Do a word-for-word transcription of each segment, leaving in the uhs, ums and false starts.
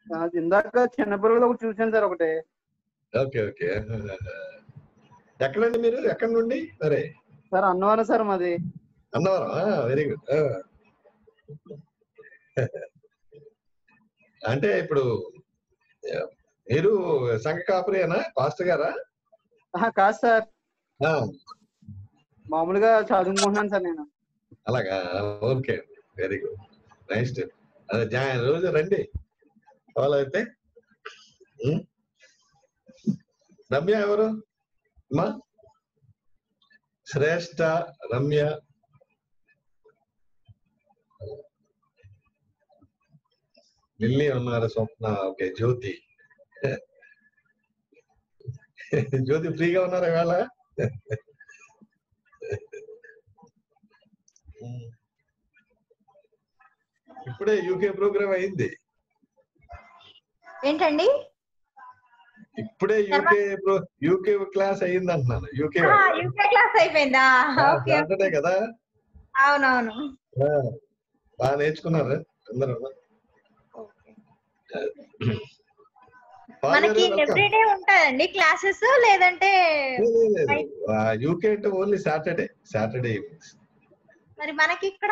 అది ఇందాక చిన్నపిల్లలు ఒకటి చూసాను సార్ ఒకటి. Okay okay. ఎక్కడండి మీరు? ఎక్కడి నుండి? సరే సార్ అన్నవరం సార్ మాది. అన్నవరం. Very good. అంటే ఇప్పుడు మీరు సంఘ కాపురేనా, పాస్టర్ గారా? కాదు సార్, మామూలుగా చదువుకుంటున్నాను సార్ నేను. అలాగా, ఓకే వెరీ గుడ్, నైస్. అదే రోజు రండి ఫాలో అయితే. రమ్య ఎవరు అమ్మా? శ్రేష్ఠ, రమ్య, లిల్లీ ఉన్నారు, స్వప్న, ఓకే, జ్యోతి. జ్యోతి ఫ్రీగా ఉన్నారా ఇవాళ? ఇప్పుడే యూకే ప్రోగ్రామ్ అయింది. ఏంటండి? ఇప్పుడే యూకే యూకే క్లాస్ అయింది అంటున్నాను. యూకే యూకే క్లాస్ అయిపోయిందా? సాటర్డే కదా. అవునవును, బాగా నేర్చుకున్నారు అందరూ. మనకి ఎవ్రీడే ఉంటాయండి క్లాసెస్ లేదంటే? యూకే అంటే ఓన్లీ సాటర్డే సాటర్డే ఈవినింగ్స్. మరి మనకి ఇక్కడ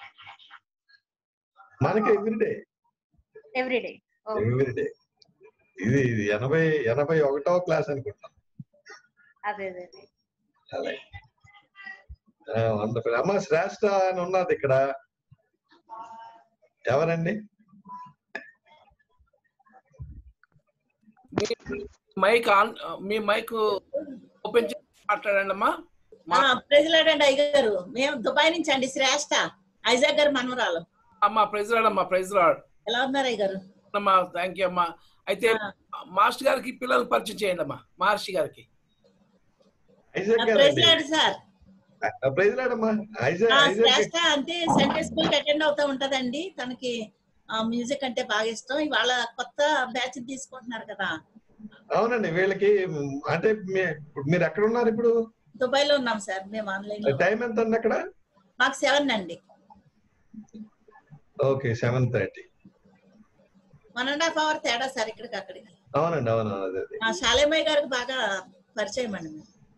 మనకి ఎవ్రీడే ఎవ్రీడే ఎవ్రీడే. ఇది ఇది ఎనభై ఎనభై ఒకటో క్లాస్ అనుకుంటాం. అదే అదే అదే. వండర్ఫుల్. అమ్మ శ్రేష్ఠ అని ఉన్నది ఇక్కడ. ఎవరండి? మైక్ ఆన్, మీ మైక్ ఓపెన్ చేసి మాట్లాడండి అమ్మా. ప్రెసిడెంట్ అయ్యారు, మేము దుబాయ్ నుంచి అండి. శ్రేష్ఠ ఐజాక్ గారు మనవరాలు. అమ్మా ప్రైజ్ రాడ్ అమ్మా, ప్రైజ్ రాడ్. ఎలా ఉన్నారు అయ్యారు? అమ్మా థ్యాంక్ యూ అమ్మా. అయితే మాస్టర్ గారికి పిల్లలు పరిచయం చేయండి అమ్మా, మహర్షి గారికి. సార్ శ్రేష్ఠ అంటే సండే స్కూల్ కి అటెండ్ అవుతా ఉంటదండి. తనకి మ్యూజిక్ అంటే బాగా ఇష్టం. ఇవాళ కొత్త బ్యాచ్ తీసుకుంటున్నారు కదా. అవునండి, వీళ్ళకి అంటే మీరు ఎక్కడ ఉన్నారు ఇప్పుడు? దుబాయ్ లో ఉన్నాం సార్ మేము. ఆన్లైన్ లో. టైం ఎంత అండి అక్కడ? మాకు సెవెన్ అండి. Okay, seven thirty. One and half hour తేడా సార్ ఇక్కడికి అక్కడికి. అవునండి అవును. మా శాలేమయ్య గారికి బాగా పరిచయం అండి.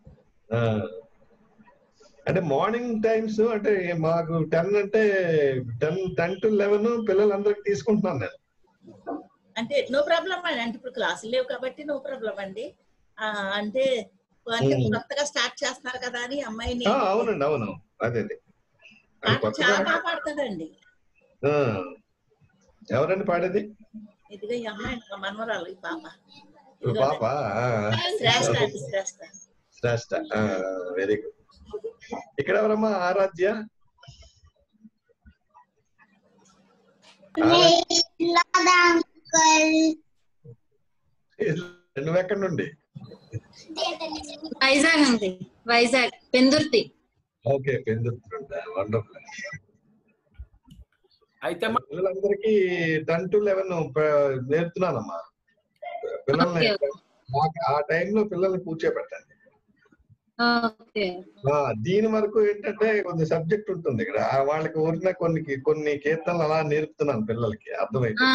అంటే మార్నింగ్ టైమ్స్ అంటే మాకు టెన్ అంటే టెన్ టెన్ టు లెవెన్ పిల్లలందరికి తీసుకుంటున్నాను నేను. అంటే నో ప్రాబ్లం అండి. అంటే ఇప్పుడు క్లాసులు లేవు కాబట్టి నో ప్రాబ్లం అండి. అంటే కొత్తగా స్టార్ట్ చేస్తున్నారు కదా అని అమ్మాయిని. అవునండి అవును, అదే చాలా బాగా పాడుతుందండి. ఎవరండి పాడేది? ఇదిగో ఈ అమ్మాయి మనవరాలు, ఈ పాప. పాప శ్రేష్ఠ అండి, శ్రేష్ఠ. శ్రేష్ఠ, వెరీ గుడ్. ఇక్కడ ఎవరమ్మా? ఆరాధ్య. నువ్వెక్కడి నుండి? వైజాగ్ అండి, వైజాగ్ పెందుర్తి. ఓకే, పెందుర్తి. వండర్ఫుల్. అయితే పిల్లలందరికీ టెన్ టు లెవెన్ నేర్పుతున్నానమ్మా. పిల్లల్ని ఆ టైంలో పిల్లల్ని కూర్చోబెట్టండి. దీని వరకు ఏంటంటే కొన్ని సబ్జెక్ట్ ఉంటుంది ఇక్కడ. వాళ్ళకి ఊరిన కొన్ని కొన్ని కీర్తనలు అలా నేర్పుతున్నాను పిల్లలకి, అర్థమైతే.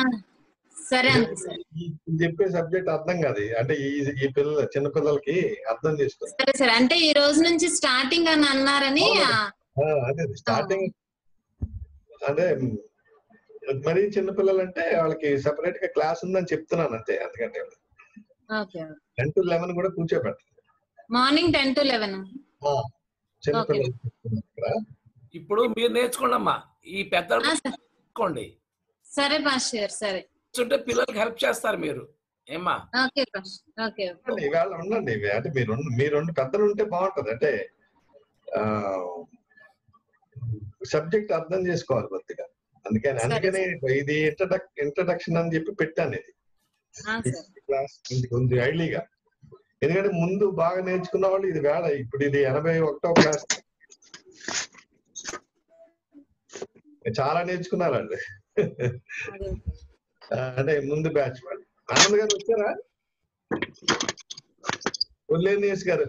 చెప్పే సబ్జెక్ట్ అర్థం కాదు అంటే ఈ ఈ పిల్లల చిన్న పిల్లలకి అర్థం చేసుకోండి. సరే సరే, అంటే ఈ రోజు నుంచి స్టార్టింగ్ అని అన్నారని. అదే స్టార్టింగ్ అంటే మరీ చిన్న పిల్లలు అంటే వాళ్ళకి సెపరేట్ గా క్లాస్ ఉందని చెప్తున్నాను అంతే. అందుకంటే టెన్ టు లెవెన్ కూడా కూర్చోబెట్టాలి. Morning ten to eleven. ఇప్పుడు మీరు నేర్చుకోండి అమ్మా, ఈ పెద్దలు నేర్చుకోండి. సరే పాస్టర్, సరే. పిల్లలకి హెల్ప్ చేస్తారు మీరు. ఏమ్మా? ఇవాళ ఉండండి. అంటే మీరు మీరు రెండు పెద్దలు ఉంటే బాగుంటది. అంటే సబ్జెక్ట్ అర్థం చేసుకోవాలి కొద్దిగా. అందుకని అందుకని ఇది ఇంట్రడక్ ఇంట్రడక్షన్ అని చెప్పి పెట్టాను. ఇది క్లాస్ ఉంది ఐలీగా. ఎందుకంటే ముందు బాగా నేర్చుకున్న వాళ్ళు ఇది వేళ. ఇప్పుడు ఇది ఎనభై ఒకటో క్లాస్, చాలా నేర్చుకున్నారండి. అంటే ముందు బ్యాచ్ వాళ్ళు. ఆనంద్ గారు వచ్చారా? ఉల్లేనియస్ గారు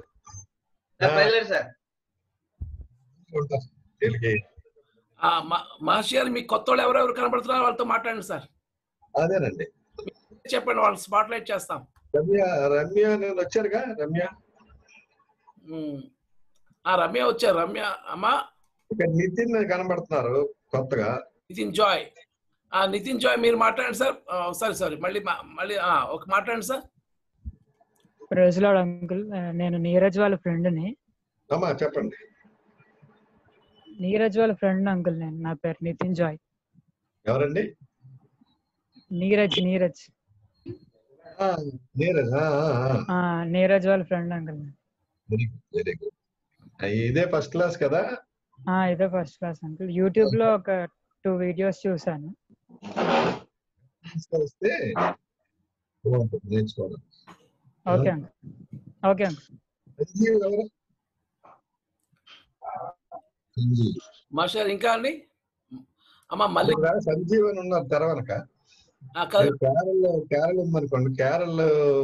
మహర్షి గారు, మీ కొత్త వాళ్ళు ఎవరెవరు కనబడుతున్నారు వాళ్ళతో మాట్లాడండి సార్. అదేనండి, చెప్పండి, వాళ్ళకి స్పాట్ లైట్ చేస్తాం. రమ్య రమ్య నేను వచ్చారుగా రమ్య. ఉమ్. ఆ రమ్య వచ్చారు. రమ్య అమ్మా. ఇక్కడ నితిన్ కనబడుతున్నారు కొత్తగా. నితిన్ జాయ్. ఆ నితిన్ జాయ్ మీరు మాట్లాడండి సార్. సారీ సారీ మళ్ళీ మళ్ళీ ఒక మాట్లాడండి సార్. ప్రైజ్ లార్డ్ అంకుల్, నేను నీరజ్ వాళ్ళ ఫ్రెండ్ని. అమ్మా చెప్పండి. నీరజ్ వాళ్ళ ఫ్రెండ్ అంకుల్ నేను. నా పేరు నితిన్ జాయ్. ఎవరండి? నీరజ్ నీరజ్ నీరజ్ నీరజ్ వాళ్ళ friend uncle. Very good very good. ఇదే ఫస్ట్ క్లాస్ కదా? ఇదే ఫస్ట్ క్లాస్ అంకుల్. యూట్యూబ్ లో ఒక టూ వీడియోస్ చూసాను. వస్తే నేర్చుకోవడం. Okay uncle. Okay uncle. Master ఇంకా అండి? అమ్మా మళ్ళీ సంజీవ్ అని ఉన్నారు తెరవనక. కేరళ కేరళ ఉందనుకోండి, కేరళ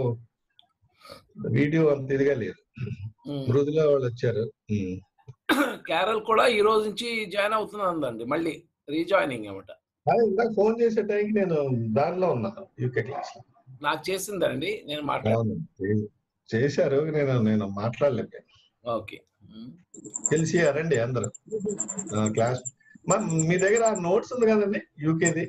వీడియో అంత ఇదిగా లేదు. మృదుల వాళ్ళు వచ్చారు. కేరళ కూడా ఈ రోజు నుంచి జాయిన్ అవుతుందండి, మళ్ళీ రీజాయినింగ్ అనమాట. ఇందాక ఫోన్ చేసే టైంకి నేను దానిలో ఉన్నాను యూకే క్లాస్. నాకు చేసిందండి, నేను మాట్లాడాను. చేశారు, నేను నేను మాట్లాడలేదు. ఓకే తెలిసి రండి అందరూ క్లాస్. మీ దగ్గర నోట్స్ ఉంది కదండి యూకేది?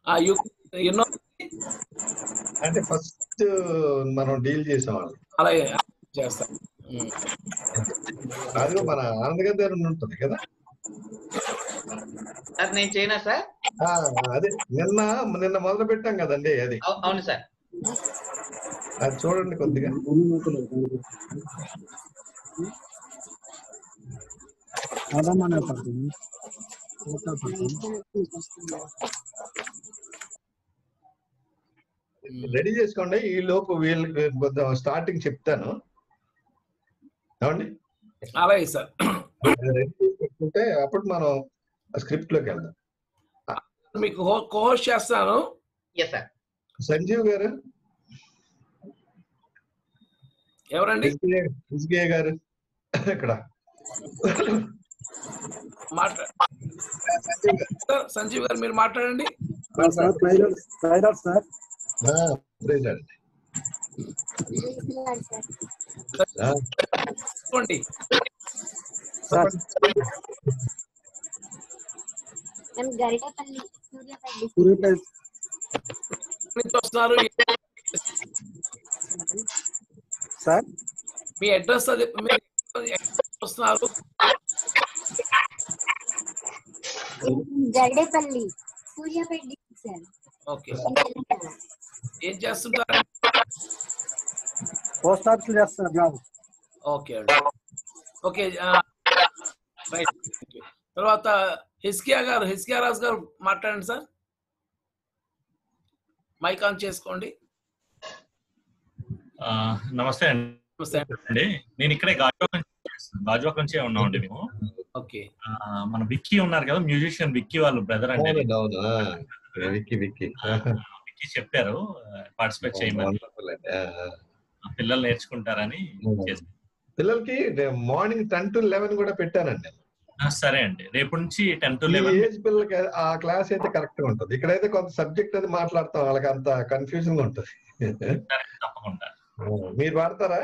అంటే ఫస్ట్ మనం డీల్ చేసాం వాళ్ళు. అలాగే చేస్తాం. అది మన ఆనంద్ గారి దగ్గర ఉంటుంది కదా సార్? నేను చేయనా సార్? అదే నిన్న నిన్న మొదలు పెట్టాం కదండి అది. అవును సార్. అది చూడండి కొద్దిగా. రెడీ చేసుకోండి. ఈ లోపు వీళ్ళకి స్టార్టింగ్ చెప్తాను. ఏమండి? అలాగే సార్. రెడీ చేసి పెట్టుకుంటే అప్పుడు మనం స్క్రిప్ట్ లోకి వెళ్దాం. మీకు కోహోస్ట్ చేస్తాను. సంజీవ్ గారు ఎవరండి? ఎస్బీఐ గారు ఇక్కడ మాట్లా సంజీవ్ గారు మీరు మాట్లాడండి. వస్తున్నారు సార్, మీ అడ్రస్ అది వస్తున్నారు? గరిడేపల్లి సూర్యాపేట సార్. ఓకే, ఏం చేస్తుంటారు? పోస్ట్ ఆఫీస్ చేస్తున్నారు జాబ్. ఓకే అండి. Okay right. తర్వాత హిస్కియా గారు, హిస్కియా రాజు గారు మాట్లాడండి సార్. మైక్ ఆన్ చేసుకోండి. నమస్తే అండి. నమస్తే అండి. నేను ఇక్కడే గాజువాక గాజువాక నుంచే ఉన్నామండి మేము. ఓకే. మన విక్కీ ఉన్నారు కదా, మ్యూజిషియన్ విక్కీ వాళ్ళు బ్రదర్ అండి. విక్కీ విక్కీ విక్కీ చెప్పారు పార్టిసిపేట్ చేయమని, పిల్లలు నేర్చుకుంటారని. పిల్లలకి మార్నింగ్ టెన్ టు లెవెన్ కూడా పెట్టానండి. సరే అండి, రేపు నుంచి టెన్ టు లెవెన్ ఏజ్ పిల్లలకి ఆ క్లాస్ అయితే కరెక్ట్ గా ఉంటుంది. ఇక్కడైతే కొంత సబ్జెక్ట్ అది మాట్లాడతాం, వాళ్ళకి అంత కన్ఫ్యూజన్ గా ఉంటుంది. తప్పకుండా. మీరు వాడతారా?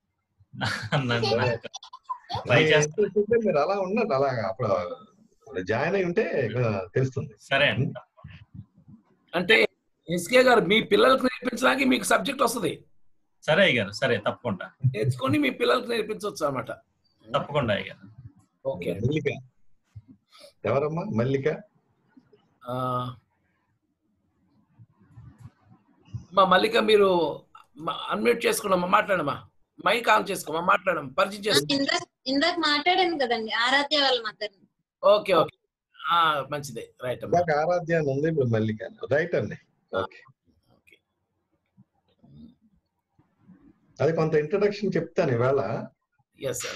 మీరు అలా ఉన్నట్టు అలాగా అప్పుడు జాయిన్ అయి ఉంటే తెలుస్తుంది. సరే అండి. అంటే ఎస్కే గారు మీ పిల్లలకు నేర్పించడానికి మీకు సబ్జెక్ట్ వస్తుంది. సరే అయ్య గారు, సరే తప్పకుండా నేర్చుకొని మీ పిల్లలకు నేర్పించవచ్చు అన్నమాట. తప్పకుండా అయ్య గారు. ఓకే. మల్లిక ఎవరమ్మా? మల్లిక మా మల్లిక మీరు అన్మ్యూట్ చేసుకున్నామా, మాట్లాడమా, మైక్ ఆన్ చేసుకోమా, మాట్లాడమా, పరిచయం చేసుకో. ఇందాక మాట్లాడాను కదండి, ఆరాధ్య వాళ్ళ మదర్. ఓకే ఓకే మంచిదే. రైట్ అమ్మా. ఆరాధ్య ఉంది, ఇప్పుడు మల్లిక. రైట్ అండి. ఓకే. అది కొంత ఇంట్రడక్షన్ చెప్తాను ఇవాళ. Yes sir.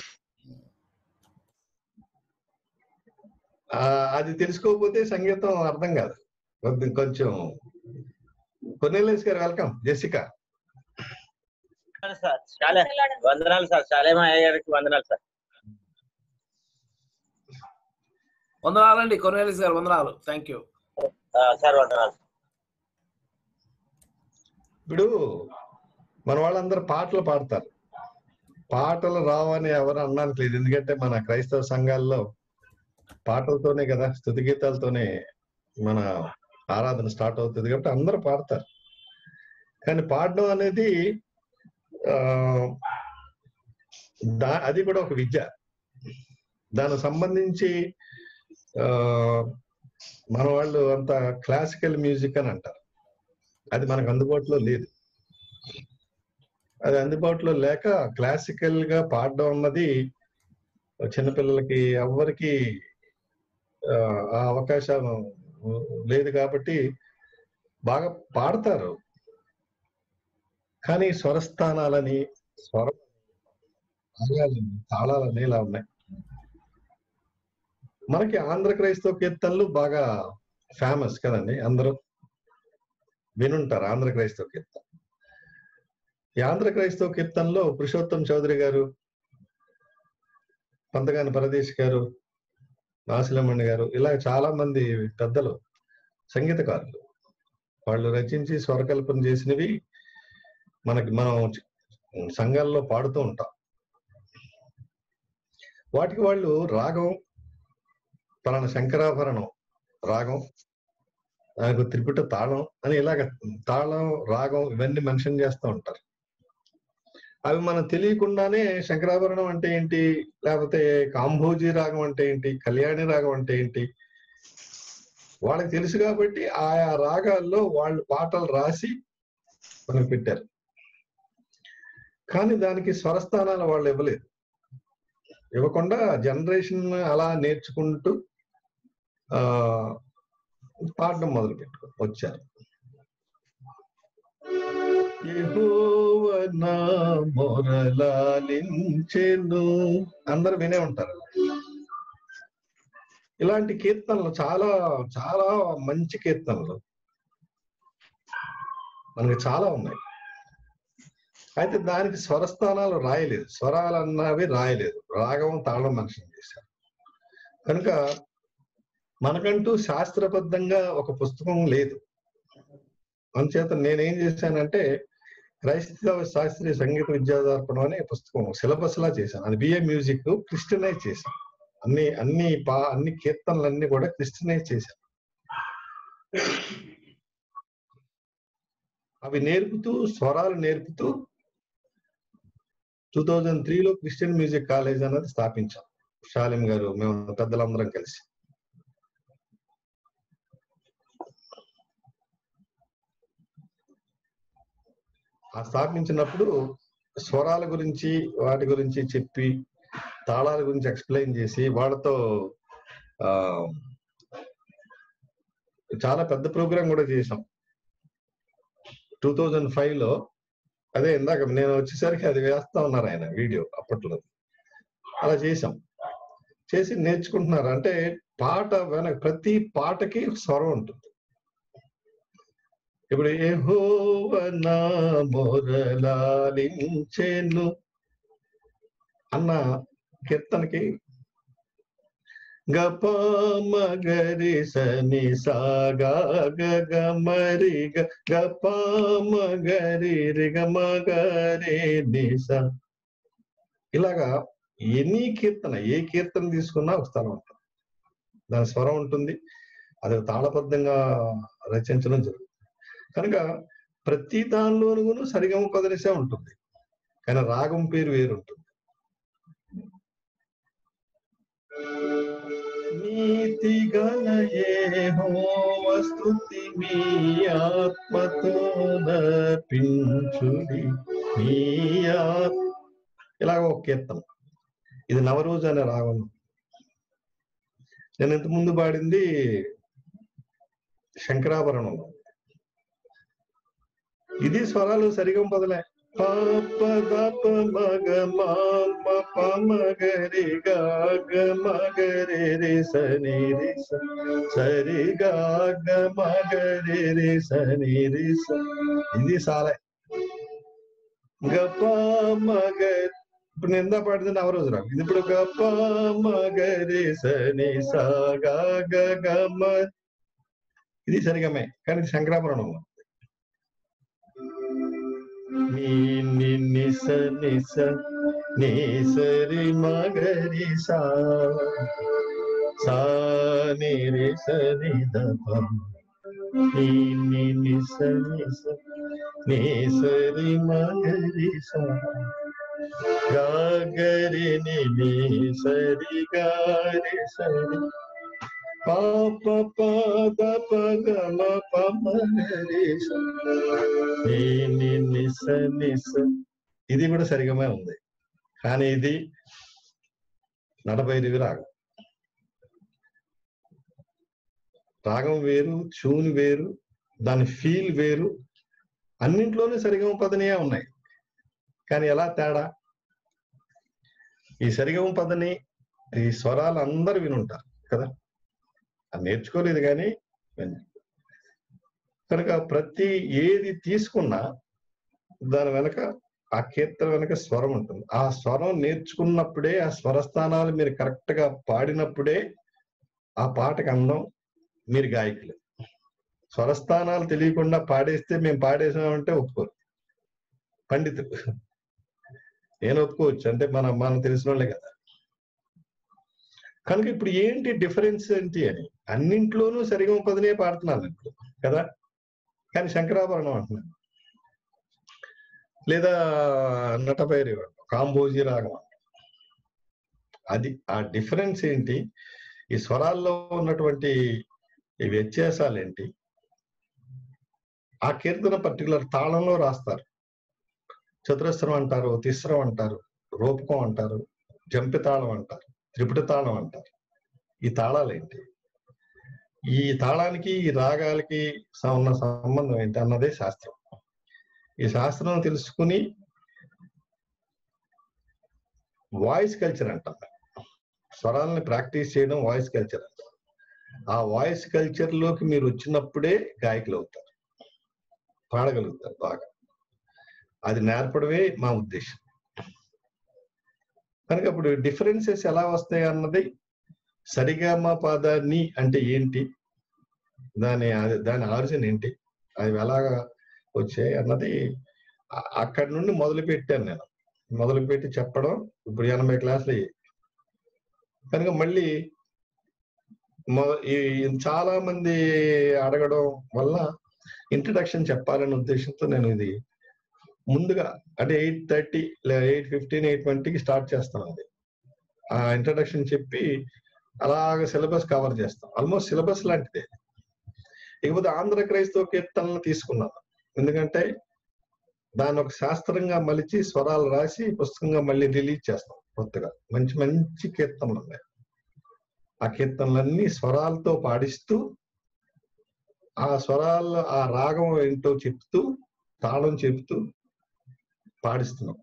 అది తెలుసుకోకపోతే సంగీతం అర్థం కాదు. కొంచెం కొర్నేలియస్ గారు వెల్కమ్. జెసికా సార్, చాలా వందనాలు సార్. చాలేమా గారికి వందనాలు సార్. వందనాలండి కొర్నేలియస్ గారు, వందనాలు. Thank you sir. వందనాలు. ఇప్పుడు మన వాళ్ళందరూ పాటలు పాడతారు. పాటలు రావని ఎవరు అనడానికి లేదు. ఎందుకంటే మన క్రైస్తవ సంఘాల్లో పాటలతోనే కదా, స్తుతి గీతాలతోనే మన ఆరాధన స్టార్ట్ అవుతుంది కాబట్టి అందరూ పాడతారు. కానీ పాడడం అనేది ఆ దా అది కూడా ఒక విద్య. దానికి సంబంధించి ఆ మన వాళ్ళు అంత క్లాసికల్ మ్యూజిక్ అని అంటారు. అది మనకు అందుబాటులో లేదు. అది అందుబాటులో లేక క్లాసికల్ గా పాడడం అన్నది చిన్నపిల్లలకి ఎవ్వరికి ఆ అవకాశం లేదు కాబట్టి బాగా పాడతారు. కానీ స్వరస్థానాలని, స్వర తాళాలని ఇలా ఉన్నాయి. మనకి ఆంధ్ర క్రైస్తవ కీర్తనలు బాగా ఫేమస్ కదండి, అందరూ వినుంటారు ఆంధ్ర క్రైస్తవ కీర్తన. ఈ ఆంధ్ర క్రైస్తవ కీర్తనలో పురుషోత్తం చౌదరి గారు, పంతగాని పరదేశ్ గారు, నాసిలమణి గారు, ఇలా చాలా మంది పెద్దలు సంగీతకారులు వాళ్ళు రచించి స్వరకల్పన చేసినవి మనకి మనం సంఘాల్లో పాడుతూ ఉంటాం. వాటికి వాళ్ళు రాగం, పలానా శంకరాభరణం రాగం, దానికి త్రిపుట తాళం అని ఇలాగ తాళం, రాగం ఇవన్నీ మెన్షన్ చేస్తూ ఉంటారు. అవి మనం తెలియకుండానే శంకరాభరణం అంటే ఏంటి, లేకపోతే కాంభోజీ రాగం అంటే ఏంటి, కళ్యాణి రాగం అంటే ఏంటి వాళ్ళకి తెలుసు కాబట్టి ఆయా రాగాల్లో వాళ్ళు పాటలు రాసి మనకు పెట్టారు. కానీ దానికి స్వరస్థానాలు వాళ్ళు ఇవ్వలేదు. ఇవ్వకుండా జనరేషన్ అలా నేర్చుకుంటూ ఆ పాడడం మొదలు పెట్టు వచ్చారు. యెహోవా నా మొరలాలించెను అందరూ వినే ఉంటారు. ఇలాంటి కీర్తనలు చాలా చాలా మంచి కీర్తనలు మనకి చాలా ఉన్నాయి. అయితే దానికి స్వరస్థానాలు రాయలేదు, స్వరాలు అన్నవి రాయలేదు, రాగం తాళం మెన్షన్ చేశారు. కనుక మనకంటూ శాస్త్రబద్ధంగా ఒక పుస్తకం లేదు. అందుచేత నేనేం చేశానంటే క్రైస్తవ శాస్త్రీయ సంగీత విద్యాదర్పణం అనే పుస్తకం సిలబస్ లా చేశాను. అది బిఏ మ్యూజిక్ క్రిస్టియనైజ్ చేశాను. అన్ని అన్ని పా అన్ని కీర్తనలన్నీ కూడా క్రిస్టియనైజ్ చేశాను. అవి నేర్పుతూ, స్వరాలు నేర్పుతూ టూ థౌజండ్ త్రీలో క్రిస్టియన్ మ్యూజిక్ కాలేజ్ అనేది స్థాపించాం. షాలిం గారు, మేము పెద్దలందరం కలిసి. ఆ స్థాపించినప్పుడు స్వరాల గురించి, వాటి గురించి చెప్పి, తాళాల గురించి ఎక్స్ప్లెయిన్ చేసి, వాళ్ళతో ఆ చాలా పెద్ద ప్రోగ్రాం కూడా చేసాం. టూ థౌజండ్ ఫైవ్ లో అదే ఇందాక నేను వచ్చేసరికి అది వేస్తా ఉన్నారు ఆయన వీడియో అప్పట్లో. అలా చేసాం. చేసి నేర్చుకుంటున్నారు. అంటే పాట వెనక ప్రతి పాటకి స్వరం ఉంటుంది. ఇప్పుడు యెహోవా నా మొరలాలించెను అన్న కీర్తనకి గప మగరి సని సాగా గగ మరి గప మగరి రిగ మగరే నిస, ఇలాగా ఎన్ని కీర్తన, ఏ కీర్తన తీసుకున్నా ఒక స్థలం ఉంటుంది, దాని స్వరం ఉంటుంది. అది తాళబద్ధంగా రచించడం జరుగుతుంది. కనుక ప్రతి దానిలోనూ సరిగమ పదనిసే ఉంటుంది, కానీ రాగం పేరు వేరుంటుంది. నీతి గల యెహోవా స్తుతి మీ ఆత్మతో నర్పించుడి మీ ఆత్మ, ఇలాగ ఒక కీర్తన. ఇది నవరోజు అనే రాగం. నేను ఇంత ముందు పాడింది శంకరాభరణంలో. ఇది స్వరాలు సరిగమ పదలే. పాప దప మగ మామ పమగరి గాగ మగరి రి సని రి స సరి గాగ మగరి రి సని రి స, ఇది సాలే. గప మగ, ఇప్పుడు నింద పాడితే నవరోజు రాగు. ఇది ఇప్పుడు గప మగరి సని సా గాగ గమ, ఇది సరిగమే, కానీ శంకరాభరణంలో. నీ ని ని స ని స ని సరి మగరి సా సా ని రి స ని ద ప నీ ని ని స ని స ని సరి మగరి సా గా గరి ని ని సరి గా రి సరి పా ప ప ద ప గ మ ప మ రి స ని ని ని స ని స. ఇది కూడా సరిగమే ఉంది, కానీ ఇది నడభైరవి రాగం. రాగం వేరు, ట్యూన్ వేరు, దాని ఫీల్ వేరు, అన్నింట్లోనూ సరిగమ పదనియే ఉన్నాయి. కానీ ఎలా తేడా? ఈ సరిగమ పదని ఈ స్వరాలు అందరూ వినుంటారు కదా, అది నేర్చుకోలేదు కానీ విన్నారు. కనుక ప్రతి ఏది తీసుకున్నా దాని వెనక ఆ కీర్తన వెనక స్వరం ఉంటుంది. ఆ స్వరం నేర్చుకున్నప్పుడే, ఆ స్వరస్థానాలు మీరు కరెక్ట్ గా పాడినప్పుడే ఆ పాటకు అందం. మీరు గాయకులు. స్వరస్థానాలు తెలియకుండా పాడేస్తే మేము పాడేసామంటే ఒప్పుకోరు పండితులు. నేను ఒప్పుకోవచ్చు, అంటే మన మనం తెలిసిన వాళ్ళే కదా. కనుక ఇప్పుడు ఏంటి డిఫరెన్స్ ఏంటి అని, అన్నింట్లోనూ సరిగమ పదనే పాడుతున్నాను ఇప్పుడు కదా, కానీ శంకరాభరణం అంటున్నాను, లేదా నటభైరవి, కాంబోజీ రాగం. అది ఆ డిఫరెన్స్ ఏంటి, ఈ స్వరాల్లో ఉన్నటువంటి ఈ వ్యత్యాసాలు ఏంటి, ఆ కీర్తన పర్టికులర్ తాళంలో రాస్తారు. చతురస్రం అంటారు, తిస్రం అంటారు, రూపకం అంటారు, జంపి తాళం అంటారు, త్రిపుట తాళం అంటారు. ఈ తాళాలు ఏంటి, ఈ తాళానికి ఈ రాగాలకి ఉన్న సంబంధం ఏంటి అన్నదే శాస్త్రం. ఈ శాస్త్రం తెలుసుకుని వాయిస్ కల్చర్ అంటాం. స్వరాలని ప్రాక్టీస్ చేయడం వాయిస్ కల్చర్ అంటాం. ఆ వాయిస్ కల్చర్ లోకి మీరు వచ్చినప్పుడే గాయకులు అవుతారు, పాడగలుగుతారు బాగా. అది నేర్పడమే మా ఉద్దేశం. కనుక ఇప్పుడు డిఫరెన్సెస్ ఎలా వస్తాయి అన్నది, సరిగమ పద ని అంటే ఏంటి, దాని దాని ఆరిజిన్ ఏంటి, అవి ఎలాగా వచ్చాయి అన్నది అక్కడి నుండి మొదలు పెట్టాను నేను. మొదలు పెట్టి చెప్పడం ఇప్పుడు ఎనభై క్లాసులు అయ్యాయి. కనుక మళ్ళీ చాలా మంది అడగడం వల్ల ఇంట్రడక్షన్ చెప్పాలనే ఉద్దేశంతో నేను ఇది ముందుగా అంటే ఎయిట్ థర్టీ లేదా ఎయిట్ ఫిఫ్టీన్ ఎయిట్ ట్వంటీకి స్టార్ట్ చేస్తాను. అది ఆ ఇంట్రడక్షన్ చెప్పి అలాగ సిలబస్ కవర్ చేస్తాం. ఆల్మోస్ట్ సిలబస్ లాంటిదే. ఇకపోతే ఆంధ్ర క్రైస్తవ కీర్తనలు తీసుకున్నాను, ఎందుకంటే దాన్ని ఒక శాస్త్రంగా మలిచి స్వరాలు రాసి పుస్తకంగా మళ్ళీ రిలీజ్ చేస్తాం కొత్తగా. మంచి మంచి కీర్తనలు ఉన్నాయి. ఆ కీర్తనలన్నీ స్వరాలతో పాడిస్తూ, ఆ స్వరాలు ఆ రాగం ఏంటో చెప్తూ, తాళం చెప్తూ పాడిస్తున్నాం.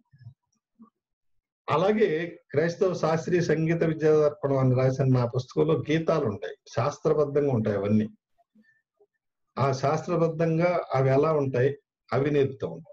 అలాగే క్రైస్తవ శాస్త్రీయ సంగీత విద్యాదర్పణం అని రాసిన నా పుస్తకంలో గీతాలు ఉంటాయి, శాస్త్రబద్ధంగా ఉంటాయి. అవన్నీ ఆ శాస్త్రబద్ధంగా అవి ఎలా ఉంటాయి అవి నేర్పుతూ ఉంటాం.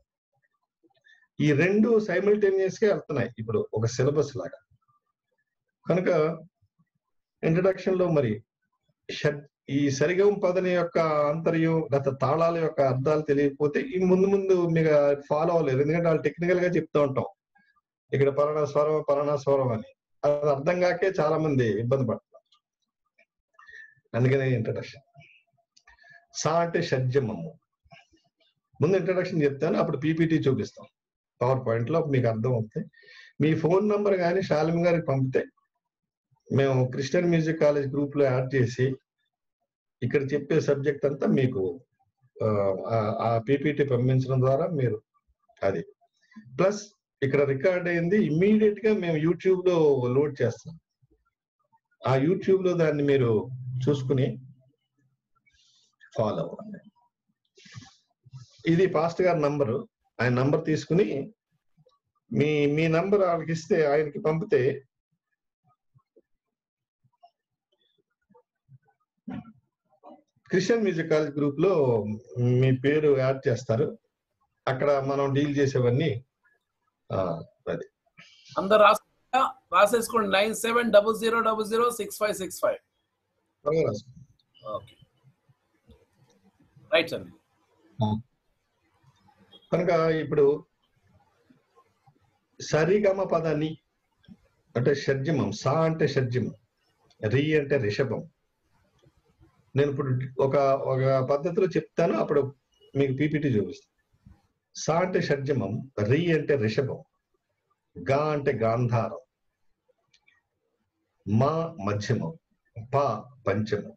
ఈ రెండు సైమల్టేనియస్ గా వెళ్తున్నాయి ఇప్పుడు ఒక సిలబస్ లాగా. కనుక ఇంట్రడక్షన్ లో మరి ఈ సరిగమ పదని యొక్క ఆంతర్యం గత తాళాల యొక్క అర్థాలు తెలియకపోతే ఈ ముందు ముందు మీకు ఫాలో అవ్వలేదు. ఎందుకంటే వాళ్ళు టెక్నికల్ గా చెప్తూ ఉంటాం, ఇక్కడ పలానా స్వరం పలానా స్వరం అని. అది అర్థం కాకే చాలా మంది ఇబ్బంది పడుతున్నారు. అందుకనే ఇంట్రడక్షన్. సా అంటే షడ్జమము. ముందు ఇంట్రడక్షన్ చెప్తాను, అప్పుడు పీపీటీ చూపిస్తాం పవర్ పాయింట్ లో, మీకు అర్థం అవుతాయి. మీ ఫోన్ నంబర్ కానీ శాలిం గారికి పంపితే మేము క్రిస్టియన్ మ్యూజిక్ కాలేజ్ గ్రూప్ లో యాడ్ చేసి ఇక్కడ చెప్పే సబ్జెక్ట్ అంతా మీకు ఆ పీపీటీ పంపించడం ద్వారా మీరు అది ప్లస్ ఇక్కడ రికార్డ్ అయింది ఇమ్మీడియట్ గా మేము యూట్యూబ్ లో లోడ్ చేస్తాం. ఆ యూట్యూబ్ లో దాన్ని మీరు చూసుకుని ఫాలో అవ్వండి. ఇది పాస్ట్ గారి నంబరు. ఆయన నంబర్ తీసుకుని మీ మీ నంబర్ వాళ్ళకి ఇస్తే, ఆయనకి పంపితే క్రిస్టియన్ మ్యూజిక్ కాలేజ్ గ్రూప్ లో మీ పేరు యాడ్ చేస్తారు. అక్కడ మనం డీల్ చేసేవన్నీ అది అందరు రాసుకుంటా రాసేసుకోండి. Nine seven double zero double zero six five six five okay right అండి. కనుక ఇప్పుడు సరిగమ పదాన్ని అంటే షడ్జమం, సా అంటే షడ్జమం, రి అంటే రిషభం. నేను ఇప్పుడు ఒక ఒక పద్ధతిలో చెప్తాను, అప్పుడు మీకు పీపీటీ చూపిస్తాను. సా అంటే షడ్జమం, రి అంటే రిషభం, గా అంటే గాంధారం, మా మధ్యమం, ప పంచమం,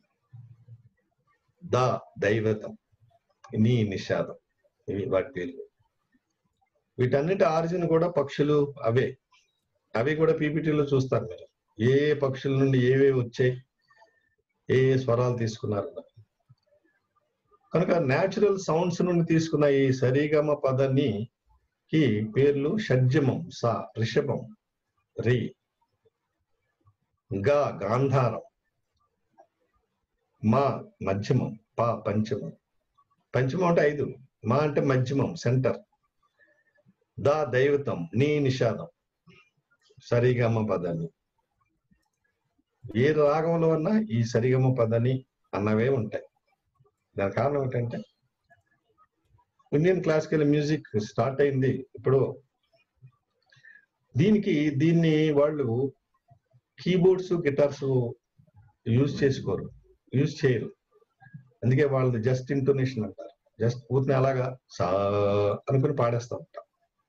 ద దైవతం, నీ నిషాదం. ఇవి వాటి పేర్లు. వీటన్నిటి ఆరిజిన్ కూడా పక్షులు అవే. అవి కూడా పీపీటీలో చూస్తారు మీరు, ఏ పక్షుల నుండి ఏవే వచ్చాయి, ఏ స్వరాలు తీసుకున్నారు. కనుక న్యాచురల్ సౌండ్స్ నుండి తీసుకున్న ఈ సరిగమ పదాన్ని కి పేర్లు షడ్జమం సా రిషభం, రి, గా గాంధారం, మా మధ్యమం, ప పంచమం. పంచమం అంటే ఐదు, మా అంటే మధ్యమం సెంటర్, దా దైవతం, నీ నిషాదం. సరిగమ పదాన్ని ఏ రాగంలో అన్నా ఈ సరిగమ పదాన్ని అన్నవే ఉంటాయి. దాని కారణం ఏంటంటే ఇండియన్ క్లాసికల్ మ్యూజిక్ స్టార్ట్ అయింది ఇప్పుడు. దీనికి దీన్ని వాళ్ళు కీబోర్డ్స్ గిటార్స్ యూజ్ చేసుకోరు, యూజ్ చేయరు. అందుకే వాళ్ళది జస్ట్ ఇంటోనేషన్ అంటారు. జస్ట్ పూర్తి అలాగా సా అనుకుని పాడేస్తూ ఉంటాం.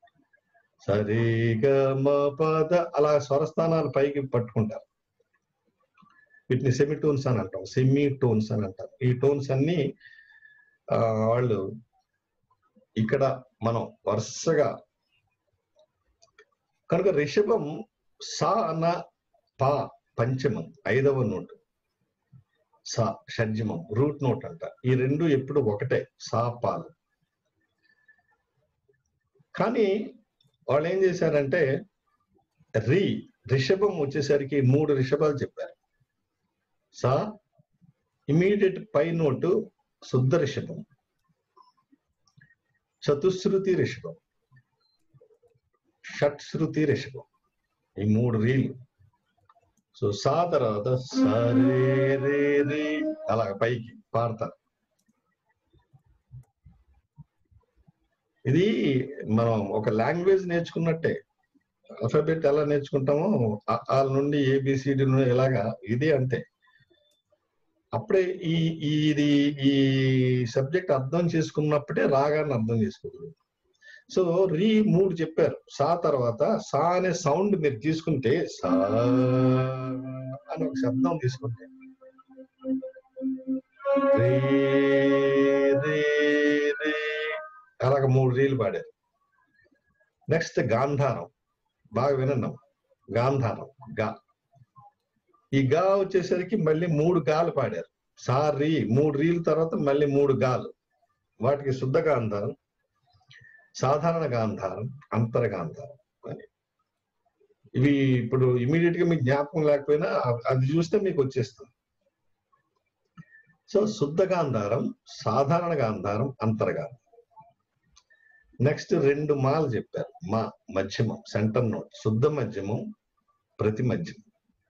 సరిగమ పద అలా స్వరస్థానాలు పైకి పట్టుకుంటారు. వీటిని సెమీ టోన్స్ అని అంటాం, సెమీ టోన్స్ అని అంటారు. ఈ టోన్స్ అన్ని ఆ వాళ్ళు ఇక్కడ మనం వరుసగా కనుక రిషభం సా అన్న పా పంచమం ఐదవ నోట్, సా షడ్జమం రూట్ నోట్ అంట. ఈ రెండు ఎప్పుడు ఒకటే, సా పాలు. కానీ వాళ్ళు ఏం చేశారంటే రి రిషభం వచ్చేసరికి మూడు రిషభాలు చెప్పారు. సా ఇమీడియట్ పై నోటు శుద్ధ రిషభం, చతుశ్రుతి రిషభం, షట్శ్రుతి రిషభం. ఈ మూడు రీలు. సో సా తర్వాత సరే రే రే అలా పైకి పాడతారు. ఇది మనం ఒక లాంగ్వేజ్ నేర్చుకున్నట్టే. ఆల్ఫాబెట్ ఎలా నేర్చుకుంటామో వాళ్ళ నుండి ఏబిసిడి నుండి ఎలాగా ఇది అంతే. అప్పుడే ఈ ఇది ఈ సబ్జెక్ట్ అర్థం చేసుకున్నప్పుడే రాగాన్ని అర్థం చేసుకోగలరు. సో రీ మూడు చెప్పారు. సా తర్వాత సా అనే సౌండ్ మీరు తీసుకుంటే సా అని ఒక శబ్దం తీసుకుంటే రే రే రే అలాగ మూడు రీలు పాడారు. నెక్స్ట్ గాంధారం, బాగా వినన్నాం. గాంధారం గా. ఈ గా వచ్చేసరికి మళ్ళీ మూడు గాలు పాడారు. సా రీ మూడు రీలు తర్వాత మళ్ళీ మూడు గాలు. వాటికి శుద్ధ గాంధారం, సాధారణ గాంధారం, అంతర గాంధారం అని. ఇవి ఇప్పుడు ఇమీడియట్ గా మీకు జ్ఞాపకం లేకపోయినా అది చూస్తే మీకు వచ్చేస్తుంది. సో శుద్ధ గాంధారం, సాధారణ గాంధారం, అంతర గాంధారం. నెక్స్ట్ రెండు మాలు చెప్పారు. మా మధ్యమం సెంటర్ నోట్, శుద్ధ మధ్యమం, ప్రతి మధ్యమం.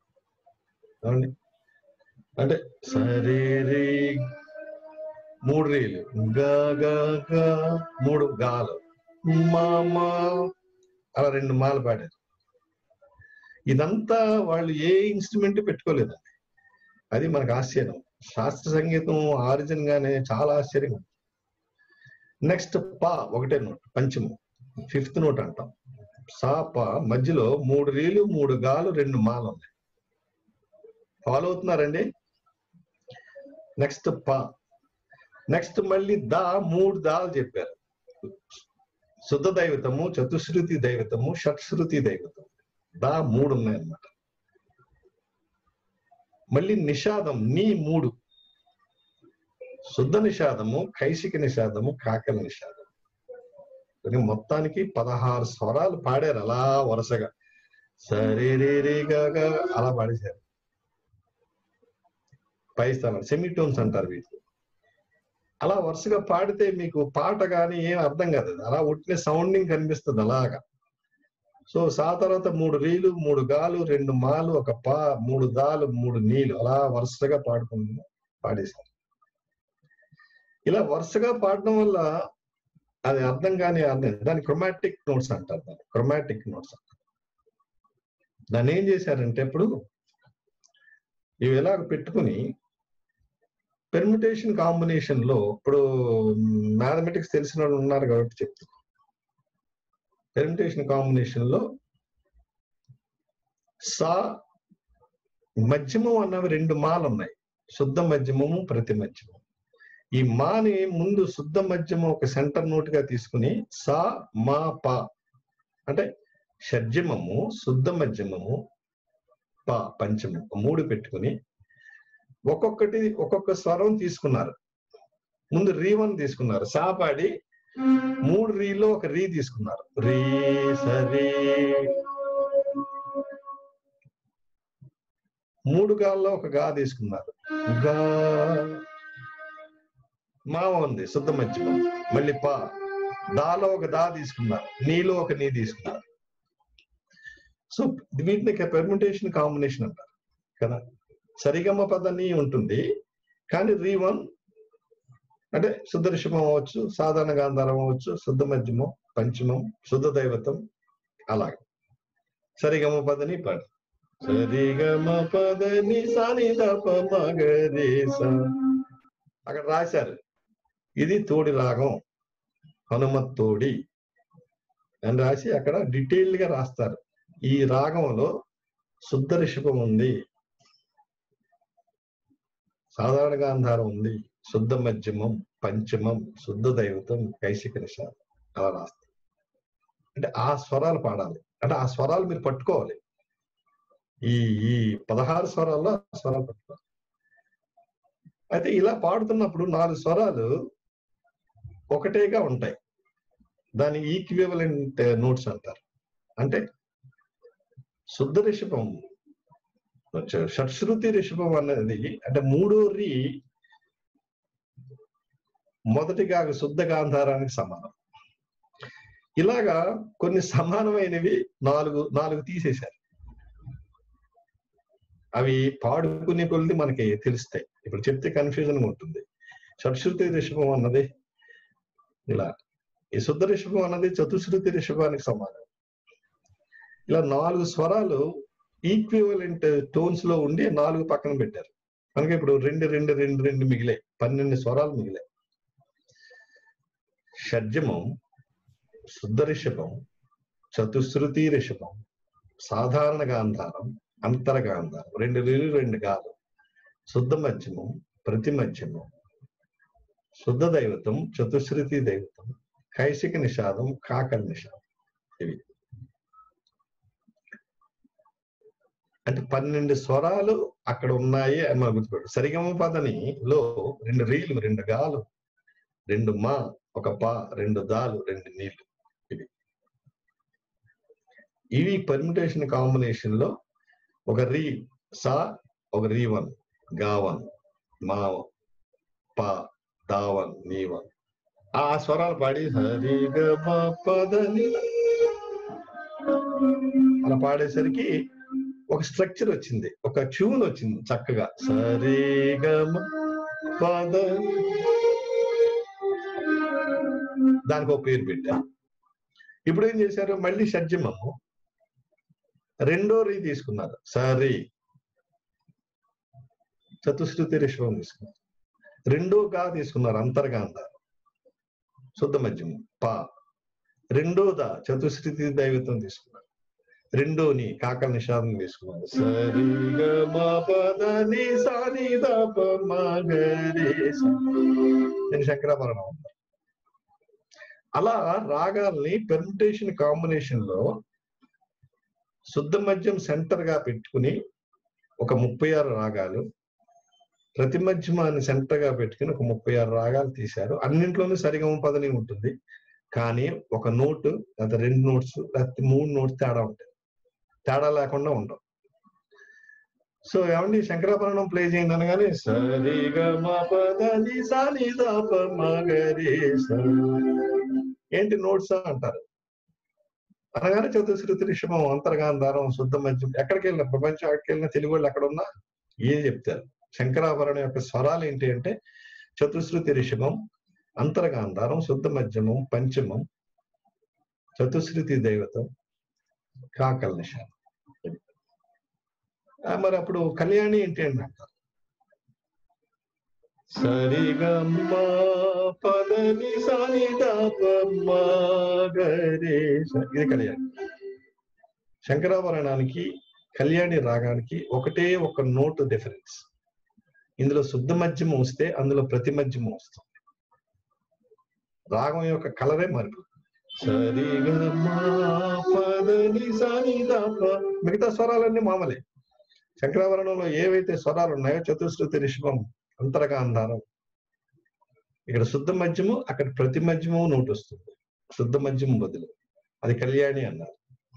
అంటే సరే రే మూడు రీలు, గా గా గా మూడు గాలు, మా మా అలా రెండు మాలు పాడారు. ఇదంతా వాళ్ళు ఏ ఇన్స్ట్రుమెంట్ పెట్టుకోలేదండి. అది మనకు ఆశ్చర్యం. శాస్త్ర సంగీతం ఆరిజిన్ గానే చాలా ఆశ్చర్యంగా. నెక్స్ట్ పా ఒకటే నోట్, పంచమం, ఫిఫ్త్ నోట్ అంటాం. సా పా మధ్యలో మూడు రీలు, మూడు గాలు, రెండు మాలు ఉన్నాయి. ఫాలో అవుతున్నారండి? నెక్స్ట్ పా. నెక్స్ట్ మళ్ళీ దా మూడు దాలు చెప్పారు. శుద్ధ దైవతము, చతుశ్రుతి దైవతము, షట్శ్రుతి దైవతం. దా మూడు ఉన్నాయన్నమాట. మళ్ళీ నిషాదం నీ మూడు, శుద్ధ నిషాదము, కైశిక నిషాదము, కాకల నిషాదం. మొత్తానికి పదహారు స్వరాలు పాడారు అలా వరుసగా. సరే రే రే గా అలా పాడేశారు. పై స్థానం సెమీటోన్స్ అంటారు వీటిని. అలా వరుసగా పాడితే మీకు పాట కానీ ఏం అర్థం కాదు. అలా ఉట్టిన సౌండింగ్ కనిపిస్తుంది అలాగా. సో సా తర్వాత మూడు రీలు, మూడు గాలు, రెండు మాలు, ఒక పా, మూడు దాలు, మూడు నీళ్ళు అలా వరుసగా పాడుకుంటూ పాడేశారు. ఇలా వరుసగా పాడడం వల్ల అది అర్థం కాని అర్థం దాని క్రొమాటిక్ నోట్స్ అంటారు. దాన్ని క్రొమాటిక్ నోట్స్ అంటారు. దాన్ని ఏం చేశారంటే ఇప్పుడు ఇవి ఎలా పెట్టుకుని పెర్మిటేషన్ కాంబినేషన్ లో ఇప్పుడు మ్యాథమెటిక్స్ తెలిసిన వాళ్ళు ఉన్నారు కాబట్టి చెప్తున్నా. పెర్మిటేషన్ కాంబినేషన్ లో సా మధ్యమం అన్నవి రెండు మాలు ఉన్నాయి, శుద్ధ మధ్యమము ప్రతి మధ్యమం. ఈ మాని ముందు శుద్ధ మధ్యమం ఒక సెంటర్ నోట్ గా తీసుకుని సా మా పా అంటే షడ్జమము శుద్ధ మధ్యమము పా పంచమం మూడు పెట్టుకుని ఒక్కొక్కటి ఒక్కొక్క స్వరం తీసుకున్నారు. ముందు రీ వన్ తీసుకున్నారు, సా పాడి మూడు రీలో ఒక రీ తీసుకున్నారు, రీ సరీ. మూడు గాల్లో ఒక గా తీసుకున్నారు, గా. మా ఉంది శుద్ధ మధ్యమం, మళ్ళీ పా. దాలో ఒక దా తీసుకున్నారు, నీలో ఒక నీ తీసుకున్నారు. సో వీటిని పెర్ముటేషన్ కాంబినేషన్ అంటారు కదా. సరిగమ పదని ఉంటుంది, కానీ రీ వన్ అంటే శుద్ధ రిషభం అవ్వచ్చు, సాధారణ గాంధారం అవ్వచ్చు, శుద్ధ మధ్యమం, పంచమం, శుద్ధ దైవతం, అలాగే సరిగమ పదని పాడు. సరిగమ పదని సాని దప మగరేస అక్కడ రాశారు. ఇది తోడి రాగం, హనుమత్ తోడి అని రాసి అక్కడ డీటెయిల్డ్ గా రాస్తారు. ఈ రాగంలో శుద్ధ రిషభం ఉంది, సాధారణ గాంధారం ఉంది, శుద్ధ మధ్యమం, పంచమం, శుద్ధ దైవతం, కైశిక నిషాదం అలా రాస్తారు. అంటే ఆ స్వరాలు పాడాలి, అంటే ఆ స్వరాలు మీరు పట్టుకోవాలి. ఈ ఈ పదహారు స్వరాల్లో స్వరాలు పట్టుకోవాలి. అయితే ఇలా పాడుతున్నప్పుడు నాలుగు స్వరాలు ఒకటేగా ఉంటాయి, దాని ఈక్వివలెంట్ నోట్స్ అంటారు. అంటే శుద్ధ రిషభం, షట్శ్రుతి రిషభం అనేది అంటే మూడో రీ మొదటిగా శుద్ధ గాంధారానికి సమానం. ఇలాగా కొన్ని సమానమైనవి నాలుగు నాలుగు తీసేశారు. అవి పాడుకునే కొద్ది మనకి తెలుస్తాయి. ఇప్పుడు చెప్తే కన్ఫ్యూజన్ ఉంటుంది. షట్శ్రుతి రిషభం అన్నది ఇలా, ఈ శుద్ధ రిషభం అన్నది చతుశ్రుతి రిషభానికి సమానం. ఇలా నాలుగు స్వరాలు ఈక్వివలెంట్ టోన్స్ లో ఉండి నాలుగు పక్కన పెట్టారు. మనకి ఇప్పుడు రెండు రెండు రెండు రెండు మిగిలాయి, పన్నెండు స్వరాలు మిగిలాయి. షడ్జమం, శుద్ధ రిషభం, చతుశ్రుతి రిషభం, సాధారణ గాంధారం, అంతర గాంధారం, రెండు రీలు రెండు గాలు, శుద్ధ మధ్యమం, ప్రతి మధ్యమం, శుద్ధ దైవతం, చతుశ్రుతి దైవతం, కైశిక నిషాదం, కాకర నిషాదం. ఇవి అంటే పన్నెండు స్వరాలు అక్కడ ఉన్నాయి అని మనం గుర్తుపెట్టు. సరిగమ పదని లో రెండు రీలు, రెండు గాలు, రెండు మా, ఒక పా, రెండు దాలు, రెండు నీళ్లు. ఇవి ఇవి పర్మిటేషన్ కాంబినేషన్ లో ఒక రీ సా, ఒక రీ వన్, గావన్, మా, పా, దావన్, నీవన్. ఆ స్వరాలు పాడి సరిగమ పదని అలా పాడేసరికి ఒక స్ట్రక్చర్ వచ్చింది, ఒక ట్యూన్ వచ్చింది చక్కగా. సరిగమ పద, దానికి ఒక పేరు పెట్టారు. ఇప్పుడు ఏం చేశారు, మళ్ళీ షడ్జమము రెండో రీ తీసుకున్నారు, సరి. చతుశ్రుతి రిషభం తీసుకున్నారు, రెండో గా తీసుకున్నారు, అంతర్గాంధారం, శుద్ధ మధ్యమం, పా. రెండో దా చతుశ్రుతి దైవతం తీసుకున్నారు, రెండోని కాకల నిషాదం తీసుకున్నారు. సరి గ మ పద ని సా ని ద ప మ గ రి స. నేను శంకరాభరణం అంటారు. అలా రాగాల్ని పెర్ముటేషన్ కాంబినేషన్ లో శుద్ధ మధ్యం సెంటర్ గా పెట్టుకుని ఒక ముప్పై ఆరు రాగాలు, ప్రతి మధ్యమాన్ని సెంటర్ గా పెట్టుకుని ఒక ముప్పై ఆరు రాగాలు తీశారు. అన్నింట్లోనూ సరిగమ పదని ఉంటుంది, కానీ ఒక నోటు లేదా రెండు నోట్స్ లేకపోతే మూడు నోట్స్ తేడా ఉంటాయి, తేడా లేకుండా ఉండవు. సో ఏమండి శంకరాభరణం ప్లే చేయండి అనగానే సరిగమ పదని సా ని ద ప మ గ రి స. ఏంటి నోట్స్ అంటారు. అనగానే చతుశ్రుతి రిషభం, అంతర్గాంధారం, శుద్ధ మధ్యం. ఎక్కడికి వెళ్ళినా ప్రపంచం ఎక్కడికి వెళ్ళినా తెలుగు వాళ్ళు ఎక్కడ ఉన్నా ఏం చెప్తారు. శంకరాభరణం యొక్క స్వరాలు ఏంటి అంటే చతుశ్రుతి రిషభం, అంతరగాంధారం, శుద్ధ మధ్యమం, పంచమం, చతుశ్రుతి దైవతం, కాకల నిషాదం. మరి అప్పుడు కళ్యాణి ఏంటి అని అంటారు. సరిగమ్మ పదని సానిదపమ్మ గరేష, ఇది కళ్యాణి. శంకరాభరణానికి కళ్యాణి రాగానికి ఒకటే ఒక నోటు డిఫరెన్స్. ఇందులో శుద్ధ మధ్యమం వస్తే అందులో ప్రతి మధ్యమం వస్తుంది. రాగం యొక్క కలరే మారిపోతుంది. సరిగమ్మ పదని సానిదప, మిగతా స్వరాలన్నీ మామూలే. శంకరాభరణంలో ఏవైతే స్వరాలు ఉన్నాయో చతుశ్రుతి రిషభం, అంతరగాంధారం, ఇక్కడ శుద్ధ మధ్యము, అక్కడ ప్రతి మధ్యము నోటు వస్తుంది. శుద్ధ మధ్యము బదులు అది కళ్యాణి అన్నారు.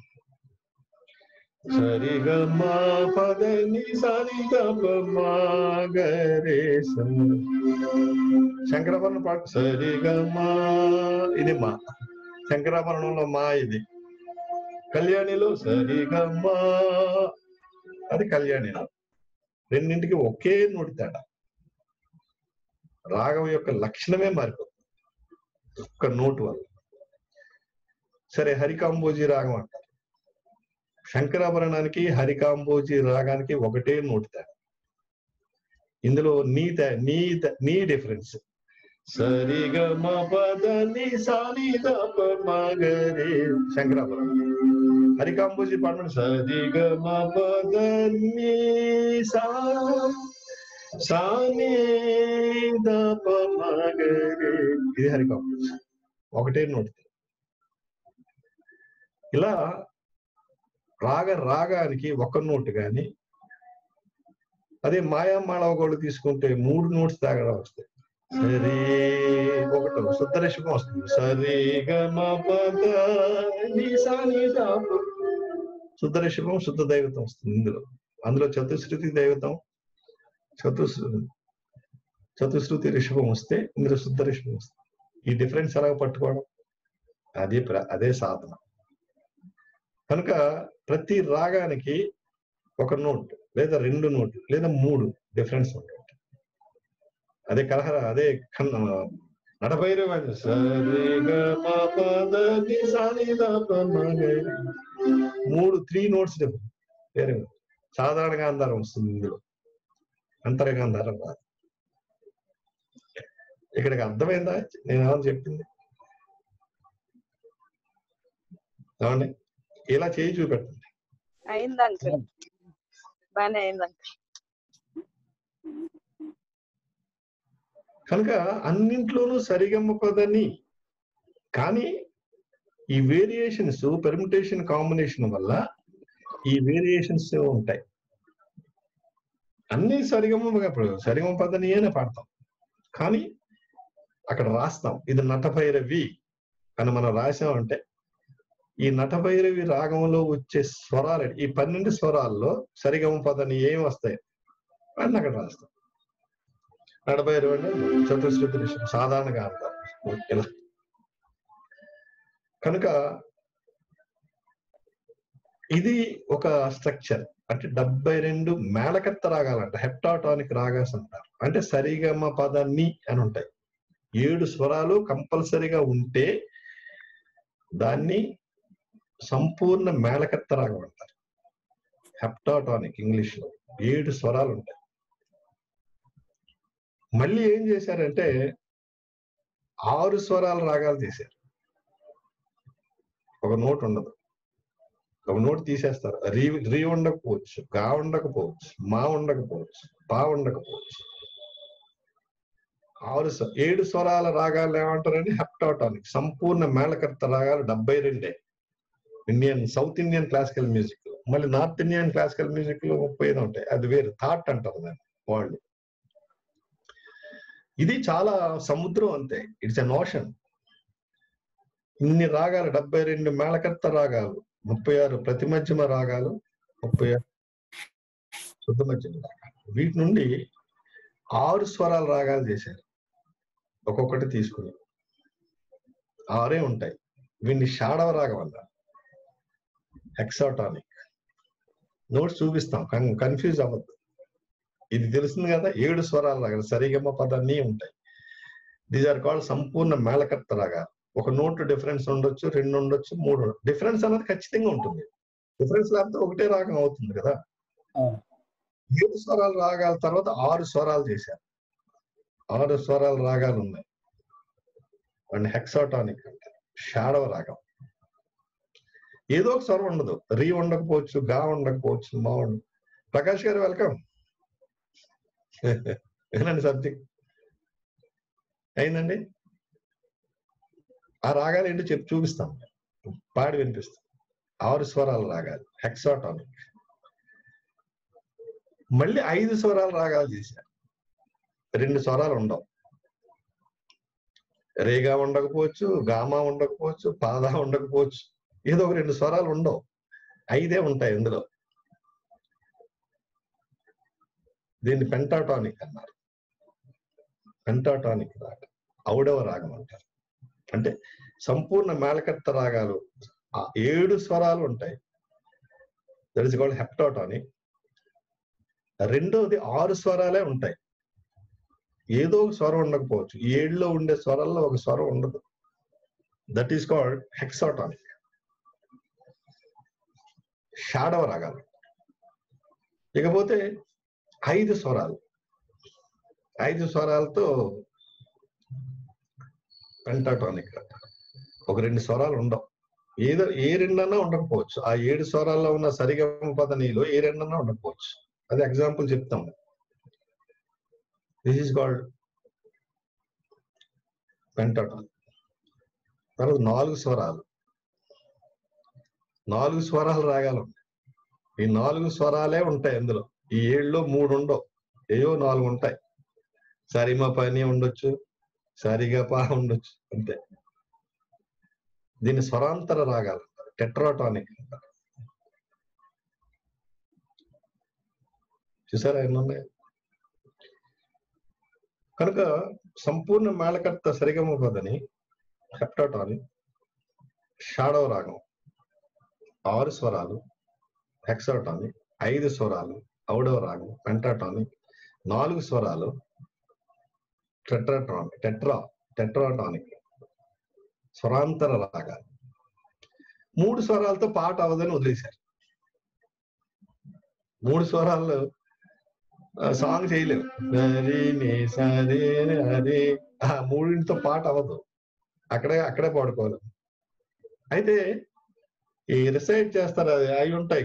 సరిగమ పదని సానిదపమ్మ గరేష. శంకరాభరణం పాట సరిగమ, ఇది మా. శంకరాభరణంలో మా ఇది. కళ్యాణిలో సరిగమ, అది కళ్యాణి. రెండింటికి ఒకే నోటి తేడా. రాగం యొక్క లక్షణమే మారిపోతుంది ఒక్క నోటు వల్ల. సరే, హరికాంబోజీ రాగం అంటారు. శంకరాభరణానికి హరికాంబోజీ రాగానికి ఒకటే నోటి తేడా. ఇందులో నీ నీ నీ డిఫరెన్స్. సరిగమ పదని సానిదపమ్మ గరే శంకరాభరణం. హరికాంబోజీ పాడమండి. సరిగమ పదని సా సానిదపమ్మ గరే, ఇది హరికాంబోజీ, ఒకటే నోటి. ఇలా రాగ రాగానికి ఒక నోటు కానీ, అదే మాయా మాళవగోళ్ళు తీసుకుంటే మూడు నోట్స్ తాగడం వస్తాయి. సరే ఒకటో శుద్ధ రిషభం వస్తుంది. సరే గమ పద ని సా ని ద ప. శుద్ధ రిషభం, శుద్ధ దైవతం వస్తుంది ఇందులో. అందులో చతుశ్రుతి దైవతం, చతుశ్రు చతుశ్రుతి రిషభం వస్తే ఇందులో శుద్ధ రిషభం వస్తుంది. ఈ డిఫరెన్స్ ఎలాగ పట్టుకోవడం, అదే అదే సాధన. కనుక ప్రతి రాగానికి ఒక నోట్ లేదా రెండు నోట్లు లేదా మూడు డిఫరెన్స్ ఉంటుంది. అదే కలహర, అదే నడభైరవ మూడు త్రీ నోట్స్ వేరే. సాధారణ గాంధారం వస్తుంది ఇందులో, అంతరగాంధారం రాదు. ఇక్కడికి అర్థమైందా నేను ఏమని చెప్పింది? ఏమండి, ఇలా చేయి చూపెట్టండి. అయింది అంకుల్, బాగానే అయింది అంకుల్. కనుక అన్నింట్లోనూ సరిగమ్మ పదని, కానీ ఈ వేరియేషన్స్ పెర్మిటేషన్ కాంబినేషన్ వల్ల ఈ వేరియేషన్స్ ఉంటాయి. అన్ని సరిగమ్మ, ఇప్పుడు సరిగమ్మ పదని అనే పాడతాం, కానీ అక్కడ రాస్తాం ఇది నటభైరవి అని మనం రాసామంటే ఈ నటభైరవి రాగంలో వచ్చే స్వరాలు, ఈ పన్నెండు స్వరాల్లో సరిగమ పదని ఏమి వస్తాయి అని అక్కడ రాస్తాం. నటభైరవి అంటే చతుశ్రుతి రిషభం, సాధారణంగా అంటారు ఇలా. కనుక ఇది ఒక స్ట్రక్చర్. అంటే డెబ్బై రెండు మేళకత్త రాగాలంట, హెప్టాటానిక్ రాగాస్ అంటారు. అంటే సరిగమ పదని అని ఉంటాయి. ఏడు స్వరాలు కంపల్సరీగా ఉంటే దాన్ని సంపూర్ణ మేళకత్త రాగం అంటారు. హెప్టాటానిక్ ఇంగ్లీష్ లో ఏడు స్వరాలు ఉంటాయి. మళ్ళీ ఏం చేశారంటే ఆరు స్వరాల రాగాలు చేశారు. ఒక నోట్ ఉండదు, ఒక నోట్ తీసేస్తారు. రీ రీ ఉండకపోవచ్చు, గా ఉండకపోవచ్చు, మా ఉండకపోవచ్చు, పా ఉండకపోవచ్చు. ఆరు ఏడు స్వరాల రాగాలు ఏమంటారండి? హెప్టాటానిక్. సంపూర్ణ మేళకర్త రాగాలు డెబ్బై రెండే Indian South Indian classical music లో. మళ్ళీ నార్త్ ఇండియన్ క్లాసికల్ మ్యూజిక్ లో ముప్పై ఐదు ఉంటాయి. అది వేరు, థాట్ అంటారు దాన్ని వాళ్ళు. ఇది చాలా సముద్రం అంతే, ఇట్స్ ఎన్ ఓషన్. ఇన్ని రాగాలు, డెబ్బై రెండు మేళకర్త రాగాలు, ముప్పై ఆరు ప్రతి మధ్యమ రాగాలు, ముప్పై ఆరు శుద్ధ మధ్యమ రాగాలు. వీటి నుండి ఆరు స్వరాల రాగాలు చేశారు. ఒక్కొక్కటి తీసుకుని ఆరే ఉంటాయి. వీడిని షాడవ రాగం అన్నారు, హెక్సాటానిక్. నోట్స్ చూపిస్తాం, కన్ఫ్యూజ్ అవ్వద్దు. ఇది తెలుస్తుంది కదా, ఏడు స్వరాల రాగాలు సరిగమ పదాన్ని ఉంటాయి. దీస్ ఆర్ కాల్డ్ సంపూర్ణ మేళకర్త రాగాలు. ఒక నోటు డిఫరెన్స్ ఉండొచ్చు, రెండు ఉండొచ్చు, మూడు. డిఫరెన్స్ అనేది ఖచ్చితంగా ఉంటుంది. డిఫరెన్స్ లేకపోతే ఒకటే రాగం అవుతుంది కదా. ఏడు స్వరాలు రాగాల తర్వాత ఆరు స్వరాలు చేశారు. ఆరు స్వరాలు రాగాలు ఉన్నాయి. వాడిని హెక్సాటానిక్ అంటారు. షాడవ రాగం. ఏదో ఒక స్వరం ఉండదు. రీ ఉండకపోవచ్చు, గా ఉండకపోవచ్చు, మా ఉండ. ప్రకాష్ గారు వెల్కమ్. ఏనండి సబ్జెక్ట్ అయిందండి. ఆ రాగాలు ఏంటో చెప్పి చూపిస్తాం, పాడి వినిపిస్తాం. ఆరు స్వరాలు రాగాలు హెక్సాటానిక్. మళ్ళీ ఐదు స్వరాలు రాగాలు చేశారు. రెండు స్వరాలు ఉండవు. రేగా ఉండకపోవచ్చు, గామా ఉండకపోవచ్చు, పాదా ఉండకపోవచ్చు, ఏదో ఒక రెండు స్వరాలు ఉండవు. ఐదే ఉంటాయి ఇందులో. దీన్ని పెంటాటానిక్ అన్నారు. పెంటాటానిక్ రాగం, ఔడవ రాగం అంటారు. అంటే సంపూర్ణ మేళకర్త రాగాలు ఏడు స్వరాలు ఉంటాయి. That is called heptatonic. రెండోది ఆరు స్వరాలే ఉంటాయి. ఏదో ఒక స్వరం ఉండకపోవచ్చు. ఏడులో ఉండే స్వరాల్లో ఒక స్వరం ఉండదు. That is called hexatonic. షాడవ రాగాలు. ఇకపోతే ఐదు స్వరాలు. ఐదు స్వరాలతో పెంటాటానిక్. ఒక రెండు స్వరాలు ఉండవు. ఏదో ఏ రెండన్నా ఉండకపోవచ్చు. ఆ ఏడు స్వరాల్లో ఉన్న సరిగమ పదనిలో ఏ రెండన్నా ఉండకపోవచ్చు. అది ఎగ్జాంపుల్ చెప్తాం. This is called pentatonic. తర్వాత నాలుగు స్వరాలు. నాలుగు స్వరాలు రాగాలు ఉంటాయి. ఈ నాలుగు స్వరాలే ఉంటాయి అందులో. ఈ ఏడులో మూడు ఉండవు, ఏయో నాలుగు ఉంటాయి. సరిమ పని ఉండొచ్చు, సరిగా పా ఉండొచ్చు, అంతే. దీన్ని స్వరాంతర రాగాలు అంటారు. టెట్రాటానిక్ అంటారు. చూసారా ఎన్ని ఉన్నాయి. కనుక సంపూర్ణ మేళకర్త సరిగమ పదని హెప్టాటానిక్, షాడవ రాగం, ఆరు స్వరాలు హెక్సాటానిక్, ఐదు స్వరాలు ఔడవ రాగం పెంటాటానిక్, నాలుగు స్వరాలు టెట్రాటానిక్ టెట్రా టెట్రాటానిక్ స్వరాంతర రాగాలు. మూడు స్వరాలతో పాట అవదని వదిలేశారు. మూడు స్వరాల్లో సాంగ్ చేయలేవు. అదే ఆ మూడింటితో పాట అవ్వదు. అక్కడే అక్కడే పాడుకోవాలి. అయితే ఈ రిసైడ్ చేస్తారు, అది అవి ఉంటాయి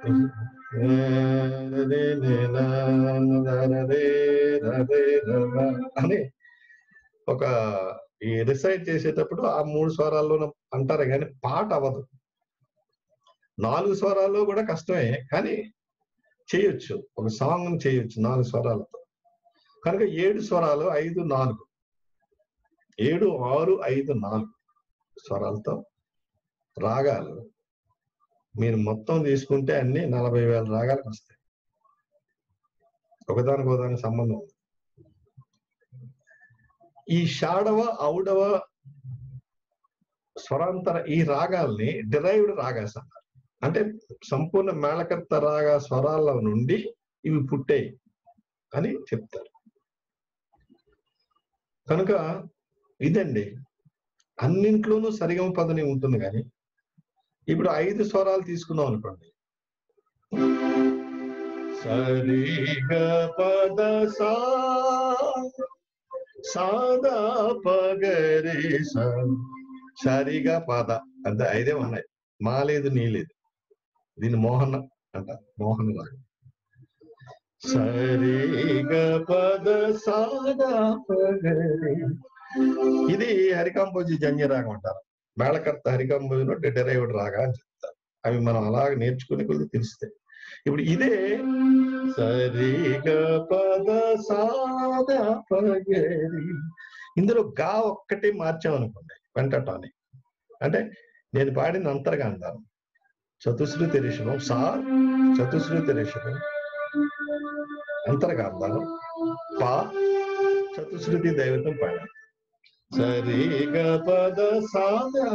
అని ఒక ఈ రిసైడ్ చేసేటప్పుడు ఆ మూడు స్వరాల్లో అంటారు కానీ పాట అవ్వదు. నాలుగు స్వరాల్లో కూడా కష్టమే, కానీ చేయొచ్చు. ఒక సాంగ్ చేయొచ్చు నాలుగు స్వరాలతో. కనుక ఏడు స్వరాలు, ఐదు నాలుగు, ఏడు ఆరు ఐదు నాలుగు స్వరాలతో రాగాలు మీరు మొత్తం తీసుకుంటే అన్ని నలభై వేల రాగాలకు వస్తాయి. ఒకదానికి ఒకదానికి సంబంధం ఉంది. ఈ షాడవ ఔడవ స్వరాంతర ఈ రాగాల్ని డిరైవ్డ్ రాగాస్ అన్నారు. అంటే సంపూర్ణ మేళకర్త రాగా స్వరాల నుండి ఇవి పుట్టాయి అని చెప్తారు. కనుక ఇదండి, అన్నింట్లోనూ సరిగమ పదని ఉంటుంది. కానీ ఇప్పుడు ఐదు స్వరాలు తీసుకున్నాం అనుకోండి, సరిగ పద సాదా పగరే సరిగా పద అంటే ఐదే ఉన్నాయి. మా లేదు నీ లేదు. దీన్ని మోహన అంట, మోహన రాగం. సరిగ పద సాదా పగరే. ఇది హరికంబోజి జన్య రాగం అంటారు. మేళకర్త హరికంబోజిలో డిరైవ్డ్ రాగా అని చెప్తారు. అవి మనం అలాగ నేర్చుకుని కొద్దిగా తెలుస్తాయి. ఇప్పుడు ఇదే సరిగ పద సాదా పగరి, ఇందులో గా ఒక్కటే మార్చామనుకోండి పెంటాటానిక్. అంటే నేను పాడిన అంతర్గాంధారం చతుశ్రుతి రిషభం, సా చతుశ్రుతి రిషభం అంతర్గాంధారం, పా చతుశ్రుతి దైవతం పాడాను. సరిగ పద సాదా.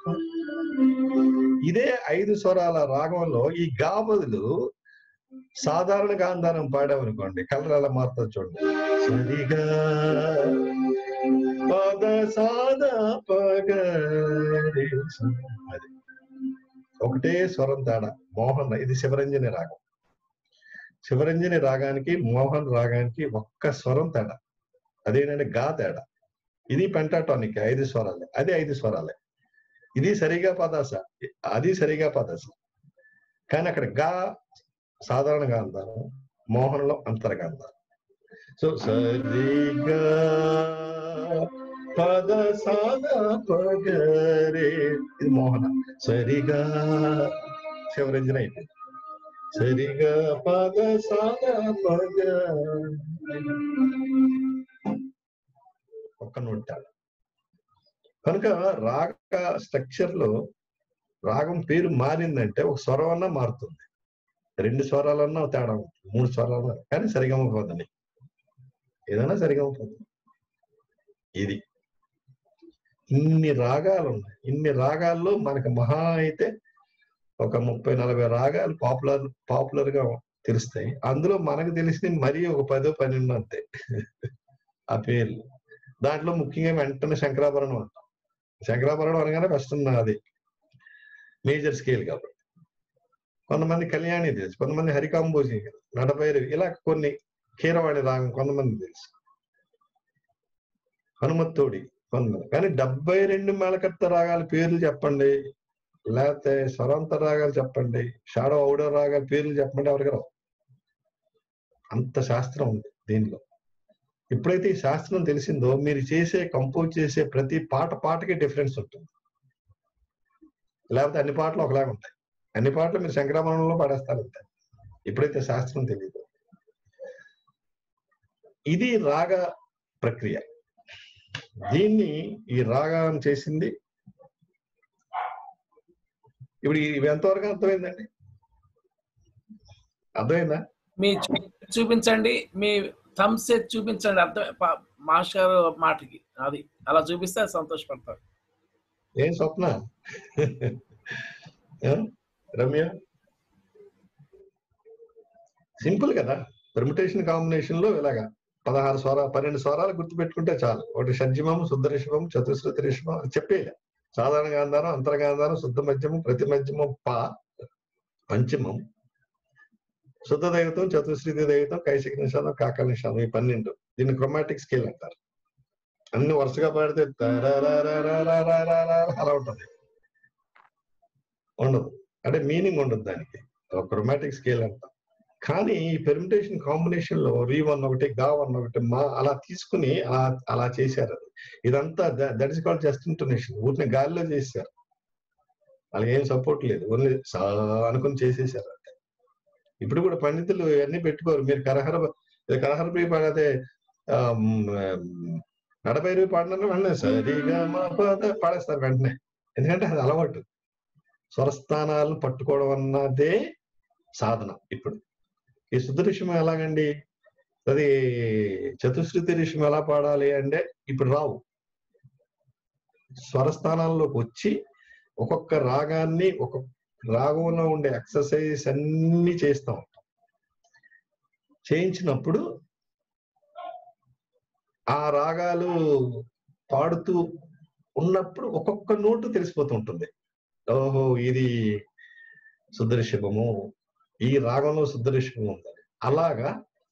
ఇదే ఐదు స్వరాల రాగంలో ఈ గా బదులు సాధారణ గాంధారం పాడామనుకోండి, కలర్ అలా మారుతుంది చూడండి. సరిగా పద సాద పగ రే స. అది ఒకటే స్వరం తేడా. మోహన్, ఇది శివరంజని రాగం. శివరంజని రాగానికి మోహన్ రాగానికి ఒక్క స్వరం తేడా. అదేంటంటే గా తేడా. ఇది పెంటాటానిక్, ఐదు స్వరాలే. అది ఐదు స్వరాలే. ఇది సరిగా పదాస, అది సరిగా పదాస. కానీ అక్కడ గా సాధారణ గాంధారం, మోహన్లో అంతర్గాంధారం. సో సరిగా పద సాద పగ రే, ఇది మోహన. సరిగా శివరంజన అయిపోయింది. సరిగా పద సాద పగ, ఒక్క నోట్ తేడా. కనుక రాగ స్ట్రక్చర్ లో రాగం పేరు మారిందంటే ఒక స్వరం అన్నా మారుతుంది, రెండు స్వరాలన్నా తేడా ఉంటుంది, మూడు స్వరాలన్నా, కానీ సరిగమ పోతుంది. ఏదైనా సరిగమ పోతుంది. ఇది ఇన్ని రాగాలు ఉన్నాయి. ఇన్ని రాగాల్లో మనకు మహా అయితే ఒక ముప్పై నలభై రాగాలు పాపులర్ పాపులర్ గా తెలుస్తాయి. అందులో మనకు తెలిసిన మరీ ఒక పదో పన్నెండు అంతే ఆ పేర్లు. దాంట్లో ముఖ్యంగా వెంటనే శంకరాభరణం అంటాం. శంకరాభరణం అనగానే ఫస్ట్ అది మేజర్ స్కేల్ కాబట్టి. కొంతమంది కళ్యాణి తెలుసు, కొంతమంది హరికాంబోజి, నడపైరు, ఇలా కొన్ని కీరవాణి రాగం కొంతమంది తెలుసు, హనుమత్తోడి కొంతమంది. కానీ డెబ్బై రెండు మేళకర్త రాగాల పేర్లు చెప్పండి, లేకపోతే స్వరాంతర రాగాలు చెప్పండి, షాడో ఔడో రాగాల పేర్లు చెప్పండి, ఎవరికి రావు. అంత శాస్త్రం ఉంది దీనిలో. ఎప్పుడైతే ఈ శాస్త్రం తెలిసిందో మీరు చేసే కంపోజ్ చేసే ప్రతి పాట పాటకి డిఫరెన్స్ ఉంటుంది. లేకపోతే అన్ని పాటలు ఒకలాగా ఉంటాయి. అన్ని పాటలు మీరు శంకరాభరణంలో పాడేస్తారు అంతే, ఎప్పుడైతే శాస్త్రం తెలియదు. ఇది రాగ ప్రక్రియ. దీన్ని ఈ రాగం చేసింది. ఇప్పుడు ఇవి ఎంతవరకు అర్థమైందండి? అర్థమైందా? మీ చూపించండి, మీ థమ్స్ చూపించండి. అర్థం మాస్టర్ మాటకి అది అలా చూపిస్తే సంతోషపడతారు. ఏం స్వప్న రమ్య, సింపుల్ కదా. పెర్ముటేషన్ కాంబినేషన్ లో ఇలాగా పదహారు స్వరాలు పన్నెండు స్వరాలు గుర్తు పెట్టుకుంటే చాలు. ఒకటి షడ్జమం, శుద్ధ రిషభం, చతుశ్రుతి రిషభం అని చెప్పేయాలి. సాధారణ గాంధారం, అంతర్గాంధారం, శుద్ధ మధ్యమం, ప్రతి మధ్యమం, పా పంచమం, శుద్ధ దైవతం, చతుశ్రుతి దైవతం, కైశిక నిషాదం, కాకల నిషాదం, ఈ పన్నెండు. దీన్ని క్రోమాటిక్ స్కేల్ అంటారు. అన్ని వరుసగా పాడితే అలా ఉంటుంది, ఉండదు. అంటే మీనింగ్ ఉండదు దానికి, క్రోమాటిక్ స్కేల్ అంటాం. కానీ ఈ పెర్మిటేషన్ కాంబినేషన్ లో రీ వన్ ఒకటి, గా వన్ ఒకటి, మా అలా తీసుకుని అలా అలా చేశారు. అది ఇదంతా that is called just intonation. ఊరిని గాలిలో చేశారు, వాళ్ళకి ఏం సపోర్ట్ లేదు, ఓన్లీ సా అనుకుని చేసేసారు అంటే. ఇప్పుడు కూడా పండితులు ఇవన్నీ పెట్టుకోరు. మీరు కరహర కరహర ప్రియ పాడితే ఆ నడభైరవి పాడినా వెంటనే సరిగా మా పాడేస్తారు వెంటనే, ఎందుకంటే అది అలవాటు. స్వరస్థానాలను పట్టుకోవడం అన్నదే సాధన. ఇప్పుడు ఈ శుద్ధ ఋషిమం ఎలాగండి, అది చతుశ్రుతి ఋషిమం ఎలా పాడాలి అంటే ఇప్పుడు రావు. స్వరస్థానాల్లోకి వచ్చి ఒక్కొక్క రాగాన్ని ఒక్కొక్క రాగంలో ఉండే ఎక్సర్సైజ్ అన్ని చేస్తూ ఉంటాం. చేయించినప్పుడు ఆ రాగాలు పాడుతూ ఉన్నప్పుడు ఒక్కొక్క నోటు తెలిసిపోతూ ఉంటుంది. ఓహో ఇది శుద్ధ రిషభము, ఈ రాగంలో శుద్ధ రిషభం ఉందని. అలాగా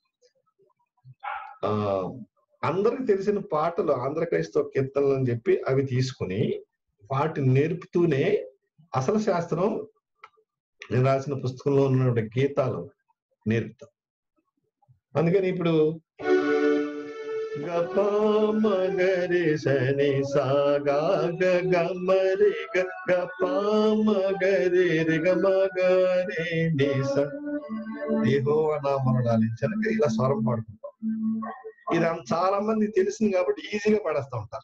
ఆ అందరికి తెలిసిన పాటలు ఆంధ్ర క్రైస్తవ కీర్తనలు అని చెప్పి అవి తీసుకుని వాటిని నేర్పుతూనే అసలు శాస్త్రం నేను రాసిన పుస్తకంలో ఉన్న గీతాలు నేర్పుతాం. అందుకని ఇప్పుడు గప మగరి సని సాగా గమరి గప మగరి రిగ మగరి నిస యెహోవా నామమును ఆలించనక ఇలా స్వరం పాడుకుంటాం. ఇది చాలా మంది తెలిసింది కాబట్టి ఈజీగా పాడేస్తూ ఉంటారు.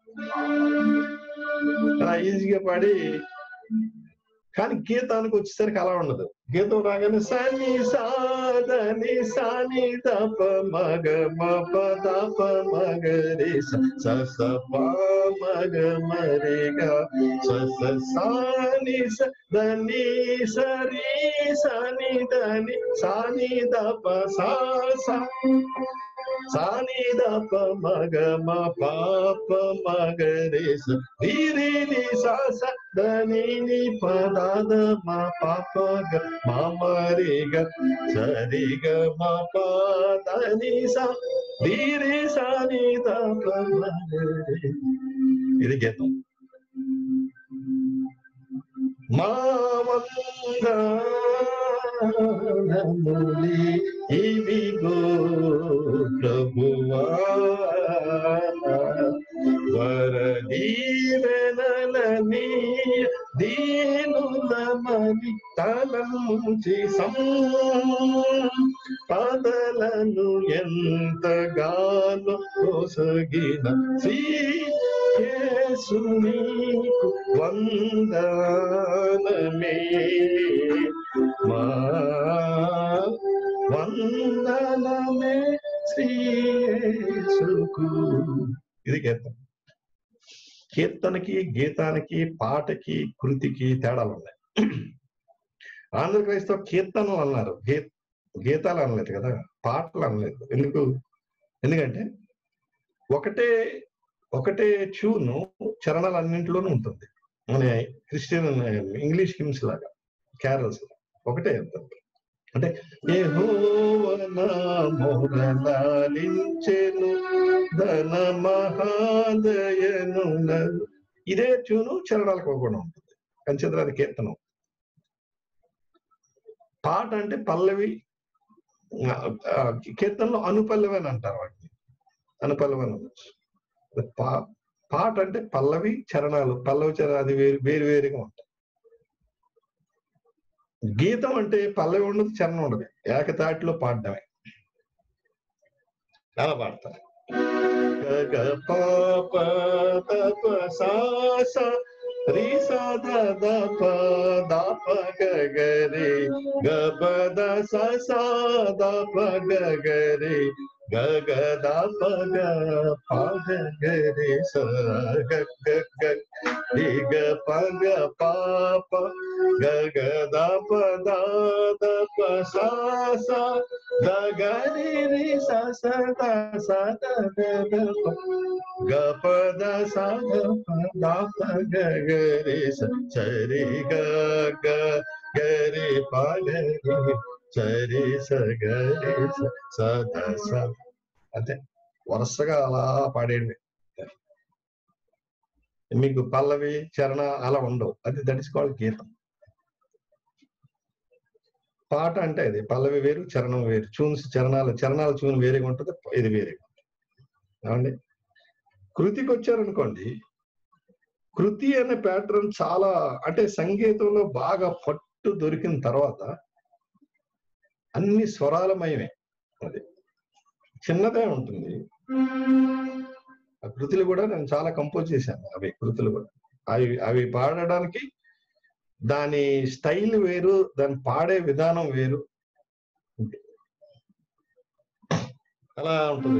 అలా ఈజీగా పాడి, కానీ గీతానికి వచ్చేసరికి అలా ఉండదు. గీతం రాగానే సని సాదని సాని తప మగ మప తప మగరి స స ప మగ మరిగా స స సాని స దని సరి సని దని సాని తప సా స సాని దప మగ మ పాప మగరే సరి సాస దని ని పద మ పాప గ మమరి గ సరి గ మ పదని స ధీరే సాని దప మగరే. ఇది గీతం. మావందనములి ఇవిగో ప్రభువా వరదీవెనలని దీనులమని తలంచి సంపదలను ఎంతగానో కొసగిన శ్రీ యేసు నీకు వందనమే మా వందనమే శ్రీ యేసుకు. ఇది కీర్తన. కీర్తనకి గీతానికి పాటకి కృతికి తేడాలు ఉన్నాయి. ఆంధ్ర క్రైస్తవ కీర్తనలు అన్నారు, గీ గీతాలు అనలేదు కదా, పాటలు అనలేదు. ఎందుకు? ఎందుకంటే ఒకటే ఒకటే ట్యూను చరణాలు అన్నింటిలోనూ ఉంటుంది. మన క్రిస్టియన్ ఇంగ్లీష్ హిమ్స్ లాగా, క్యారల్స్ ఒకటే అర్థం. అంటే యెహోవా నామములాలించెను ధన మహాదయను, ఇదే ట్యూను చరణాలకు కూడా ఉంటుంది. కంచేత అది కీర్తనం. పాట అంటే పల్లవి, కీర్తనలో అనుపల్లవి అని అంటారు వాటిని, అనుపల్లవి అని అనొచ్చు. పా పాట అంటే పల్లవి చరణాలు, పల్లవి చరణాలు అది వేరు వేరు వేరుగా ఉంటాయి. గీతం అంటే పల్లవి ఉండదు, చరణం ఉండదు, ఏకతాటిలో పాడడమే. అలా పాడతారు. గగ పాప తప సాస రి సద దప దప గగరే గబద సస దప గగరే గగ దప గ పగ గరే స గగ గ దిగ పగ పాప గగ దప దప సస దగరి రి సస ద సద గ గపద సద దప గగరే సరి గ గరి పగరి సరి స గరి సద స. అంతే, వరుసగా అలా పాడేవి. మీకు పల్లవి చరణ అలా ఉండవు. అది దట్ ఇస్ కాల్డ్ గీతం. పాట అంటే అది పల్లవి వేరు, చరణం వేరు. చూన్స్ చరణాలు చరణాలు చూన్ వేరేగా ఉంటుంది, ఇది వేరేగా ఉంటుంది. ఏమండి? కృతికి వచ్చారనుకోండి, కృతి అనే ప్యాటర్న్ చాలా, అంటే సంగీతంలో బాగా పట్టు దొరికిన తర్వాత అన్ని స్వరాలమయమే. అది చిన్నదే ఉంటుంది. ఆ కృతులు కూడా నేను చాలా కంపోజ్ చేశాను. అవి కృతులు కూడా అవి అవి పాడడానికి దాని స్టైల్ వేరు, దాని పాడే విధానం వేరు, అలా ఉంటుంది.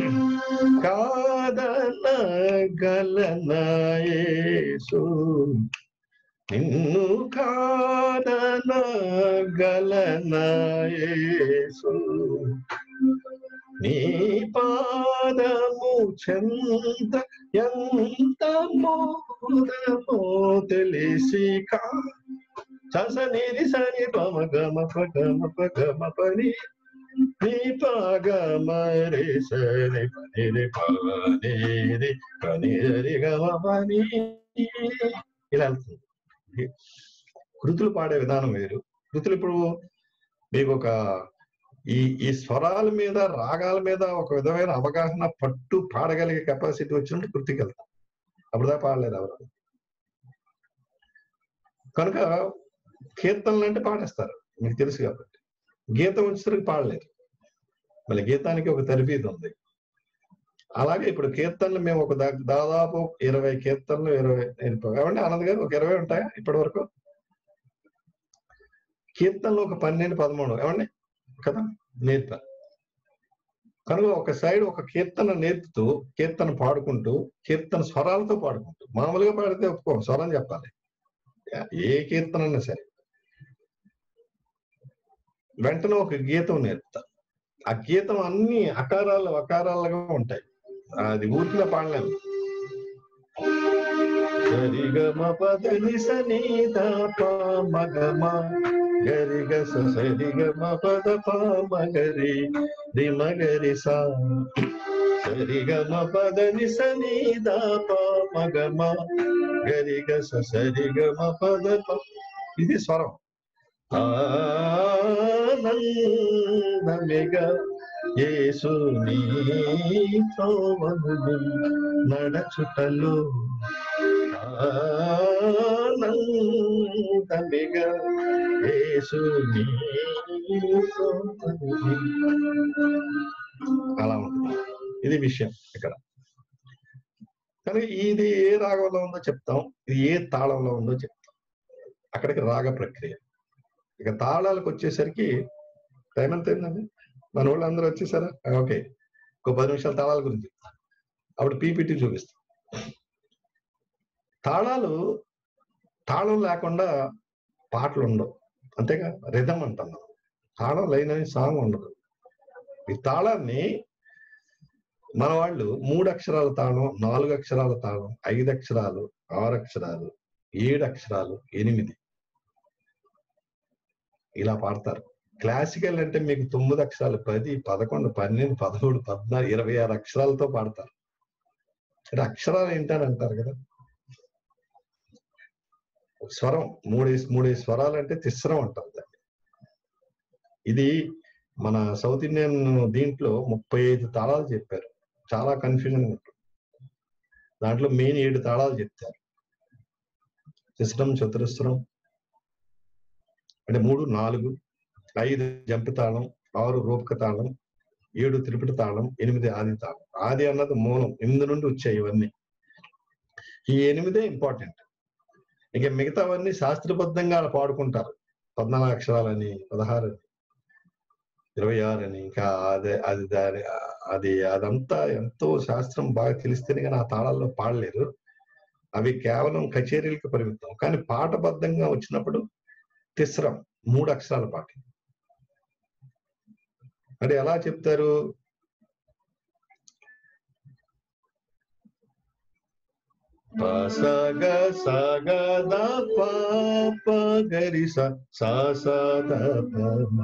కాదనగలనాయేసు నిన్ను కాదనగలనాయేసు నీ పాదము చెంత ఎంత మోదమో తెలిసి కా సస నిరి సని పమ గమ పగమ పగమ పని నీ పగమరి సరి పని పని పని హరి గమ పని. ఇలా వెళ్తుంది. కృతులు పాడే విధానం వేరు. కృతులు ఇప్పుడు మీకు ఒక ఈ ఈ స్వరాల మీద, రాగాల మీద ఒక విధమైన అవగాహన, పట్టు పాడగలిగే కెపాసిటీ వచ్చినట్టు కృతికి వెళ్తాం. అప్పుడుదా పాడలేదు ఎవరు. కనుక కీర్తనలు అంటే పాడేస్తారు, మీకు తెలుసు కాబట్టి. గీతం వచ్చేసరికి పాడలేదు. మళ్ళీ గీతానికి ఒక తరబీదు ఉంది. అలాగే ఇప్పుడు కీర్తనలు మేము ఒక దాదాపు ఇరవై కీర్తనలు ఇరవై ఏమండి ఆనంద్ గారు, ఒక ఇరవై ఉంటాయా ఇప్పటి వరకు? కీర్తనలు ఒక పన్నెండు పదమూడు ఏమండి కదా నేర్పా. కనుక ఒక సైడ్ ఒక కీర్తన నేర్పుతూ, కీర్తన పాడుకుంటూ, కీర్తన స్వరాలతో పాడుకుంటూ, మామూలుగా పాడితే ఒప్పుకో, స్వరం చెప్పాలి. ఏ కీర్తన అన్నా సరే. వెంటనే ఒక గీతం నేర్పుతా. ఆ గీతం అన్ని అకారాలు అకారాలుగా ఉంటాయి. అది ఊరిలో పాడలేము. సరిగమ పదని సని దప మగమ గరిగ సరిగమ పద ప మగరి రి మగరి సా సరిగమ పదని సని దప మగమ గరిగ సరిగమ పద ప. ఇది స్వరం. ఆనందమిగా యేసుని త్రోవను నడచుటలో ఆనందమిగా యేసుని అలా ఉంటుంది. ఇది విషయం ఇక్కడ. కానీ ఇది ఏ రాగంలో ఉందో చెప్తాం, ఇది ఏ తాళంలో ఉందో చెప్తాం. అక్కడికి రాగ ప్రక్రియ. ఇక తాళాలకు వచ్చేసరికి టైం ఎంత అయిందండి? మన వాళ్ళు అందరూ వచ్చేసారా? ఓకే, ఇంకో పది నిమిషాలు తాళాల గురించి చెప్తాను, అప్పుడు పీపీటీ చూపిస్తాం. తాళాలు, తాళం లేకుండా పాటలు ఉండవు, అంతేగా. రిథం అంటాం మనం. తాళం లేని సాంగ్ ఉండదు. ఈ తాళాన్ని మన వాళ్ళు మూడు అక్షరాల తాళం, నాలుగు అక్షరాల తాళం, ఐదు అక్షరాలు, ఆరు అక్షరాలు, ఏడు అక్షరాలు, ఎనిమిది ఇలా పాడతారు. క్లాసికల్ అంటే మీకు తొమ్మిది అక్షరాలు, పది, పదకొండు, పన్నెండు, పదమూడు, పద్నాలుగు, ఇరవై ఆరు అక్షరాలతో పాడతారు. అంటే అక్షరాలు ఏంటని అంటారు కదా. స్వరం మూడేసి మూడేసి స్వరాలు అంటే తిస్రం అంటారు దాన్ని. ఇది మన సౌత్ ఇండియన్ దీంట్లో ముప్పై ఐదు తాళాలు చెప్పారు. చాలా కన్ఫ్యూజన్ ఉంటుంది. దాంట్లో మెయిన్ ఏడు తాళాలు చెప్తారు. తిస్రం, చతురస్రం అంటే మూడు, నాలుగు, ఐదు జంపి తాళం, ఆరు రూపక తాళం, ఏడు త్రిపుట తాళం, ఎనిమిది ఆది తాళం. ఆది అన్నది మూలం, ఎనిమిది నుండి వచ్చాయి ఇవన్నీ. ఈ ఎనిమిదే ఇంపార్టెంట్. ఇక మిగతావన్నీ శాస్త్రబద్ధంగా పాడుకుంటారు. పద్నాలుగు అక్షరాలని, పదహారు అని, ఇరవై ఆరు అని, ఇంకా అదే అది దాని అది అదంతా ఎంతో శాస్త్రం బాగా తెలిస్తేనే కానీ ఆ తాళాల్లో పాడలేరు. అవి కేవలం కచేరీలకు పరిమితం. కానీ పాటబద్ధంగా వచ్చినప్పుడు తిస్రం, మూడు అక్షరాల పాట. అంటే ఎలా చెప్తారు? సగ సగ ద ప ప గరి స స స ద ప మ.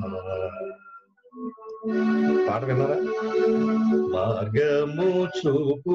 పాట విన్నారా? మార్గము చూపు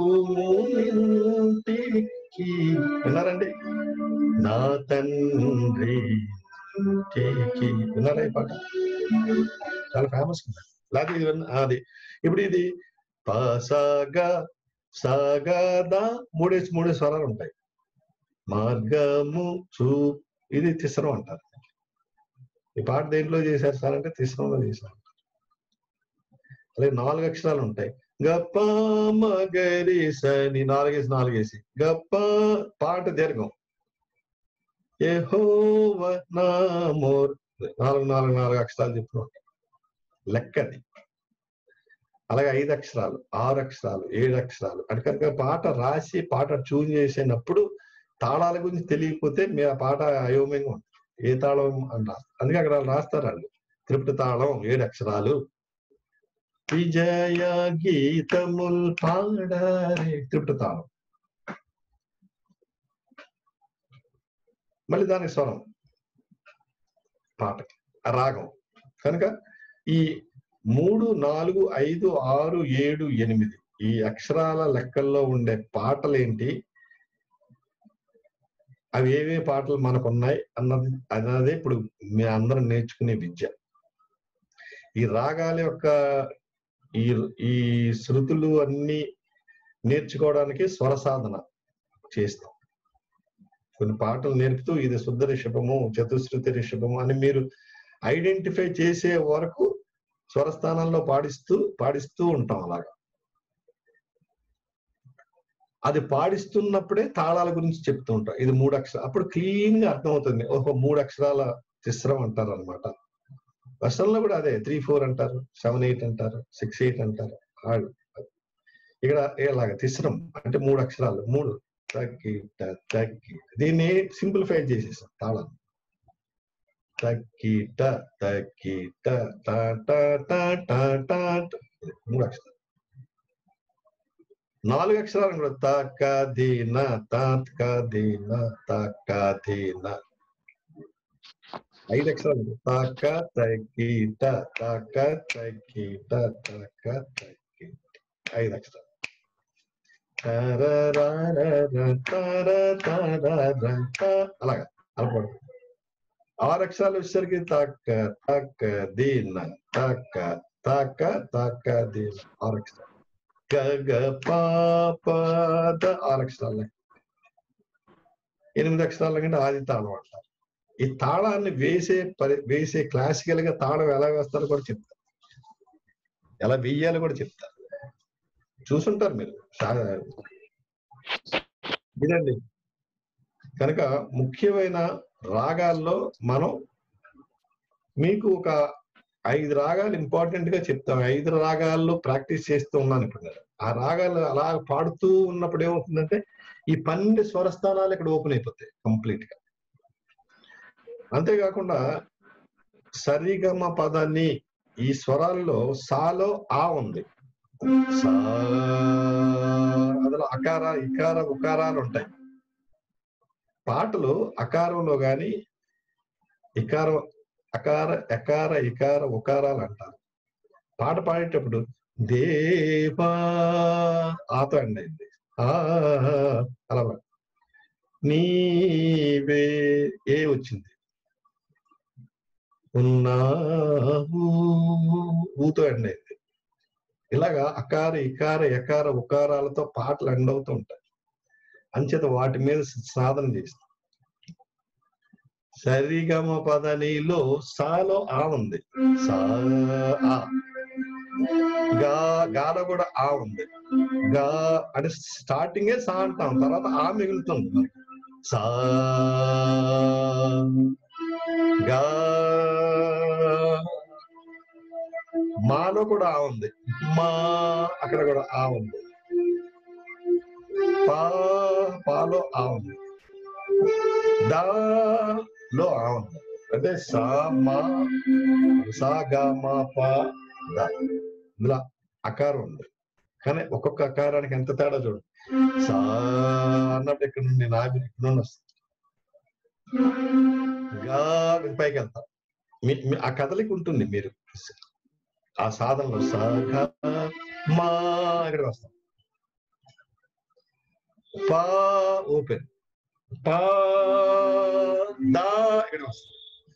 ఇంటికి, విన్నారండి? నా తండ్రి విన్నారా ఈ పాట? చాలా ఫేమస్ కదా. లేకపోతే ఇది అది ఇప్పుడు ఇది పసగా సగదా మూడేసి మూడే స్వరాలు ఉంటాయి. మార్గము చూ ఇది తిస్రం అంటారు. ఈ పాట దేంట్లో చేశారు సార్ అంటే తిస్రంలో చేశారు. అలాగే నాలుగు అక్షరాలు ఉంటాయి. గప్ప మగరి సని, నాలుగేసి నాలుగేసి గప్ప. పాట దీర్ఘం. యెహోవా నామోర్, నాలుగు నాలుగు నాలుగు అక్షరాలు చెప్పిన లెక్కది. అలాగే ఐదు అక్షరాలు, ఆరు అక్షరాలు, ఏడు అక్షరాలు. అంటే కనుక పాట రాసి పాట ట్యూన్ చేసేటప్పుడు తాళాల గురించి తెలియకపోతే మీరు ఆ పాట అయోమయంగా ఉంటుంది. ఏ తాళం అని రాస్తారు. అందుకే అక్కడ రాస్తారు వాళ్ళు త్రిపుట తాళం, ఏడు అక్షరాలు. విజయ గీతముల్ పాడారే త్రిపుట తాళం. మళ్ళీ దానికి స్వరం పాటకి రాగం. కనుక ఈ మూడు, నాలుగు, ఐదు, ఆరు, ఏడు, ఎనిమిది ఈ అక్షరాల లెక్కల్లో ఉండే పాటలేంటి, అవి ఏవే పాటలు మనకు ఉన్నాయి అన్నది అన్నదే ఇప్పుడు మీ అందరం నేర్చుకునే విద్య. ఈ రాగాల యొక్క ఈ ఈ శృతులు అన్ని నేర్చుకోవడానికి స్వర సాధన చేస్తాం. కొన్ని పాటలు నేర్పుతూ ఇది శుద్ధ రిషభము, చతుశ్రుతి రిషభము అని మీరు ఐడెంటిఫై చేసే వరకు స్వరస్థానంలో పాడిస్తూ పాడిస్తూ ఉంటాం. అలాగా అది పాడిస్తున్నప్పుడే తాళాల గురించి చెప్తూ ఉంటాం. ఇది మూడు అక్షరాలు, అప్పుడు క్లీన్ గా అర్థమవుతుంది. ఓహో మూడు అక్షరాల తిస్రం అంటారు అనమాట. వర్షంలో కూడా అదే త్రీ ఫోర్ అంటారు, సెవెన్ ఎయిట్ అంటారు, సిక్స్ ఎయిట్ అంటారు. ఇక్కడ ఇలాగ తిస్రం అంటే మూడు అక్షరాలు, మూడు తగ్గి తగ్గి. దీన్ని సింప్లిఫై చేసేసాం తాళాలు. తక్కిట తక్కిట టా టా టా టా టా టా. మూడు అక్షరాలు. నాలుగు అక్షరాలు కూడా తక దీన తాత్క దీన తక దీన. ఐదు అక్షరాలు తక తక్కిట తక తక్కిట తక తక్కిట. ఐదు అక్షరాలు. అలాగా అలపడు. ఆరు అక్షరాలు వచ్చేసరికి తక్క తక్క దీన తక్క తక్క తక్క దీన. ఆరు అక్షరాలు. గగ పాపద ఆరు అక్షరాలు. ఎనిమిది అక్షరాల కంటే ఆది తాళం అంటారు. ఈ తాళాన్ని వేసే పరి వేసే క్లాసికల్ గా తాళం ఎలా వేస్తారో కూడా చెప్తారు, ఎలా వెయ్యాలో కూడా చెప్తారు. చూసుంటారు మీరు. ఇదండి కనుక ముఖ్యమైన రాగాల్లో మనం మీకు ఒక ఐదు రాగాలు ఇంపార్టెంట్ గా చెప్తాం. ఐదు రాగాల్లో ప్రాక్టీస్ చేస్తూ ఉన్నాను ఇప్పుడు. ఆ రాగాలు అలా పాడుతూ ఉన్నప్పుడు ఏమవుతుందంటే ఈ పన్నెండు స్వరస్థానాలు ఇక్కడ ఓపెన్ అయిపోతాయి కంప్లీట్ గా. అంతేకాకుండా సరిగమ పదని ఈ స్వరాల్లో సాలో ఆ ఉంది. సా అందులో అకార ఇకార ఉకారాలు ఉంటాయి. పాటలు అకారంలో గాని ఇకార అకార ఎకార ఇకార ఉకారాలు అంటారు. పాట పాడేటప్పుడు దేవా ఆతో అండి అయింది. ఆ అలా నీవే ఏ వచ్చింది. ఉన్నావు ఊతో అండి అయింది. ఇలాగా అకార ఇకార ఎకార ఉకారాలతో పాటలు ఎండ్ అవుతూ ఉంటాయి. అంచేత వాటి మీద సాధన చేస్తాం. సరిగమ పదనిలో సాలో ఆ ఉంది. సా ఆ గా గాలో కూడా ఆ ఉంది. గా అంటే స్టార్టింగే సా అంటాం, తర్వాత ఆ మిగులుతుంది. సా గా మాలో కూడా ఆ ఉంది. మా అక్కడ కూడా ఆ ఉంది. పా పాలో ఆ ఉంది. దా లో ఆ ఉంది. అంటే సా మా సా గా మా పా దా. ఇందులో అకారం ఉంది. కానీ ఒక్కొక్క అకారానికి ఎంత తేడా చూడండి. సా అన్నప్పుడు ఇక్కడ నుండి నా ఇక్కడ నుండి వస్తుంది. గా పైకి వెళ్తాం. ఆ కదలిక ఉంటుంది. మీరు ఆ సాధనలో సా గా మా ఇక్కడికి వస్తాం. పా ఓపెన్. పా దా ఇక్కడికి వస్తాం.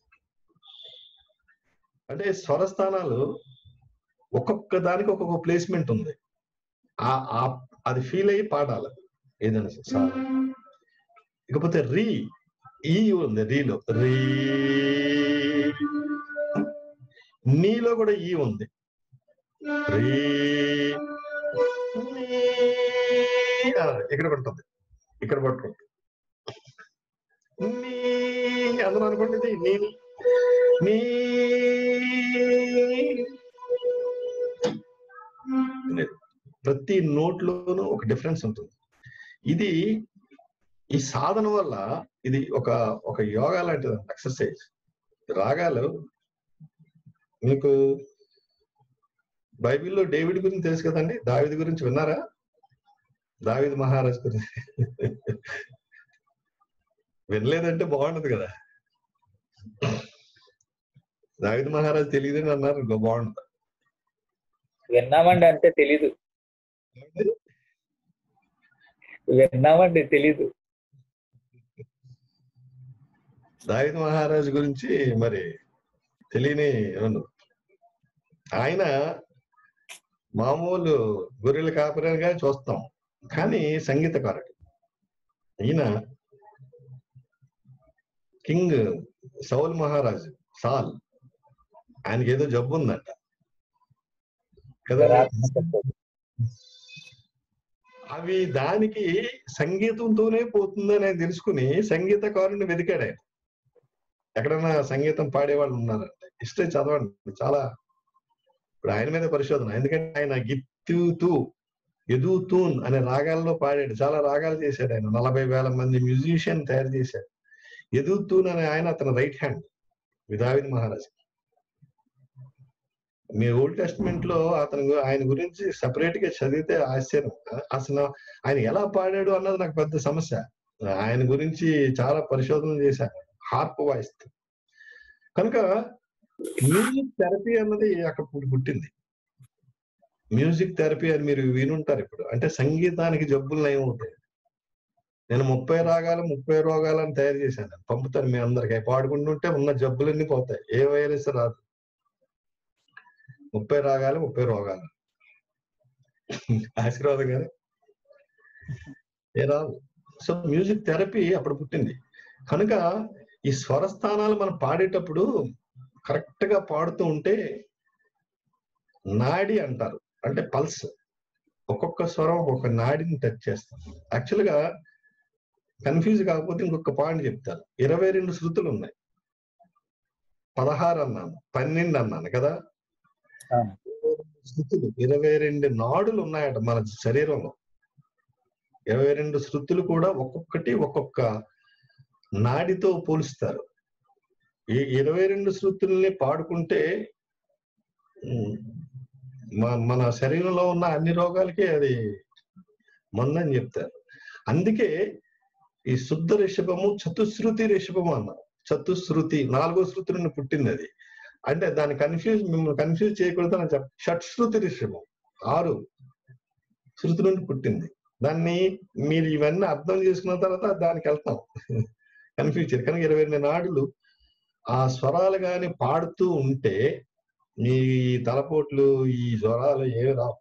అంటే స్వరస్థానాలు ఒక్కొక్క దానికి ఒక్కొక్క ప్లేస్మెంట్ ఉంది. ఆ అది ఫీల్ అయ్యి పాడాలి ఏదైనా సార్. ఇకపోతే రీ ఈ ఉంది. రీలో రీ, నీలో కూడా ఈ ఉంది. రీ ఇక్కడ పడుతుంది, ఇక్కడ పట్టుకుంటుంది. నీ అందరూ అనుకోండి ఇది నీ నీ ప్రతి నోట్లోనూ ఒక డిఫరెన్స్ ఉంటుంది. ఇది ఈ సాధన వల్ల ఇది ఒక ఒక యోగా లాంటిది, ఎక్సర్సైజ్. రాగాలు మీకు బైబిల్లో డేవిడ్ గురించి తెలుసు కదండి. దావీదు గురించి విన్నారా? దావీదు మహారాజ్ గురించి వినలేదంటే బాగుండదు కదా. దావీదు మహారాజ్ తెలియదని అన్నారు, బాగుండదు. విన్నామండి అంటే తెలీదు. విన్నామండి తెలీదు. దావీదు మహారాజు గురించి మరి తెలియని ఏమన్నా. ఆయన మామూలు గొర్రెల కాపరిగా చూస్తాం, కానీ సంగీతకారుడు. ఈయన కింగ్ సౌల్ మహారాజు సాల్, ఆయనకి ఏదో జబ్బు ఉందంట కదా. అవి దానికి సంగీతంతోనే పోతుందని ఆయన తెలుసుకుని సంగీతకారుని వెతికాడు. ఆయన ఎక్కడైనా సంగీతం పాడేవాళ్ళు ఉన్నారంటే ఇష్టే చదవండి. చాలా ఇప్పుడు ఆయన మీద పరిశోధన. ఎందుకంటే ఆయన గిత్తు ఎదు తూన్ అనే రాగాల్లో పాడాడు. చాలా రాగాలు చేశాడు ఆయన. నలభై వేల మంది మ్యూజిషియన్ తయారు చేశాడు. ఎదు తూన్ అనే ఆయన అతని రైట్ హ్యాండ్. దావీదు మహారాజు. మీ ఓల్డ్ టెస్ట్మెంట్ లో అతను గు- ఆయన గురించి సెపరేట్ గా చదివితే ఆశ్చర్యం. అసలు ఆయన ఎలా పాడాడు అన్నది నాకు పెద్ద సమస్య. ఆయన గురించి చాలా పరిశోధనలు చేశాను, హార్ప్ వాయిస్తూ. కనుక మ్యూజిక్ థెరపీ అన్నది అక్కడ పుట్టి- పుట్టింది. మ్యూజిక్ థెరపీ అని మీరు వినుంటారు ఇప్పుడు. అంటే సంగీతానికి జబ్బులు నయం అవుతాయి. నేను ముప్పై రాగాలు ముప్పై రోగాలు అని తయారు చేశాను, పంపుతాను మీ అందరికి. అవి పాడుకుంటుంటే ఉన్న జబ్బులన్నీ పోతాయి, ఏ వైరస్ రాదు. ముప్పై రాగాలు ముప్పై రోగాలు ఆశీర్వాదం గారు ఏ రాదు. సో మ్యూజిక్ థెరపీ అప్పుడు పుట్టింది. కనుక ఈ స్వరస్థానాలు మనం పాడేటప్పుడు కరెక్ట్ గా పాడుతూ ఉంటే నాడి అంటారు, అంటే పల్స్. ఒక్కొక్క స్వరం ఒక్కొక్క నాడిని టచ్ చేస్తాం. యాక్చువల్ గా కన్ఫ్యూజ్ కాకపోతే ఇంకొక పాయింట్ చెప్తాను. ఇరవై రెండు శృతులు ఉన్నాయి, పదహారు అన్నాను, పన్నెండు అన్నాను కదా. శృతులు ఇరవై రెండు నాడులు ఉన్నాయట మన శరీరంలో. ఇరవై రెండు శృతులు కూడా ఒక్కొక్కటి ఒక్కొక్క నాడితో పోలుస్తారు. ఈ ఇరవై రెండు శృతుల్ని పాడుకుంటే ఉమ్, మ- మన శరీరంలో ఉన్న అన్ని రోగాలకి అది మందని చెప్తారు. అందుకే ఈ శుద్ధ రిషభము చతుశ్రుతి రిషభము అన్నారు. చతుశ్రుతి నాలుగో శృతి నుండి పుట్టింది అది. అంటే దాన్ని కన్ఫ్యూజ్ మిమ్మల్ని కన్ఫ్యూజ్ చేయకూడదు అని చెప్ప షట్శ్రుతి రిషభం ఆరు శృతి నుండి పుట్టింది. దాన్ని మీరు ఇవన్నీ అర్థం చేసుకున్న తర్వాత దానికి వెళ్తాం, కన్ఫ్యూజ్ చేయరు. కనుక ఇరవై రెండు నాడులు ఆ స్వరాలు కానీ పాడుతూ ఉంటే మీ తలపోట్లు ఈ జ్వరాలు ఏమి రావు.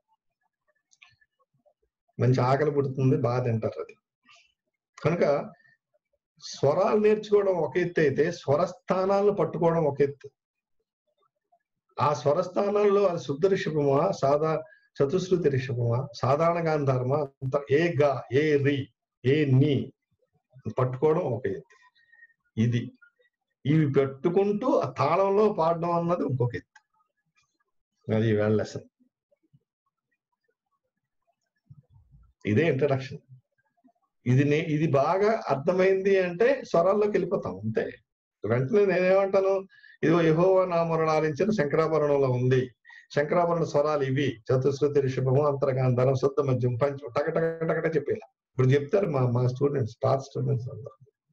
మంచి ఆకలి పుడుతుంది, బాగా తింటారు అది. కనుక స్వరాలు నేర్చుకోవడం ఒక ఎత్తు అయితే స్వరస్థానాలను పట్టుకోవడం ఒక ఎత్తు. ఆ స్వరస్థానాల్లో అది శుద్ధ రిషభమా, సాదా చతుశ్రుతి రిషభమా, సాధారణ గాంధారమా, అంత ఏ గా ఏ రి ఏ నీ పట్టుకోవడం ఒక ఎత్తు. ఇది ఇవి పెట్టుకుంటూ ఆ తాళంలో పాడడం అన్నది ఇంకొక ఎత్తు. అది వేళ లెసన్. ఇదే ఇంట్రడక్షన్. ఇది నే ఇది బాగా అర్థమైంది అంటే స్వరాల్లోకి వెళ్ళిపోతాం అంతే. వెంటనే నేనేమంటాను, ఇదిగో యెహోవా నామమును ఆలించిన శంకరాభరణంలో ఉంది. శంకరాభరణ స్వరాలు ఇవి: చతుశ్రుతి రిషభము, అంతర్గాంధారం, శుద్ధ మధ్యం, పంచం. టక టక టక చెప్పేలా ఇప్పుడు చెప్తారు మా మా స్టూడెంట్స్, పాత స్టూడెంట్స్ అందరూ.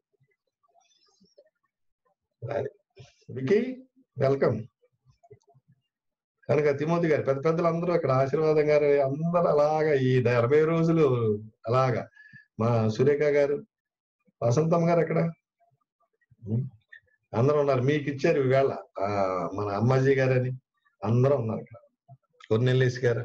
అది వికీ వెల్కమ్. కనుక తిమోతి గారు, పెద్ద పెద్దలు అందరూ ఇక్కడ, ఆశీర్వాదం గారు అందరూ అలాగా ఈ నలభై రోజులు అలాగా. మా సురేఖ గారు, వసంతమ్మ గారు ఎక్కడ, అందరూ ఉన్నారు. మీకు ఇచ్చారు ఈవేళ ఆ మన అమ్మాజీ గారు అని అందరూ ఉన్నారు ఇక్కడ. కొన్నెల్లేసి గారు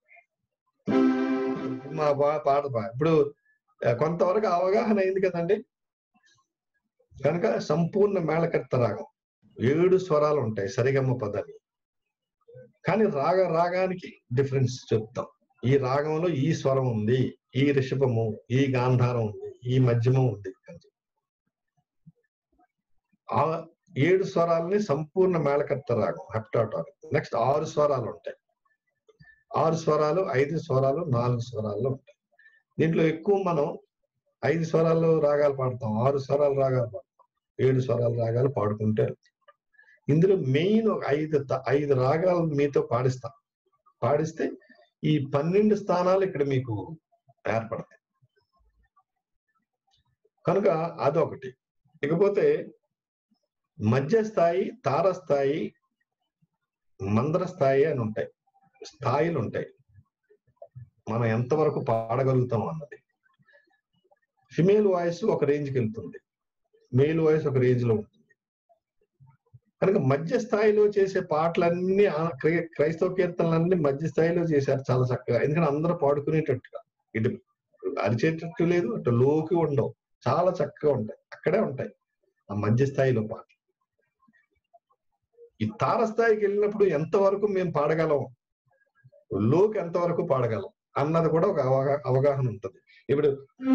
మా బా పాట బా ఇప్పుడు కొంతవరకు అవగాహన అయింది కదండి. కనుక సంపూర్ణ మేళకర్త రాగం, ఏడు స్వరాలు ఉంటాయి సరిగమ పదాన్ని. కానీ రాగ రాగానికి డిఫరెన్స్ చెప్తాం. ఈ రాగంలో ఈ స్వరం ఉంది, ఈ రిషభము, ఈ గాంధారం ఉంది, ఈ మధ్యమం ఉంది. ఆ ఏడు స్వరాలని సంపూర్ణ మేళకర్త రాగం, హెప్టాటానిక్. నెక్స్ట్ ఆరు స్వరాలు ఉంటాయి. ఆరు స్వరాలు, ఐదు స్వరాలు, నాలుగు స్వరాల్లో ఉంటాయి. దీంట్లో ఎక్కువ మనం ఐదు స్వరాలు రాగాలు పాడతాం, ఆరు స్వరాలు రాగాలు పాడతాం, ఏడు స్వరాలు రాగాలు పాడుకుంటే వెళ్తాం. ఇందులో మెయిన్ ఒక ఐదు ఐదు రాగాలు మీతో పాడిస్తాం. పాడిస్తే ఈ పన్నెండు స్థానాలు ఇక్కడ మీకు ఏర్పడతాయి. కనుక అదొకటి. ఇకపోతే మధ్యస్థాయి, తారస్థాయి, మంద్రస్థాయి అని ఉంటాయి, స్థాయిలు ఉంటాయి. మనం ఎంతవరకు పాడగలుగుతాం అన్నది. ఫిమేల్ వాయిస్ ఒక రేంజ్కి వెళ్తుంది, మేల్ వాయిస్ ఒక రేంజ్ లో ఉంటుంది. కనుక మధ్య స్థాయిలో చేసే పాటలన్నీ, క్రైస్తవ కీర్తనలన్నీ మధ్య స్థాయిలో చేశారు చాలా చక్కగా. ఎందుకంటే అందరూ పాడుకునేటట్టుగా, ఇటు అరిచేటట్టు లేదు, అటు లోకి ఉండవు, చాలా చక్కగా ఉంటాయి. అక్కడే ఉంటాయి ఆ మధ్య స్థాయిలో పాటలు. ఈ తారస్థాయికి వెళ్ళినప్పుడు ఎంతవరకు మేము పాడగలం, లోకి ఎంతవరకు పాడగలం అన్నది కూడా ఒక అవగా అవగాహన ఉంటుంది. ఇప్పుడు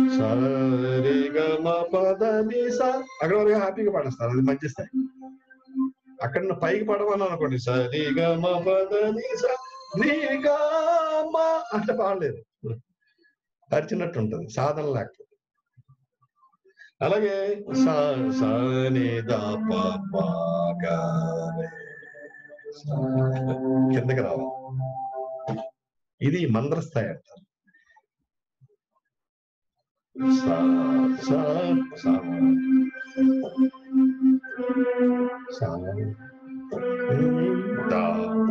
అక్కడ వరకు హ్యాపీగా పాడేస్తాను, అది మధ్య స్థాయి. అక్కడ పైకి పడమని అనుకోండి, సరిగమ పదని అంటే పాడలేదు, అరిచినట్టు ఉంటుంది, సాధన లేకపోతే. అలాగే సా సా ని ద ప ప గ రే సా. కిందకి రావాలి. ఇది మంద్ర స్థాయి అంటారు. సా సా సా సా దా.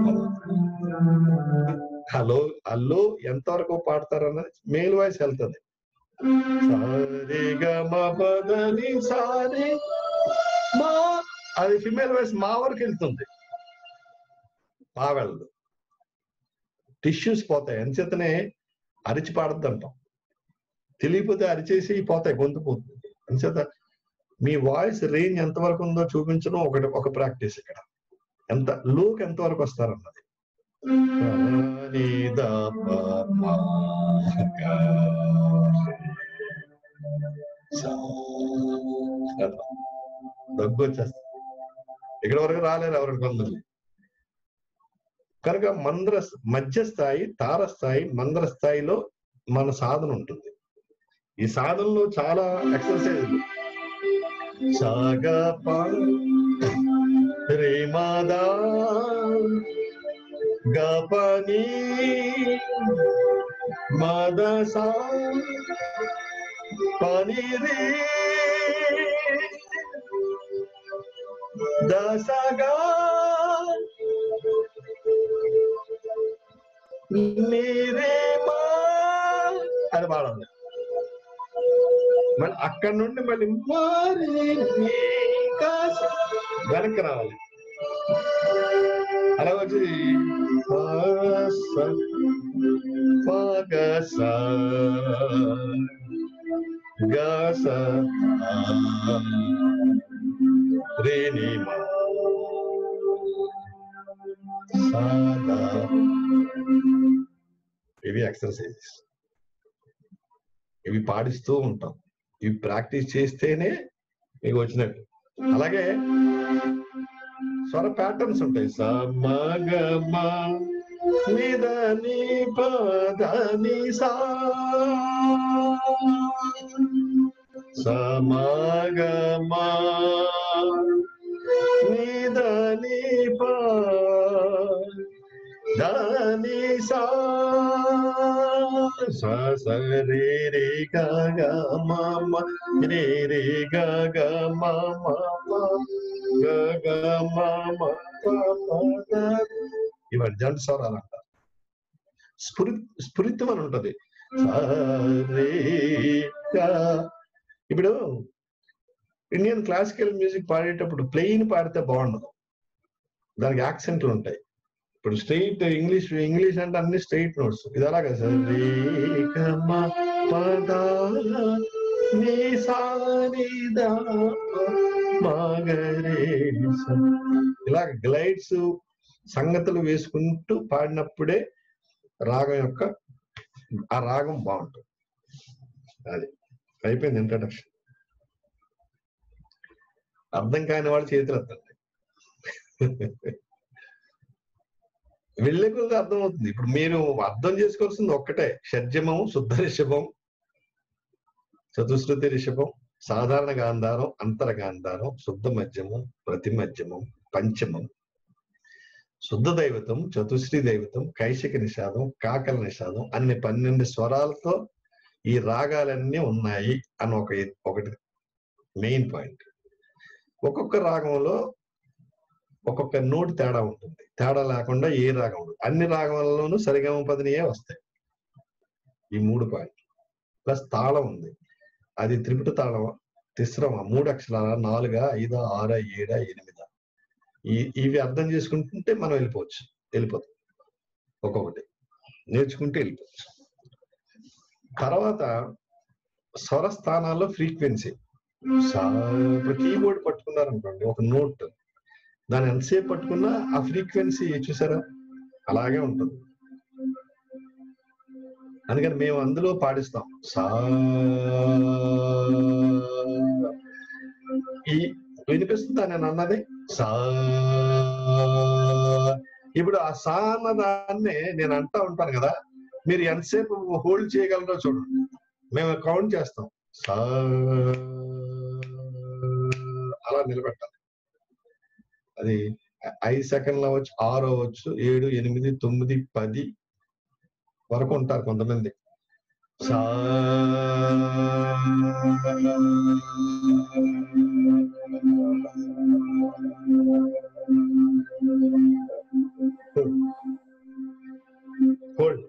హలో హలో ఎంతవరకు పాడతారన్నది మేల్ వాయిస్ వెళ్తుంది. సారే గ మ ప ద ని సారే మా, అది ఫిమేల్ వాయిస్ మా వరకు వెళ్తుంది, మా వెళ్ళదు. టిష్యూస్ పోతాయి, అంచేతనే అరిచి పాడద్దు అంటాం. తెలియకపోతే అరిచేసి పోతాయి, గొంతు పోతుంది. అంచేత మీ వాయిస్ రేంజ్ ఎంతవరకు ఉందో చూపించడం ఒకటి ఒక ప్రాక్టీస్. ఇక్కడ ఎంత లోకి ఎంతవరకు వస్తారన్నది. దగ్గు వచ్చేస్తుంది, ఇక్కడ వరకు రాలేదు ఎవరికి కొందరు. కనుక మంద్ర మధ్య స్థాయి, తారస్థాయి, మంద్ర స్థాయిలో మన సాధన ఉంటుంది. ఈ సాధనలో చాలా ఎక్సర్సైజ్లు. సాగ ప రే మాదా గ ప ని మాద సా ప ని రే ద స గ ని రే మా అది పాడాలి. మళ్ళీ అక్కడి నుండి మళ్ళీ వెనక్కి రావాలి. అలా వచ్చి రేణి ఇవి ఎక్సర్సైజెస్, ఇవి పాడిస్తూ ఉంటాం. ఇవి ప్రాక్టీస్ చేస్తేనే మీకు వచ్చినట్టు. అలాగే స్వర ప్యాటర్న్స్ ఉంటాయి. స మ గ మ ని ద ని ప ద ని సా స మ గ మ ని ద ని ప ద ని సా స స రే రే గ గ మ మ రే రే గ గ మ మ మ గ గ మ మ ప ప ద. ఇవన్నీ జంట స్వరాలు అంటారు. స్ఫురి స్ఫురితం అని ఉంటది. ఇప్పుడు ఇండియన్ క్లాసికల్ మ్యూజిక్ పాడేటప్పుడు ప్లెయిన్ పాడితే బాగుండదు, దానికి యాక్సెంట్లు ఉంటాయి. ఇప్పుడు స్ట్రైట్ ఇంగ్లీష్ ఇంగ్లీష్ అంటే అన్ని స్ట్రైట్ నోట్స్. ఇది అలాగే సార్ ఇలా గ్లైడ్స్ సంగతులు వేసుకుంటూ పాడినప్పుడే రాగం యొక్క ఆ రాగం బాగుంటుంది. అది అయిపోయింది ఇంట్రడక్షన్. అర్థం కాని వాళ్ళు చేతులు ఎత్తండి. వెళ్ళే కొద్ది అర్థం అవుతుంది. ఇప్పుడు మీరు అర్థం చేసుకోవాల్సింది ఒక్కటే, షడ్జమం, శుద్ధ రిషభం, చతుశ్రుతి రిషభం, సాధారణ గాంధారం, అంతర గాంధారం, శుద్ధ మధ్యమం, ప్రతి మధ్యమం, పంచమం, శుద్ధ దైవతం, చతుశ్రీ దైవతం, కైశిక నిషాదం, కాకల నిషాదం, అన్ని పన్నెండు స్వరాలతో ఈ రాగాలన్నీ ఉన్నాయి అని ఒక ఒకటి మెయిన్ పాయింట్. ఒక్కొక్క రాగంలో ఒక్కొక్క నోటి తేడా ఉంటుంది. తేడా లేకుండా ఏ రాగం ఉండదు. అన్ని రాగంలోనూ సరిగమ పదినియే వస్తాయి. ఈ మూడు పాయింట్ ప్లస్ తాళం ఉంది. అది త్రిపుట తాళం, తిస్రమ, మూడు అక్షరాల, నాలుగా, ఐదా, ఆరా, ఏడా, ఎనిమిదా. ఈ ఇవి అర్థం చేసుకుంటుంటే మనం వెళ్ళిపోవచ్చు, వెళ్ళిపోతాం. ఒక్కొక్కటి నేర్చుకుంటే వెళ్ళిపోవచ్చు. తర్వాత స్వరస్థానాల్లో ఫ్రీక్వెన్సీ. ఇప్పుడు కీబోర్డ్ పట్టుకున్నారనుకోండి, ఒక నోట్, దాన్ని ఎంతసేపు పట్టుకున్నా ఆ ఫ్రీక్వెన్సీ చూసారా అలాగే ఉంటుంది. అందుకని మేము అందులో పాడిస్తాం. సా ఈ వినిపిస్తుందా నేను అన్నది? సా. ఇప్పుడు ఆ సా అన్న దాన్ని నేను అంటా ఉంటాను కదా, మీరు ఎంతసేపు హోల్డ్ చేయగలరో చూడండి. మేము కౌంట్ చేస్తాం. సా అలా నిలబెట్టాలి. అది ఐదు సెకండ్లు అవ్వచ్చు, ఆరు అవ్వచ్చు, ఏడు, ఎనిమిది, తొమ్మిది, పది వరకు ఉంటారు కొంతమంది. సా హోల్డ్.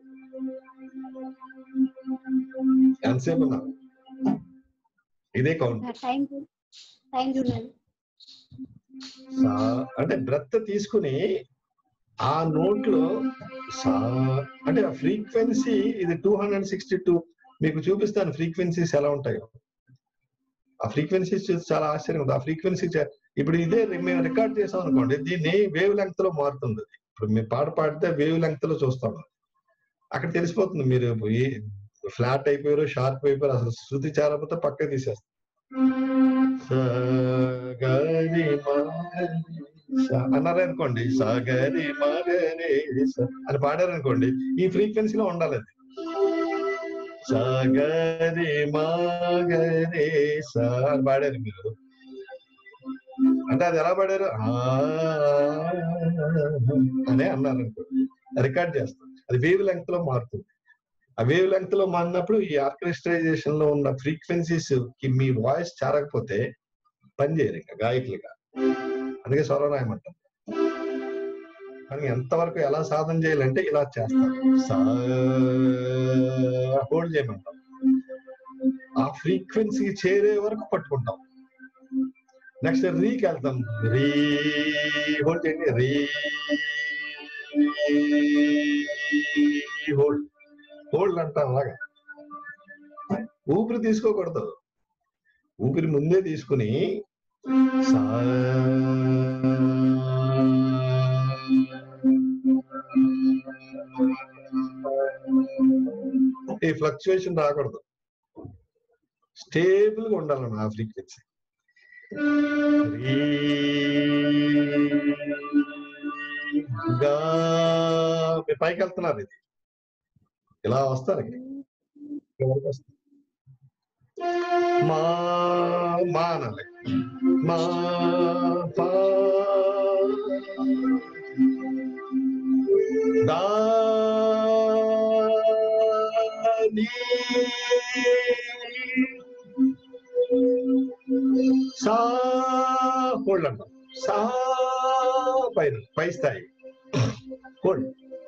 ఎంతసేపు ఉన్నా ఇదే కౌంట్. అంటే బ్రెత్ తీసుకుని ఆ నోట్ లో సా అంటే ఆ ఫ్రీక్వెన్సీ ఇది టూ హండ్రెడ్ సిక్స్టీ టూ మీకు చూపిస్తాను ఫ్రీక్వెన్సీస్ ఎలా ఉంటాయో. ఆ ఫ్రీక్వెన్సీస్ చాలా ఆశ్చర్యం ఉంది. ఆ ఫ్రీక్వెన్సీ ఇప్పుడు ఇదే మేము రికార్డ్ చేసాం అనుకోండి, దీన్ని వేవ్ లెంగ్త్ లో మారుతుంది. ఇప్పుడు మేము పాట పాడితే వేవ్ లెంగ్త్ లో చూస్తాం, అక్కడ తెలిసిపోతుంది మీరు ఫ్లాట్ అయిపోయారు, షార్ప్ అయిపోయారు, అసలు శృతి చేరకపోతే పక్క తీసేస్తాం. అన్నారు అనుకోండి, సాగరి మగరే అని పాడారు అనుకోండి, ఈ ఫ్రీక్వెన్సీలో ఉండాలి అది. సాగరి మగరే సా అని పాడారు మీరు, అంటే అది ఎలా పాడారు అనే అన్నారు అనుకోండి, రికార్డ్ చేస్తాం. అది వేవ్ లెంగ్త్ లో మారుతుంది. ఆ వేవ్ లెంగ్త్ లో మారినప్పుడు ఈ ఆర్కెస్ట్రైజేషన్ లో ఉన్న ఫ్రీక్వెన్సీస్ కి మీ వాయిస్ చేరకపోతే పనిచేయరు ఇంకా గాయకులుగా. అందుకే స్వరరాయం అంటాం. కానీ ఎంతవరకు ఎలా సాధన చేయాలంటే ఇలా చేస్తాం, హోల్డ్ చేయమంటాం, ఆ ఫ్రీక్వెన్సీకి చేరే వరకు పట్టుకుంటాం. నెక్స్ట్ రీకి వెళ్తాం, రీ హోల్డ్ చేయండి, రీ హోల్డ్ హోల్డ్ అంటాం. అలాగా ఊపిరి తీసుకోకూడదు, ఊపిరి ముందే తీసుకుని సా ఈ ఫ్లక్చుయేషన్ రాకూడదు, స్టేబుల్ గా ఉండాలన్న ఆ ఫ్రీక్వెన్సీ. మీరు పైకి వెళ్తున్నారు, ఇది ఇలా వస్తారు, వరకు వస్తారు. మా మా అనాలి, మా పా దా నీ సా హోల్డ్ అంటాం. సా పైన పై స్థాయి హోల్డ్.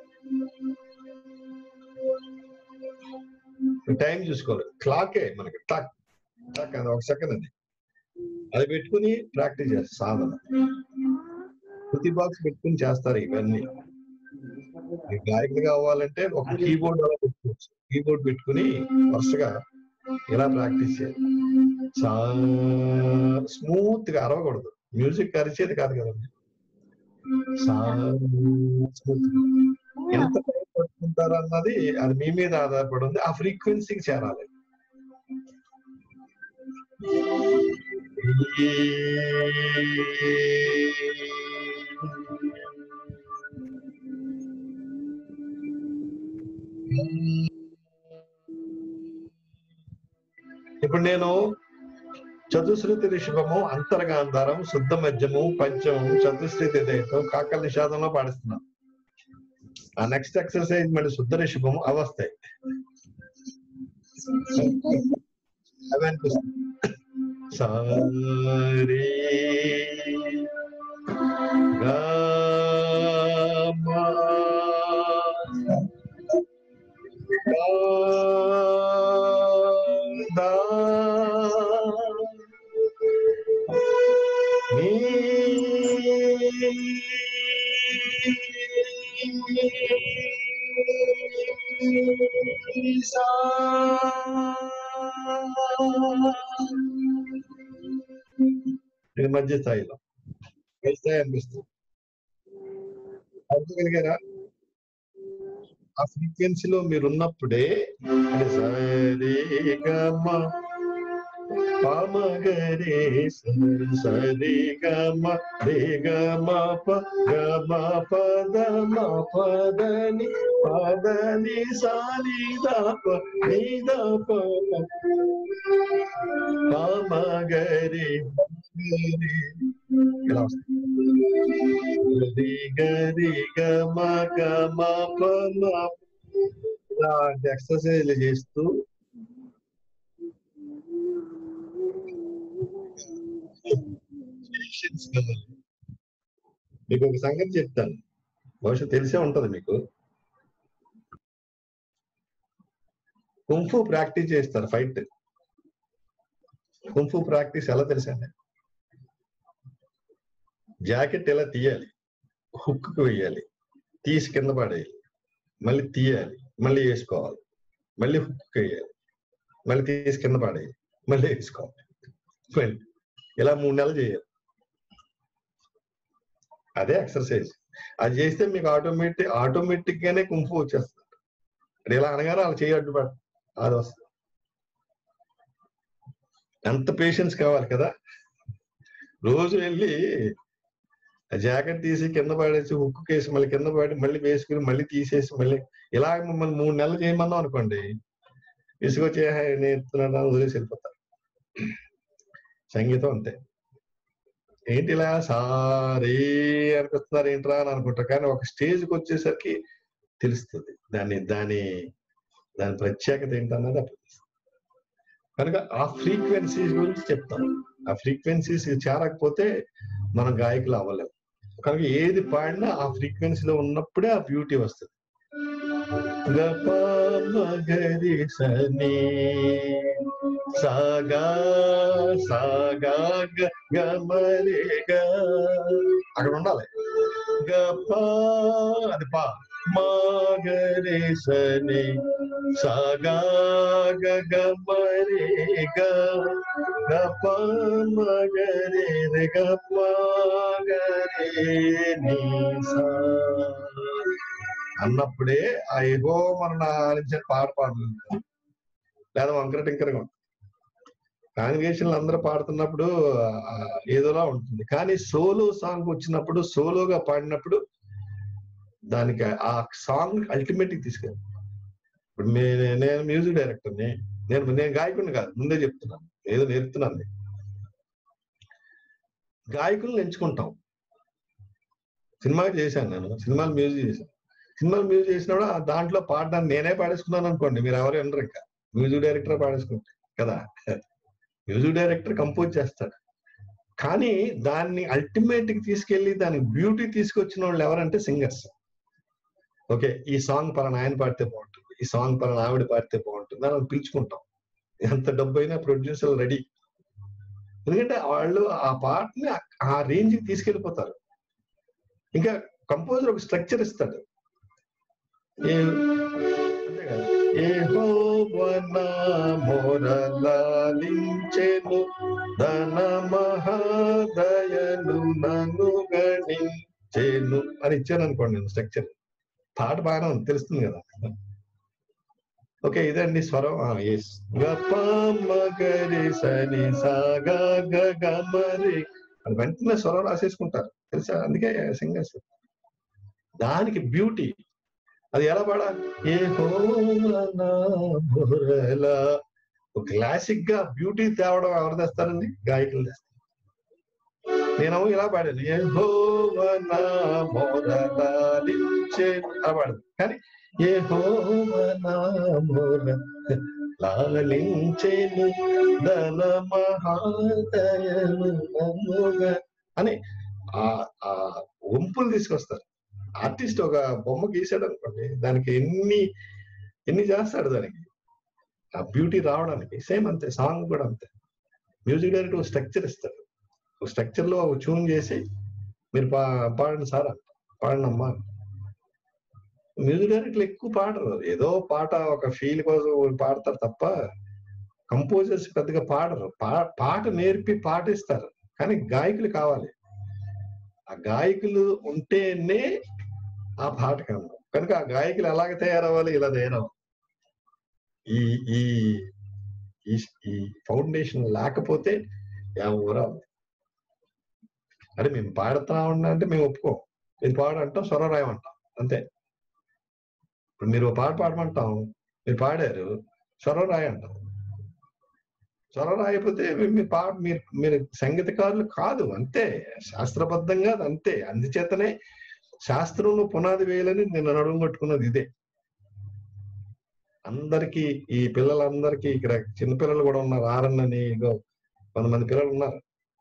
టైం చూసుకోవాలి, క్లాకే మనకి టక్ టక్ అది ఒక సెకండ్, అది అది పెట్టుకుని ప్రాక్టీస్ చేస్తారు. సాధన శృతి బాక్స్ పెట్టుకుని చేస్తారు ఇవన్నీ. గాయకులు కావాలంటే ఒక కీబోర్డ్ అలా పెట్టుకోవచ్చు, కీబోర్డ్ పెట్టుకుని వరుసగా ఇలా ప్రాక్టీస్ చేయాలి. చాలా స్మూత్ గా అరవకూడదు, మ్యూజిక్ అరిచేది కాదు కదండి. ఎంత టైం పట్టుకుంటారు అన్నది అది మీ మీద ఆధారపడి ఉంది. ఆ ఫ్రీక్వెన్సీకి చేరాలి. ఇప్పుడు నేను చతుశ్రుతి రిషభము, అంతర్గాంధారం, శుద్ధ మధ్యము, పంచమము, చతుశ్రుతి దైతం, కాకల నిషాదంలో పాడిస్తున్నాను. ఆ నెక్స్ట్ ఎక్సర్సైజ్ మళ్ళీ శుద్ధ రిషభము అవస్థాయి అవి అనిపిస్తుంది. సారీ గా మా దా నీ సా ఇది మధ్య స్థాయిలో పై స్థాయి అనిపిస్తుంది. అర్థగలిగారా? ఆ ఫ్రీక్వెన్సీలో మీరు ఉన్నప్పుడే సరి గమ పామగరే సరి గమ రే గమ ప గమ పద మ పదని పదని సాని దప ని దప పామగరే ఇలా వస్తుంది గరి గమ గమ పమ ఇలాంటి ఎక్సర్సైజ్ చేస్తూ మీకు ఒక సంగతి చెప్తాను, బహుశా తెలిసే ఉంటది మీకు. కుంఫు ప్రాక్టీస్ చేస్తారు, ఫైట్ కుంఫు ప్రాక్టీస్ ఎలా తెలుసండి? జాకెట్ ఎలా తీయాలి, హుక్ వేయాలి, తీసి కింద పడేయాలి, మళ్ళీ తీయాలి, మళ్ళీ వేసుకోవాలి, మళ్ళీ హుక్ వేయాలి, మళ్ళీ తీసి కింద పడేయాలి, మళ్ళీ వేసుకోవాలి, మళ్ళీ ఇలా మూడు నెలలు చేయాలి. అదే ఎక్సర్సైజ్. అది చేస్తే మీకు ఆటోమేటిక్ ఆటోమేటిక్ గానే కుంఫు వచ్చేస్తుంది. ఇలా అనగానే వాళ్ళు చేయి అడ్డుపడ అది వస్తుంది. ఎంత పేషెన్స్ కావాలి కదా. రోజు వెళ్ళి జాకెట్ తీసి కింద పడేసి హుక్ కేసి మళ్ళీ కింద పడి మళ్ళీ వేసుకుని మళ్ళీ తీసేసి మళ్ళీ ఇలా మిమ్మల్ని మూడు నెలలు చేయమన్నాం అనుకోండి, విసుగొచ్చే నేర్చుకున్నాను వదిలేసి వెళ్ళిపోతారు. సంగీతం అంతే. ఏంటి ఇలా సారీ అనిపిస్తున్నారు ఏంట్రా అని అనుకుంటారు, కానీ ఒక స్టేజ్కి వచ్చేసరికి తెలుస్తుంది దాని దాని దాని ప్రత్యేకత ఏంటన్నది అప్పుడు. కనుక ఆ ఫ్రీక్వెన్సీస్ గురించి చెప్తాను. ఆ ఫ్రీక్వెన్సీస్ చేరకపోతే మనం గాయకులు అవ్వలేము. కనుక ఏది పాడినా ఆ ఫ్రీక్వెన్సీలో ఉన్నప్పుడే ఆ బ్యూటీ వస్తుంది. గరి సని సాగా సాగా గమరే గా అక్కడ ఉండాలి. గప అది పా మాగరే సని సాగా గమరే గా గప మగరే రే గప గరే నీ సా అన్నప్పుడే ఆ ఎగో మన ఆలించే పాట పాడుతుంది. లేదా వంకర టింకరగా ఉంటుంది. కాంగ్రిగేషన్లు అందరూ పాడుతున్నప్పుడు ఏదోలా ఉంటుంది, కానీ సోలో సాంగ్ వచ్చినప్పుడు సోలోగా పాడినప్పుడు దానికి ఆ సాంగ్ అల్టిమేట్ కి తీసుకెళ్ళి. ఇప్పుడు నేను మ్యూజిక్ డైరెక్టర్ని, నేను నేను గాయకుడిని కాదు, ముందే చెప్తున్నాను, ఏదో నేర్పుతున్నాను. గాయకులను ఎంచుకుంటాం. సినిమా చేశాను, నేను సినిమాలు మ్యూజిక్ చేశాను. సినిమాలు మ్యూజిక్ చేసినప్పుడు దాంట్లో పాడడానికి నేనే పాడేసుకున్నాను అనుకోండి, మీరు ఎవరు వినరు. ఇంకా మ్యూజిక్ డైరెక్టర్ పాడేసుకుంటే కదా, మ్యూజిక్ డైరెక్టర్ కంపోజ్ చేస్తాడు. కానీ దాన్ని అల్టిమేట్ కి తీసుకెళ్లి దానికి బ్యూటీ తీసుకొచ్చిన వాళ్ళు ఎవరంటే సింగర్స్. ఓకే, ఈ సాంగ్ పలానా ఆయన పాడితే బాగుంటుంది, ఈ సాంగ్ పలానా ఆవిడ పాడితే బాగుంటుంది అని పిలుచుకుంటాం. ఎంత డబ్బు అయినా ప్రొడ్యూసర్ రెడీ. ఎందుకంటే వాళ్ళు ఆ పాటని ఆ రేంజ్ కి తీసుకెళ్ళిపోతారు. ఇంకా కంపోజర్ ఒక స్ట్రక్చర్ ఇస్తాడు. అంతే కదా, యెహోవా మొరలాలించెను ధన మహాదయను నన్ను గణించెను అని ఇచ్చాను అనుకోండి నేను స్ట్రక్చర్. పాట బాగానే ఉంది, తెలుస్తుంది కదా. ఓకే, ఇదండి స్వరం. ఎస్ గప మగరి సని సాగా గమరి అని వెంటనే స్వరం రాసేసుకుంటారు, తెలుసా? అందుకే సింగర్స్. దానికి బ్యూటీ. అది ఎలా పాడాలి? ఏ హోలా క్లాసిక్ గా బ్యూటీ తేవడం ఎవరు తెస్తారండి? గాయకులు తెస్తారు. నేనేమో ఇలా పాడాను, ఏ హోలా మోరలాలించే అలా పాడదు. కానీ ఏ హోలా మోర లాలించెను ధన మహాదయను నన్నుగా అని ఆ ఆ వంపులు తీసుకొస్తారు. ఆర్టిస్ట్ ఒక బొమ్మ గీసాడు అనుకోండి, దానికి ఎన్ని ఎన్ని చేస్తాడు దానికి ఆ బ్యూటీ రావడానికి. సేమ్ అంతే సాంగ్ కూడా అంతే. మ్యూజిక్ డైరెక్టర్ ఒక స్ట్రక్చర్ ఇస్తాడు. ఒక స్ట్రక్చర్ లో ఒక ట్యూన్ చేసి మీరు పా పాడండి సార్ అంట, పాడండి అమ్మా. మ్యూజిక్ డైరెక్టర్లు ఎక్కువ పాడరు, ఏదో పాట ఒక ఫీల్ కోసం పాడతారు తప్ప కంపోజర్స్ పెద్దగా పాడరు. పా పాట నేర్పి పాటిస్తారు, కానీ గాయకులు కావాలి. ఆ గాయకులు ఉంటేనే ఆ పాట కన్నా. కనుక ఆ గాయకులు ఎలాగ తయారవ్వాలి? ఇలా తయారవ్వాలి. ఈ ఈ ఈ ఈ ఫౌండేషన్ లేకపోతే ఎవరు అరే మేము పాడుతున్నాం అంటే మేము ఒప్పుకోం. ఇది పాడంటాం, స్వరం రాయమంటాం అంతే. ఇప్పుడు మీరు పాట పాడమంటాం, మీరు పాడారు, స్వరం రాయంటాం. స్వరం రాయకపోతే మీరు పా మీరు మీరు సంగీతకారులు కాదు అంతే, శాస్త్రబద్ధంగా అంతే. అందుచేతనే శాస్త్రంలో పునాది వేయాలని నేను నడుము కట్టుకున్నది ఇదే. అందరికీ ఈ పిల్లలందరికీ ఇక్కడ చిన్నపిల్లలు కూడా ఉన్నారు, ఆరన్నని ఇగో కొంతమంది పిల్లలు ఉన్నారు.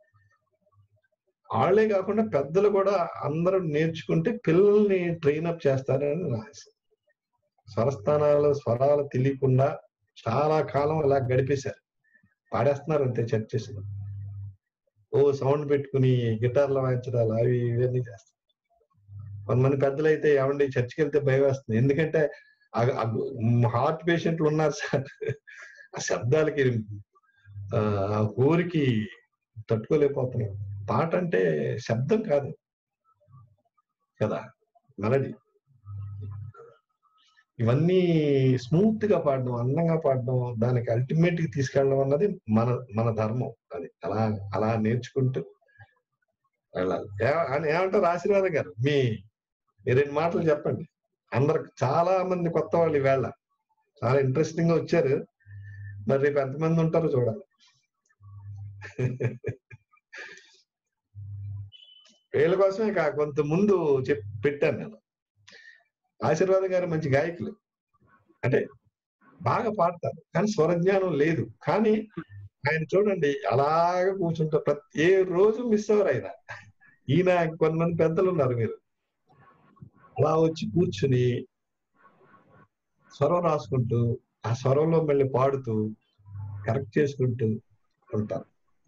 వాళ్ళే కాకుండా పెద్దలు కూడా అందరూ నేర్చుకుంటే పిల్లల్ని ట్రైనప్ చేస్తారని నా ఆశ. స్వరస్థానాలు స్వరాలు తెలియకుండా చాలా కాలం అలా గడిపేశారు, పాడేస్తున్నారు అంతే చర్చలు. ఓ సౌండ్ పెట్టుకుని గిటార్లు వాయించడాలు అవి ఇవన్నీ చేస్తారు. కొంతమంది పెద్దలు అయితే ఏమండి చర్చికి వెళ్తే భయం వేస్తుంది, ఎందుకంటే హార్ట్ పేషెంట్లు ఉన్నారు సార్. ఆ శబ్దాలకి ఆ ఊరికి తట్టుకోలేకపోతున్నాం. పాట అంటే శబ్దం కాదు కదా, మెలడీ. ఇవన్నీ స్మూత్ గా పాడడం, అందంగా పాడడం, దానికి అల్టిమేట్ గా తీసుకెళ్ళడం అన్నది మన మన ధర్మం. అది అలా అలా నేర్చుకుంటూ వెళ్ళాలి. ఏమంటారు ఆశీర్వాదం గారు, మీ రెండు మాటలు చెప్పండి. అందరికి చాలా మంది కొత్త వాళ్ళు ఈవేళ చాలా ఇంట్రెస్టింగ్ గా వచ్చారు. మరి రేపు ఎంతమంది ఉంటారో చూడాలి. వీళ్ళ కోసమే కా కొంత ముందు చెప్ పెట్టాను నేను. ఆశీర్వాదం గారు మంచి గాయకులు, అంటే బాగా పాడతారు కానీ స్వరజ్ఞానం లేదు. కానీ ఆయన చూడండి అలాగే కూర్చుంటారు, ప్రతి ఏ రోజు మిస్ అవ్వరు ఆయన. ఈయన కొంతమంది పెద్దలు ఉన్నారు, మీరు అలా వచ్చి కూర్చుని స్వరం రాసుకుంటూ ఆ స్వరంలో మళ్ళీ పాడుతూ కరెక్ట్ చేసుకుంటూ ఉంటారు.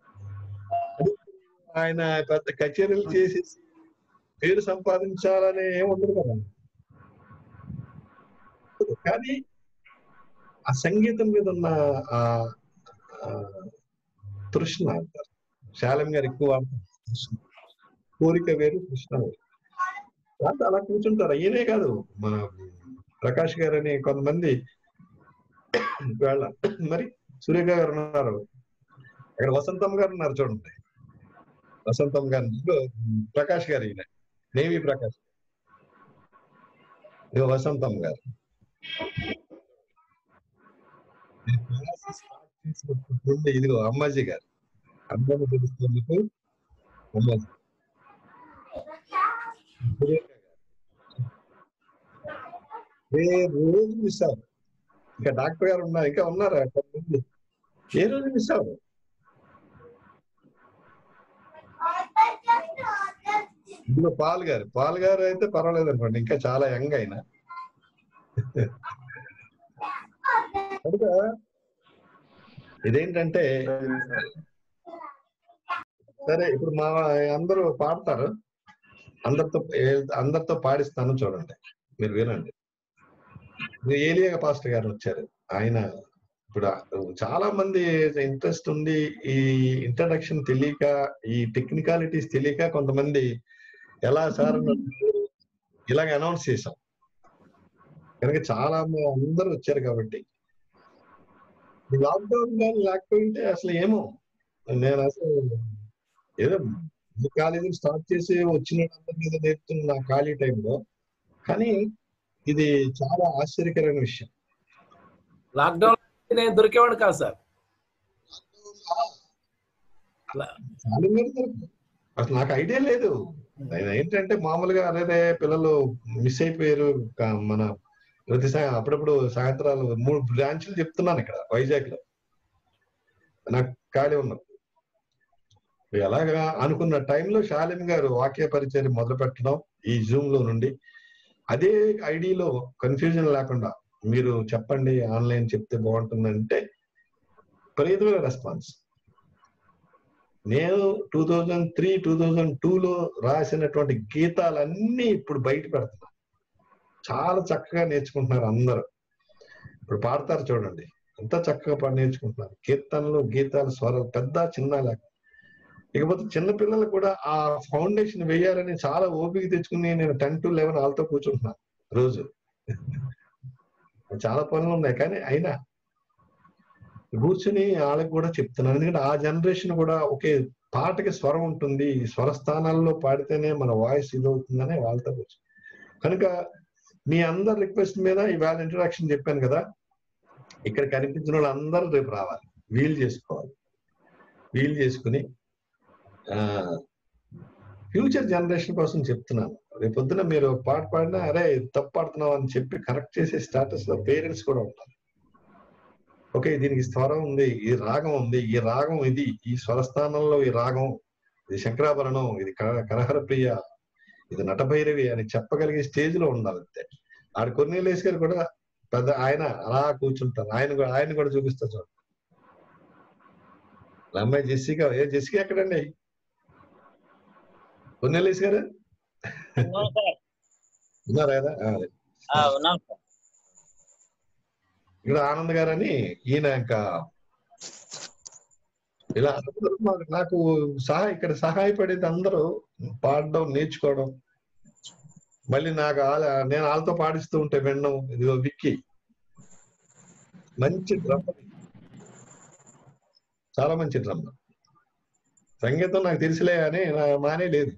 ఆయన పెద్ద కచేరీలు చేసి పేరు సంపాదించాలని ఏముండదు కదా, కానీ ఆ సంగీతం మీద ఉన్న ఆ తృష్ణ అంటారు. శాలం గారు ఎక్కువ కోరిక వేరు, కృష్ణ వేరు. అలా కూర్చుంటారు. ఈయనే కాదు, మన ప్రకాష్ గారు అని కొంతమంది వాళ్ళ, మరి సురేఖ గారు ఉన్నారు, అక్కడ వసంతం గారు ఉన్నారు చూడండి. వసంతం గారు, ప్రకాష్ గారు, ఈయన నేవి ప్రకాష్, ఇదిగో వసంతం గారు. ఇదిగో అమ్మాజీ గారు, అమ్మాయి తెలుస్తుంది అమ్మాజీ. ఏ రోజు మిస్ అవ్వరు. ఇంకా డాక్టర్ గారు ఉన్నారు, ఇంకా ఉన్నారు కొంతమంది, ఏ రోజు మిస్ అవ్వరు. ఇందులో పాల్ గారు, పాల్ గారు అయితే పర్వాలేదు అనుకోండి, ఇంకా చాలా యంగ్ అయినా. కనుక ఇదేంటంటే సరే, ఇప్పుడు మా అందరూ పాడతారు, అందరితో అందరితో పాడిస్తాను చూడండి, మీరు వినండి. ఏలియా పాస్టర్ గారు వచ్చారు. ఆయన ఇప్పుడు చాలా మంది ఇంట్రెస్ట్ ఉంది, ఈ ఇంట్రడక్షన్ తెలియక, ఈ టెక్నికాలిటీస్ తెలియక కొంతమంది ఎలా సార్ ఇలాగ అనౌన్స్ చేశాం. కనుక చాలా అందరూ వచ్చారు కాబట్టి లాక్డౌన్ కానీ లేకపోతే అసలు ఏమో, నేను అసలు ఏదో ఈ కాలేజీని స్టార్ట్ చేసి వచ్చిన అందరి మీద నేర్పుతున్న నా ఖాళీ టైంలో, కానీ ఇది చాలా ఆశ్చర్యకరమైన విషయం. లాక్డౌన్ నేను దొరికేవాడు కాదు సార్. అసలు నాకు ఐడియా లేదు. ఏంటంటే మామూలుగా అదే పిల్లలు మిస్ అయిపోయారు. మన ప్రతి అప్పుడప్పుడు సాయంత్రాలు మూడు బ్రాంచ్లు చెప్తున్నాను ఇక్కడ వైజాగ్ లో, నాకు ఖాళీ ఉన్నప్పుడు. ఎలాగా అనుకున్న టైంలో శాలిం గారు వాక్య పరిచయం మొదలు పెట్టడం ఈ జూమ్ లో నుండి, అదే ఐడిలో కన్ఫ్యూజన్ లేకుండా మీరు చెప్పండి ఆన్లైన్ చెప్తే బాగుంటుందంటే విపరీతమైన రెస్పాన్స్. నేను two thousand three two thousand two లో రాసినటువంటి గీతాలన్నీ ఇప్పుడు బయట పెడుతున్నా. చాలా చక్కగా నేర్చుకుంటున్నారు అందరూ. ఇప్పుడు పాడతారు చూడండి, ఎంత చక్కగా పాడి నేర్చుకుంటున్నారు. కీర్తనలు, గీతాలు, స్వరాలు పెద్ద చిన్న లేక. ఇకపోతే చిన్నపిల్లలు కూడా ఆ ఫౌండేషన్ వేయాలని చాలా ఓపిక తెచ్చుకుని నేను టెన్ టు లెవెన్ వాళ్ళతో కూర్చుంటున్నాను రోజు. చాలా పనులు ఉన్నాయి, కానీ అయినా కూర్చుని వాళ్ళకి కూడా చెప్తున్నాను. ఎందుకంటే ఆ జనరేషన్ కూడా ఒకే పాటకి స్వరం ఉంటుంది, స్వర స్థానాల్లో పాడితేనే మన వాయిస్ ఇదవుతుందని వాళ్ళతో కూర్చు. కనుక మీ అందరి రిక్వెస్ట్ మీద ఇవాళ ఇంట్రడక్షన్ చెప్పాను కదా, ఇక్కడ కనిపించిన వాళ్ళు అందరూ రేపు రావాలి, వీలు చేసుకోవాలి. వీలు చేసుకుని ఆ ఫ్యూచర్ జనరేషన్ కోసం చెప్తున్నాను. రేపు పొద్దున మీరు పాట పాడినా అరే తప్పు పాడుతున్నావు అని చెప్పి కరెక్ట్ చేసే స్టాటస్ లో పేరెంట్స్ కూడా ఉంటారు. ఓకే, దీనికి స్వరం ఉంది, ఈ రాగం ఉంది, ఈ రాగం ఇది, ఈ స్వరస్థానంలో ఈ రాగం, ఇది శంకరాభరణం, ఇది కరహర ప్రియ, ఇది నటభైరవి అని చెప్పగలిగే స్టేజ్ లో ఉండాలి అంతే. ఆడ కొన్నేళ్ళేసి గారు కూడా పెద్ద ఆయన అలా కూర్చుంటారు, ఆయన కూడా ఆయన కూడా చూపిస్తారు చూడండి. అమ్మాయి జెస్సికా, ఏ జెస్సికా ఎక్కడండి? కొన్నేళ్ళేసి గారు ఉన్నారా కదా? ఇక్కడ ఆనంద్ గారు అని ఈయన ఇంకా ఇలా అందరూ నాకు సహాయ ఇక్కడ సహాయపడేది అందరూ పాడడం నేర్చుకోవడం. మళ్ళీ నాకు వాళ్ళ నేను వాళ్ళతో పాడిస్తూ ఉంటే వినడం. ఇదిగో విక్కీ మంచి డ్రమ్, చాలా మంచి డ్రమ్. సంగీతం నాకు తెలిసిలే అని నా మానే లేదు.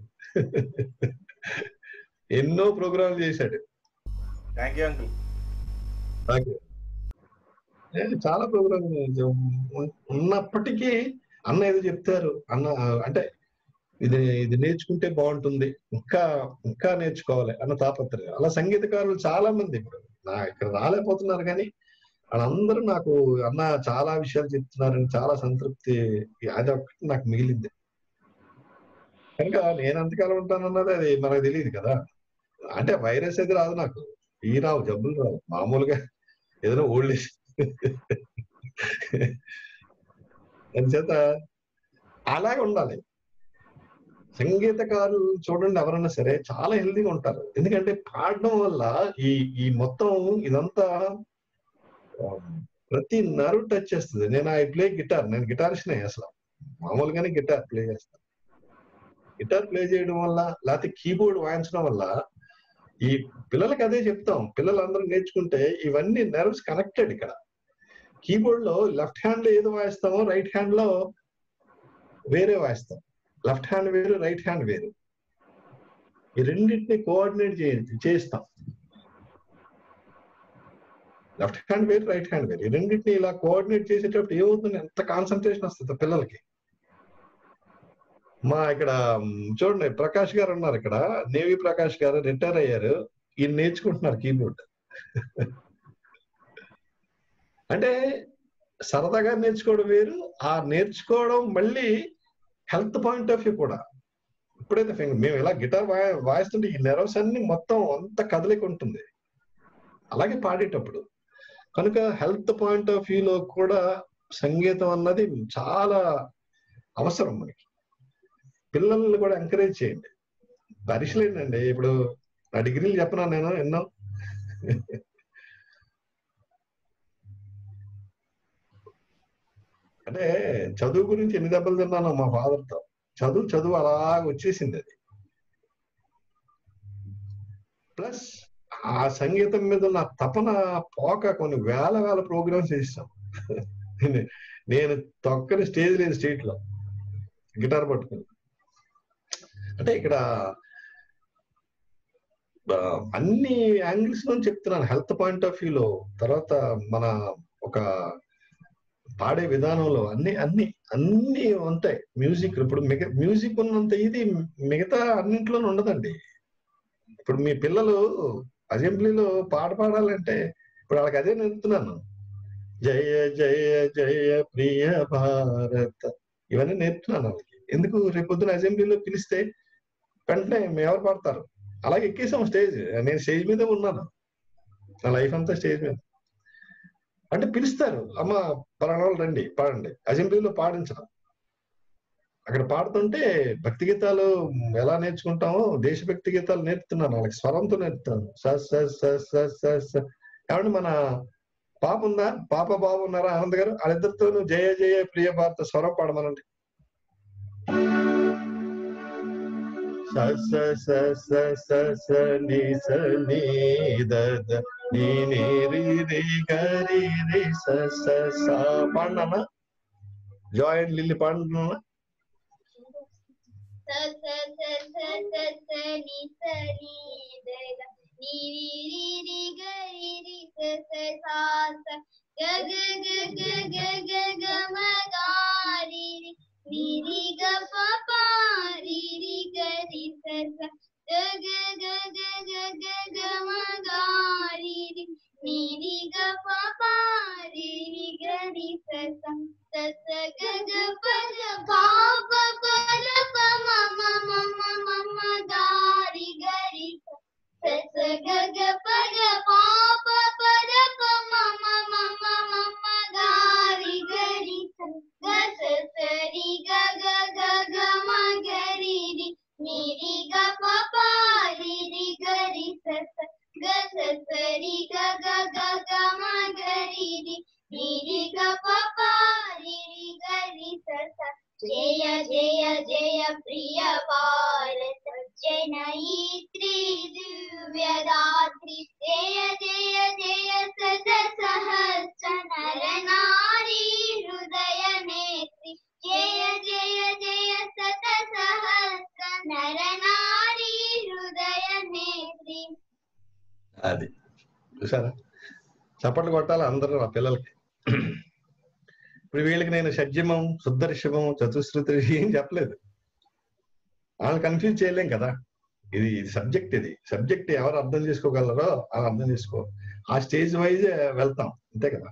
ఎన్నో ప్రోగ్రాంలు చేశాడు. Thank you uncle. చాలా ప్రోగ్రామ్ ఉన్నప్పటికీ అన్న ఏదో చెప్తారు అన్న, అంటే ఇది ఇది నేర్చుకుంటే బాగుంటుంది, ఇంకా ఇంకా నేర్చుకోవాలి అన్న తాపత్రయం. అలా సంగీతకారులు చాలా మంది ఇప్పుడు నా ఇక్కడ రాలేకపోతున్నారు, కానీ వాళ్ళందరూ నాకు అన్న చాలా విషయాలు చెప్తున్నారని చాలా సంతృప్తి, అది ఒకటి నాకు మిగిలింది. కనుక నేను ఎంతకాలం ఉంటానన్నది అది మనకు తెలియదు కదా. అంటే వైరస్ అయితే రాదు, నాకు ఈ రావు, జబ్బులు రావు, మామూలుగా ఏదైనా ఓల్డ్ ఏజ్. చేత అలాగే ఉండాలి. సంగీతకారులు చూడండి ఎవరన్నా సరే చాలా హెల్దీగా ఉంటారు. ఎందుకంటే పాడడం వల్ల ఈ ఈ మొత్తం ఇదంతా ప్రతి నర్వ్ టచ్ చేస్తుంది. నేను ఐ ప్లే గిటార్, నేను గిటారిస్ట్నే అసలు, మామూలుగానే గిటార్ ప్లే చేస్తాను. గిటార్ ప్లే చేయడం వల్ల లేకపోతే కీబోర్డ్ వాయించడం వల్ల ఈ పిల్లలకి అదే చెప్తాం, పిల్లలందరూ నేర్చుకుంటే ఇవన్నీ నర్వ్స్ కనెక్టెడ్. ఇక్కడ కీబోర్డ్ లో లెఫ్ట్ హ్యాండ్ లో ఏదో వాయిస్తామో రైట్ హ్యాండ్ లో వేరే వాయిస్తాం. లెఫ్ట్ హ్యాండ్ వేరు, రైట్ హ్యాండ్ వేరు. ఈ రెండింటిని కోఆర్డినేట్ చేస్తాం. లెఫ్ట్ హ్యాండ్ వేరు, రైట్ హ్యాండ్ వేరు. ఈ రెండింటిని ఇలా కోఆర్డినేట్ చేసేటప్పుడు ఏమవుతుంది, ఎంత కాన్సన్ట్రేషన్ వస్తుంది పిల్లలకి. మా ఇక్కడ చూడండి ప్రకాష్ గారు ఉన్నారు, ఇక్కడ నేవి ప్రకాష్ గారు రిటైర్ అయ్యారు, ఈయన నేర్చుకుంటున్నారు కీబోర్డ్. అంటే సరదాగా నేర్చుకోవడం వేరు, ఆ నేర్చుకోవడం మళ్ళీ హెల్త్ పాయింట్ ఆఫ్ వ్యూ కూడా. ఇప్పుడైతే మేము ఇలా గిటార్ వాయి వాయిస్తుంటే ఈ నెర్వ్స్ అన్ని మొత్తం అంత కదలిక ఉంటుంది అలాగే పాడేటప్పుడు. కనుక హెల్త్ పాయింట్ ఆఫ్ వ్యూలో కూడా సంగీతం అన్నది చాలా అవసరం మనకి. పిల్లల్ని కూడా ఎంకరేజ్ చేయండి. పరీక్షలేండి ఇప్పుడు నా డిగ్రీలు చెప్పనా నేను ఎన్నో. అంటే చదువు గురించి ఎన్ని దెబ్బలు తిన్నాను మా ఫాదర్తో. చదువు చదువు అలా వచ్చేసింది అది. ప్లస్ ఆ సంగీతం మీద నా తపన పోక కొన్ని వేల వేల ప్రోగ్రామ్స్ చేస్తాం. నేను తొక్కని స్టేజ్ లేదు స్టేట్ లో గిటార్ పట్టుకుని. అంటే ఇక్కడ అన్ని యాంగిల్స్ లో చెప్తున్నాను, హెల్త్ పాయింట్ ఆఫ్ వ్యూలో, తర్వాత మన ఒక పాడే విధానంలో అన్ని అన్ని అన్ని ఉంటాయి. మ్యూజిక్ ఇప్పుడు మిగ మ్యూజిక్ ఉన్నంత ఇది మిగతా అన్నింటిలోనూ ఉండదండి. ఇప్పుడు మీ పిల్లలు అసెంబ్లీలో పాట పాడాలంటే ఇప్పుడు వాళ్ళకి అదే నేర్పుతున్నాను. జయ జయ జయ ప్రియ భారత, ఇవన్నీ నేర్పుతున్నాను వాళ్ళకి. ఎందుకు రేపొద్దున అసెంబ్లీలో పిలిస్తే వెంటనే మేము ఎవరు పాడతారు. అలాగే ఎక్కేసాం స్టేజ్, నేను స్టేజ్ మీద ఉన్నాను నా లైఫ్ అంతా స్టేజ్ మీద. అంటే పిలుస్తారు, అమ్మ పలానా వాళ్ళు రండి పాడండి, అసెంబ్లీలో పాడించడం. అక్కడ పాడుతుంటే భక్తి గీతాలు ఎలా నేర్చుకుంటామో దేశభక్తి గీతాలు నేర్పుతున్నాను వాళ్ళకి, స్వరంతో నేర్పుతాను. కాబట్టి మన పాప ఉందా, పాప బాబు ఉన్నారా ఆనంద్ గారు, వాళ్ళిద్దరితోనూ జయ జయ ప్రియ భారత స్వరం పాడమనండి. స స స స స ని స ని ద ద నీ నీ రి రి గరి రి స స స పాడినా జాయ్ అండ్ లిల్లీ పాడినా sa sa sa sa sa sa ni sa ni da da ni ri ri ri ga ri ri sa sa sa sa ga ga ga ga ga ga ga ma ga ri ri ni ri ga pa pa ri ri ga ri sa sa ga ga ga ga ga ga ga ma ga ri ri ni ri ga pa pa ri ri ga ri sa sa sa sa ga ga pa ga pa pa pa la pa ma ma ma ma ma ma ga ri ga ri sa sa ga ga pa ga pa pa pa la pa ma ma ma ma ma ma ga ri ga ri sa ga sa sa ri ga ga ga ga ma ga ri ri ni ri ga pa pa ri ri ga ri sa sa ga sa sa ri ga ga ga ga ma ga ri ri ni ri ga pa pa ri ri ga ri sa sa జయ జయ జయ ప్రియ భారత జనయిత్రి దివ్యదాత్రి జయ జయ జయ సద సహస్ర నర నారీ హృదయ నేత్రి జయ జయ జయ సద సహస్ర నర నారీ హృదయ నేత్రి. అది చూసారా, చప్పట్లు కొట్టాలి అందరూ ఆ పిల్లలకి. ఇప్పుడు వీళ్ళకి నేను షడ్జమం శుద్ధ రిషభం చతుశ్రుతి ఏం చెప్పలేదు, వాళ్ళు కన్ఫ్యూజ్ చేయలేం కదా. ఇది ఇది సబ్జెక్ట్, ఇది సబ్జెక్ట్ ఎవరు అర్థం చేసుకోగలరో అలా అర్థం చేసుకో, ఆ స్టేజ్ వైజ్ వెళ్తాం అంతే కదా.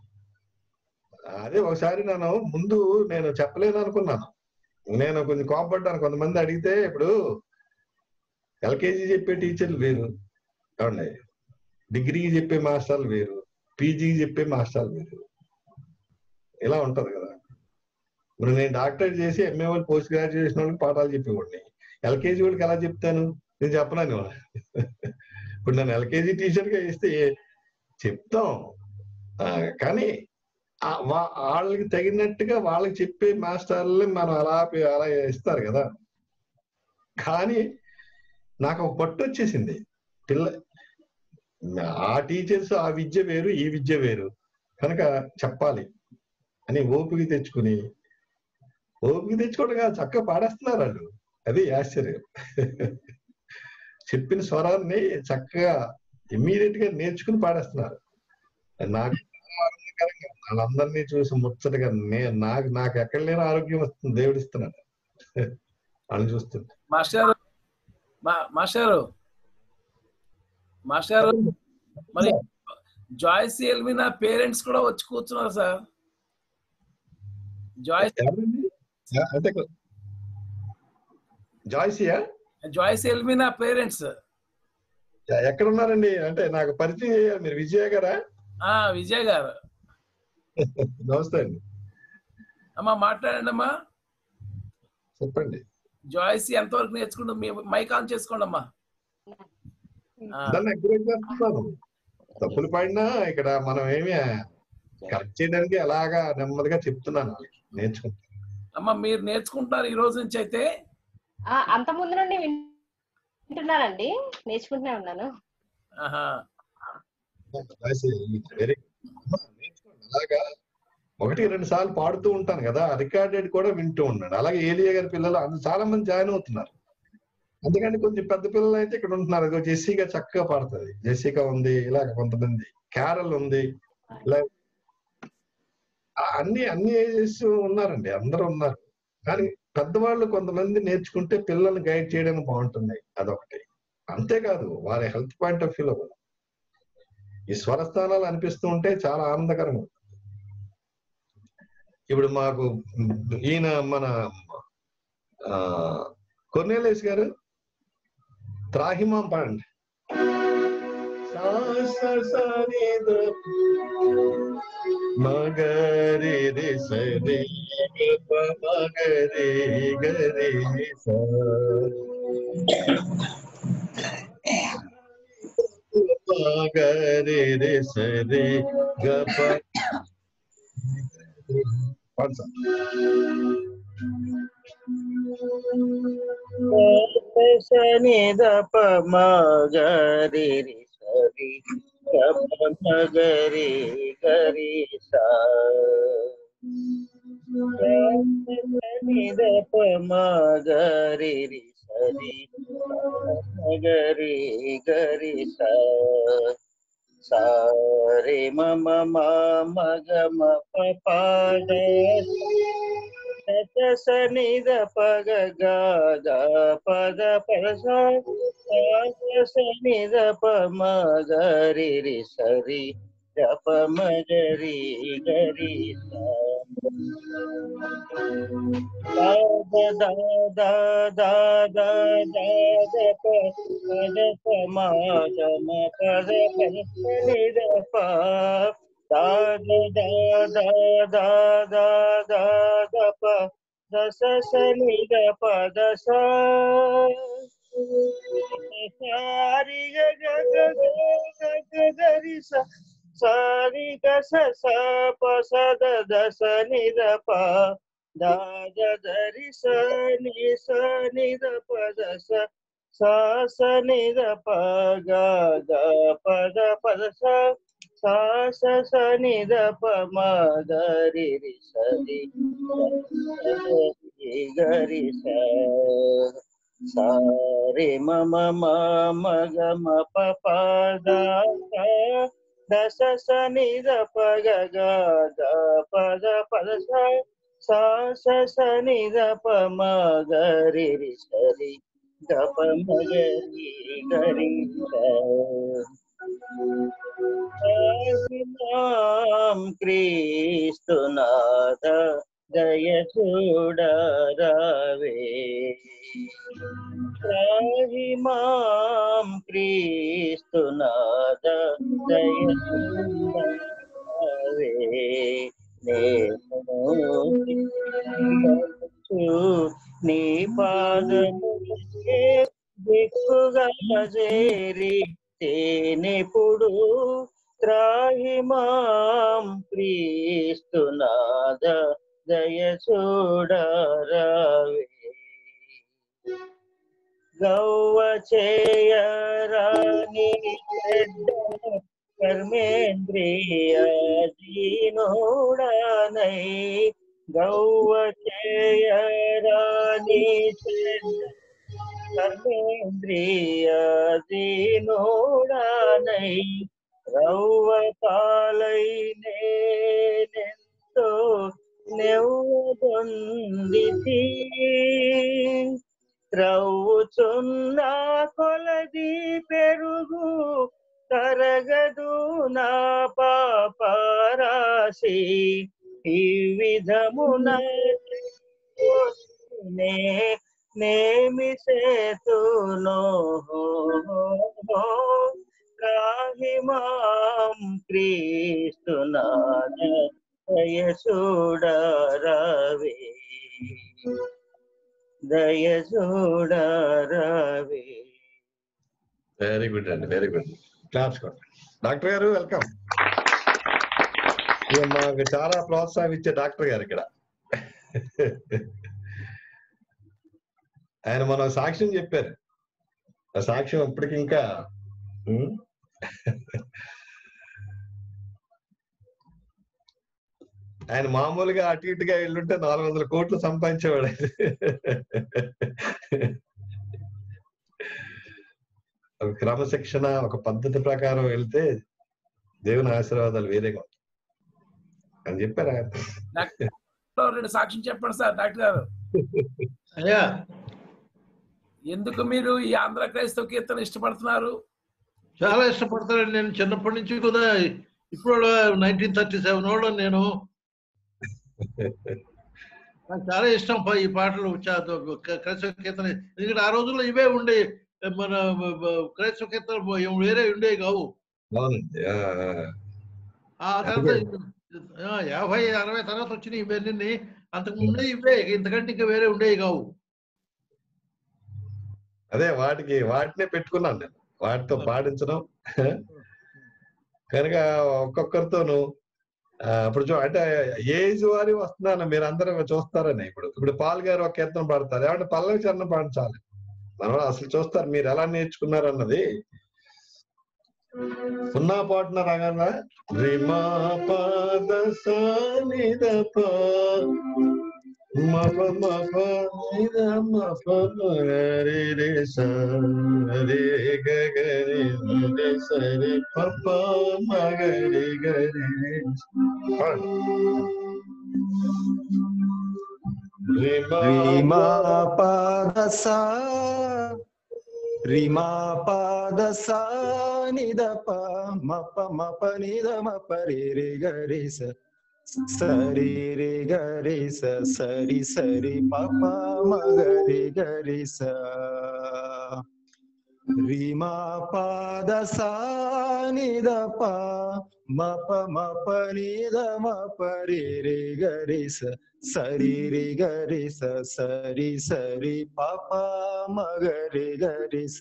అదే ఒకసారి నేను ముందు నేను చెప్పలేను అనుకున్నాను, నేను కొంచెం కోపడ్డాను. కొంతమంది అడిగితే ఇప్పుడు ఎల్కేజీ చెప్పే టీచర్లు వేరు, ఏమండి డిగ్రీకి చెప్పే మాస్టర్లు వేరు, పీజీకి చెప్పే మాస్టర్లు వేరు, ఇలా ఉంటది కదా. ఇప్పుడు నేను డాక్టరేట్ చేసి ఎంఏ వాళ్ళు పోస్ట్ గ్రాడ్యుయేషన్ వాళ్ళకి పాఠాలు చెప్పేవాడిని, ఎల్కేజీ వాళ్ళకి ఎలా చెప్తాను, నేను చెప్పలేను. ఇప్పుడు నన్ను ఎల్కేజీ టీచర్ గా ఇస్తే చెప్తాం, కానీ వాళ్ళకి తగినట్టుగా వాళ్ళకి చెప్పే మాస్టర్లని మనం అలా అలా ఇస్తారు కదా. కానీ నాకు ఒక పట్టు వచ్చేసింది, పిల్ల ఆ టీచర్స్ ఆ విద్య వేరు ఈ విద్య వేరు కనుక చెప్పాలి అని ఓపిక తెచ్చుకుని, ఓపిక తెచ్చుకోవడం కాదు చక్కగా పాడేస్తున్నారు వాళ్ళు, అది ఆశ్చర్యం. చెప్పిన స్వరాన్ని చక్కగా ఇమ్మీడియట్ గా నేర్చుకుని పాడేస్తున్నారు. నాకు ఆనందకరంగా వాళ్ళందరినీ చూసి ముచ్చటగా నేను నాకు నాకు ఎక్కడ లేని ఆరోగ్యం వస్తుంది, దేవుడు ఇస్తున్నాడు వాళ్ళని చూస్తుంది. మాస్టర్ మాస్టారు మాస్టారు మరి జాయ్స్ ఎల్మినా పేరెంట్స్ కూడా వచ్చి కూర్చున్నారు సార్. జాయ్స్ అంటే జాయ్సియా జాయ్స్ ఎల్మినా పేరెంట్స్ ఎక్కడ ఉన్నారండి? అంటే నాకు పరిచయం చేయాలి మీరు. విజయ గారా? విజయ్ గారు. నమస్తే అండి. అమ్మా మాట్లాడండి అమ్మా. చెప్పండి. జాయ్స్ ఎంతవరకు నేర్చుకుంటూ మీ మైక్ ఆన్ చేసుకోండి అమ్మా. దాన్ని ఎంకరేజ్ చేస్తున్నాను. తప్పులు పడినా ఇక్కడ మనం ఏమి కరెక్ట్ చేయడానికి అలాగా నెమ్మదిగా చెప్తున్నాను వాళ్ళకి, నేర్చుకుంటాను. అమ్మా మీరు నేర్చుకుంటున్నారు ఈ రోజు నుంచి అయితే? అంత ముందు నుండి వింటున్నానండి, నేర్చుకుంటూనే ఉన్నాను. అలాగా ఒకటి రెండు సార్లు పాడుతూ ఉంటాను కదా, రికార్డెడ్ కూడా వింటూ ఉన్నాడు. అలాగే ఏలియా గారి పిల్లలు అందరూ చాలా మంది జాయిన్ అవుతున్నారు. అందుకని కొంచెం పెద్ద పిల్లలు అయితే ఇక్కడ ఉంటున్నారు. జెస్సిగా చక్కగా పాడుతుంది, జెస్సికా ఉంది, ఇలాగ కొంతమంది క్యారల్ ఉంది, ఇలా అన్ని అన్ని ఏజెస్ ఉన్నారండి, అందరూ ఉన్నారు. కానీ పెద్దవాళ్ళు కొంతమంది నేర్చుకుంటే పిల్లల్ని గైడ్ చేయడానికి బాగుంటుంది, అదొకటి. అంతేకాదు వారి హెల్త్ పాయింట్ ఆఫ్ వ్యూలో కూడా ఈ స్వరస్థానాలు అనిపిస్తూ ఉంటే చాలా ఆనందకరంగా. ఇప్పుడు మాకు ఈయన మన కొర్నేలేస్ గారు త్రాహిమాం పాడండి. మగరి రి సరి మగరి గరి మగరి రి సరి గప శని దప మగరి రి సరి గరి గరి సా నిద పమ గరి రి సరి గరి గరి సా సారే మమ మగ మ పద స నిద పగ గ పద పద స నిద పమ గరి రి సరి పమ గరి గరి సా ద ద ద ద ద పద పమ గమ పద పద నిద ప ద ద ద ద ద ద ద ప ద స స నిద ప ద స సారి గ గ గ గ గ గరి స సారి గ స స ప స ద ద స నిద ప ద ద ద రి స ని స నిద ప ద స స స నిద ప గ గ ప ద ప ద స స స స నిద ప మ గ రి రి స రి గరి స సా రే మమ మ గ మ ప ప ద ద స స ని ద ప గ గ ద ప ద ప ద స సా స స ని ద ప మ గ రి రి స రి ద ప మ గ రి గ రి స నాం క్రీస్తునాథ దయ చూడరావే త్రాహి మాం క్రీస్తునాథ దయ చూడరావే నేను నీ పాదములకే దిక్కుగా చేరి తేనెప్పుడు త్రాహి మాం క్రీస్తునాథ దయ చూడరావే గౌవ చేయరాని చెడ్డ కర్మేంద్రియ దీనోడానై గౌవ చేయరాని చెడ్డ కర్మేంద్రియ దీనోడానై రౌవ పాలై నేనెంతో నెవ్వొందితి త్రవ్వుచున్న కొలది పెరుగు తరగదు నా పాపరాశి ఈ విధమున నేమి సేతునో త్రాహి మాం క్రీస్తునాథ దయ చూడరావే దయ చూడరావే. వెరీ గుడ్ అండి, వెరీ గుడ్. క్లాప్స్ డాక్టర్ గారు వెల్కమ్. మాకు చాలా ప్రోత్సాహించే డాక్టర్ గారు ఇక్కడ. ఆయన మనం సాక్ష్యం చెప్పారు. ఆ సాక్ష్యం ఇప్పటికి ఇంకా ఆయన మామూలుగా అటు ఇటుగా వెళ్ళుంటే నాలుగు వందల కోట్లు సంపాదించేవాడు. ఒక క్రమశిక్షణ, ఒక పద్ధతి ప్రకారం వెళ్తే దేవుని ఆశీర్వాదాలు వేరేగా ఉంటాయి అని చెప్పారు ఆయన. రెండు సాక్ష్యం చెప్పండి సార్ డాక్టర్ గారు. అయ్యా, ఎందుకు మీరు ఈ ఆంధ్ర క్రైస్తవ కీర్తన ఇష్టపడుతున్నారు? చాలా ఇష్టపడతానండి. నేను చిన్నప్పటి నుంచి కూడా, ఇప్పుడు నైన్టీన్ థర్టీ సెవెన్ వాళ్ళు నేను, నాకు చాలా ఇష్టం ఈ పాటలు, క్రైస్తవ కీర్తన. ఎందుకంటే ఆ రోజుల్లో ఇవే ఉండే, మన క్రైస్తవ కీర్తన వేరే ఉండేవి కావు. ఆ తర్వాత యాభై అరవై తర్వాత వచ్చినాయి ఇవన్నీ. అంతకు ముందే ఇవే, ఇంతకంటే ఇంకా వేరే ఉండేవి కావు. అదే వాటికి వాటినే పెట్టుకున్నాను నేను, వాటితో పాటించడం. కనుక ఒక్కొక్కరితోనూ ఇప్పుడు చూ అంటే ఏజ్ వారి వస్తున్నాను, మీరు అందరూ చూస్తారని. ఇప్పుడు ఇప్పుడు పాల్ గారు ఒక కీర్తన పాడతారు, ఏమంటే పల్లవి చరణం పాడించాలి. మనం అసలు చూస్తారు మీరు ఎలా నేర్చుకున్నారు అన్నది. సున్నా పాటున రాగలరా? రిమా పద సని ద ప మప మప నిద మప మగరి రే స రే గ గ రే రే స రే పప మగరి గరి రే. రిమా పద సా రిమా పద సా నిద ప మప మప నిద మప రే రే గ రే స సరి రే గ రే స సరి సరి పప మగ రే గ రే స. రిమా పద సా నిద ప మప మప నిద మప రే రే గ రే స సరి రే గ రే స సరి సరి పప మగ రే గ రే స.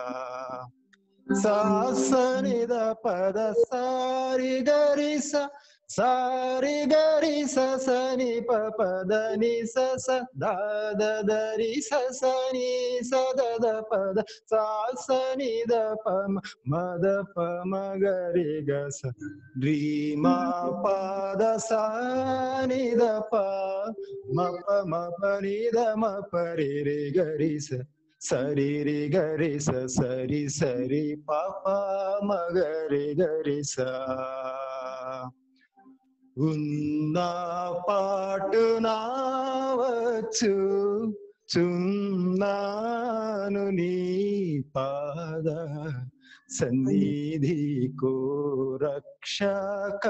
సా స నిద పద సారి గ రే స సారి గ రే స స ని ప పద ని స స ద ద ద రి స స ని స ద ద పద సా స ని ద ప మ ద ప మ గ రే గ స. రి మా పద సా ని ద ప మ ప మ ప ని ద మ ప రే రే గ రి స సరి రి గ రి స సరి సరి ప ప మ గ రే గ రి స. ఉన్నా పాటునా వచ్చు చున్నాను నీ పాద సన్నిధి కో రక్షక.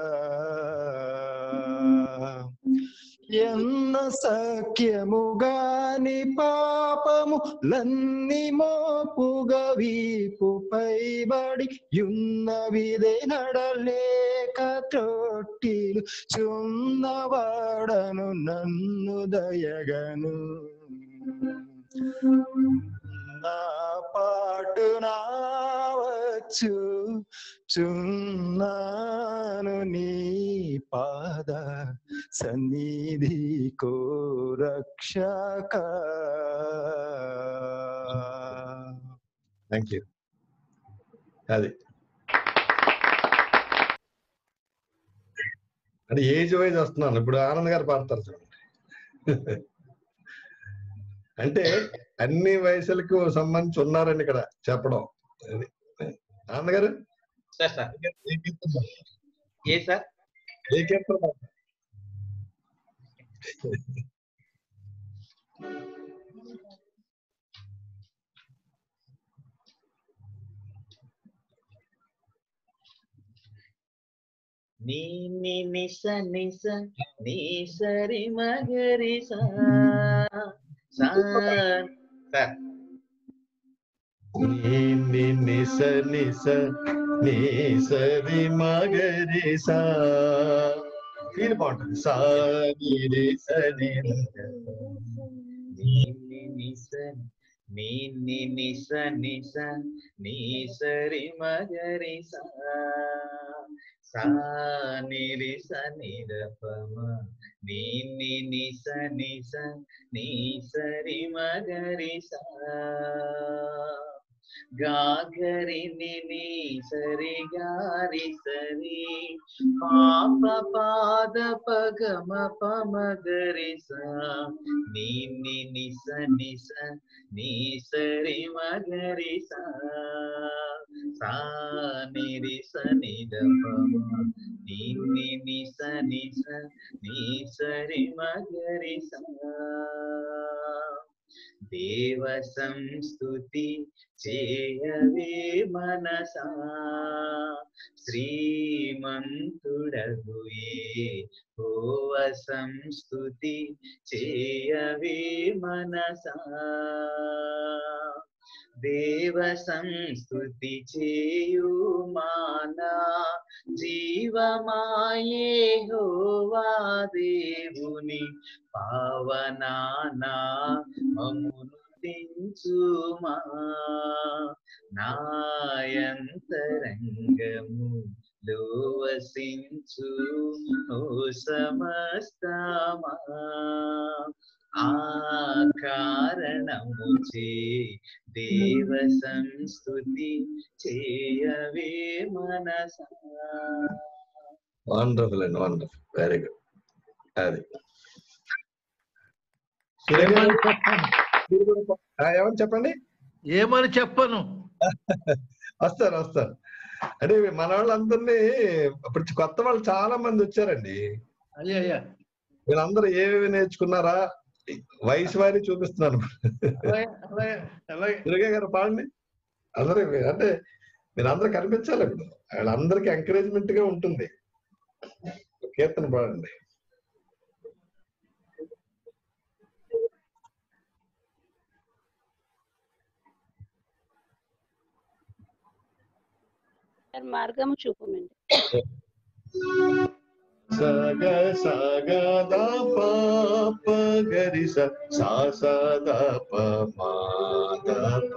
ఎన్న సఖ్యముగాని పాపము లన్ని మోపుగా వీపుపై బడి యున్నవిదే నడలేక త్రొట్టిలు చున్నవాడను నన్ను దయగను. నా పాటునా వచ్చు చున్నాను నీ పాద సన్నిధి కో రక్షక. Thank you. అది అంటే ఏజ్ వైజ్ వస్తున్నాను. ఇప్పుడు ఆనంద్ గారు పాడతారు చూడండి. అంటే అన్ని వయసులకు సంబంధించి ఉన్నారని ఇక్కడ చెప్పడం. అది ఆనంద్ గారు సార్ సార్ ఏ సార్ ఏ కీర్తన? నీ ని ని స ని స ని సరి మగరి సా సా సార్ నీ ని ని స ని స ని సరి మగరి సా. ఫీల్ బాగుంటుంది. సా ని రి స ని నీ ని ని స నీ ని ని స ని స ని సరి మగరి సా సా ని రి స ని ద ప మ నీ ని ని స ని స ని సరి మగరి సా గా గరి ని ని సరి గారి సరి పాప పాద ప గ మ ప మ గరి సా నీ ని ని స ని స ని సరి మగరి సా సా ని రి స ని ద ప మ నీ ని ని స ని స ని సరి మగరి సా. దేవ సంస్తుతి చేయవే మనసా శ్రీమంతుడగు యెహోవ సంస్తుతి చేయవే మనసా. దేవ సంస్తుతి చేయు మానా జీవమాయే యెహోవా దేవుని పావనానా మమ్మును దించుమా. నాయంతరంగము లోవసించు ఓ సమస్తమా ఆ కారణముచే దేవ సంస్తుతి చేయవే మనసా. వండర్ఫుల్ అండి, వండర్ఫుల్, వెరీ గుడ్. అది ఏమని చెప్పను ఏమని చెప్పండి. ఏమని చెప్పను వస్తారు వస్తారు అంటే మన వాళ్ళందరినీ ఇప్పుడు కొత్త వాళ్ళు చాలా మంది వచ్చారండి. అయ్యా అయ్యా వీళ్ళందరూ ఏమేమి నేర్చుకున్నారా వయసు వారి చూపిస్తున్నాను. అలాగే అలాగే అలాగే దుర్గా గారు పాడండి. అందరూ అంటే మీరందరూ కనిపించాలి. ఇప్పుడు వాళ్ళందరికీ ఎంకరేజ్మెంట్ గా ఉంటుంది. కీర్తన పాడండి. మార్గము చూపమండి. సగ సగ ద ప గరి స సా స ద ప మా ద ప.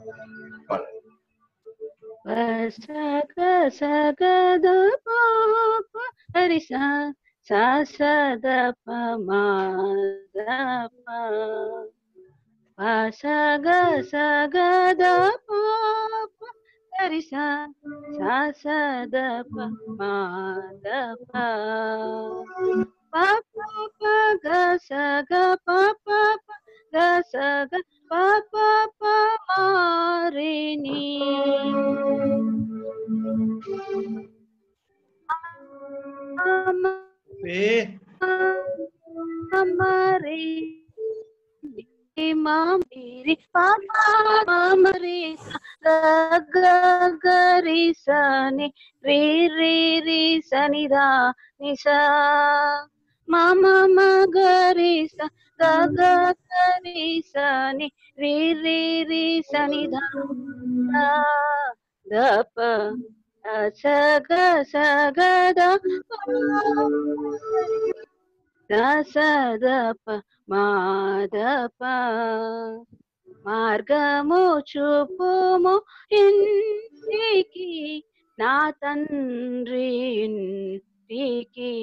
సగ సగ ద ప గరి స సా స ద ప మా ద ప. సగ సగ ద ప గరి స సా స ద ప మా ద ప. ప ప ప గ స గ ప ప ప గ స గ ప ప ప మా రే ని. మా రే మామరి పాపా మామరి గ గరి సని రే రే రే సని దా ని సా మామ మగరి స గ గరి సని రే రే రే సని దా ద ప స గ స గ ద ద స ద ప మా ద ప. మార్గము చూపుము ఇంటికి నా తండ్రి ఇంటికి.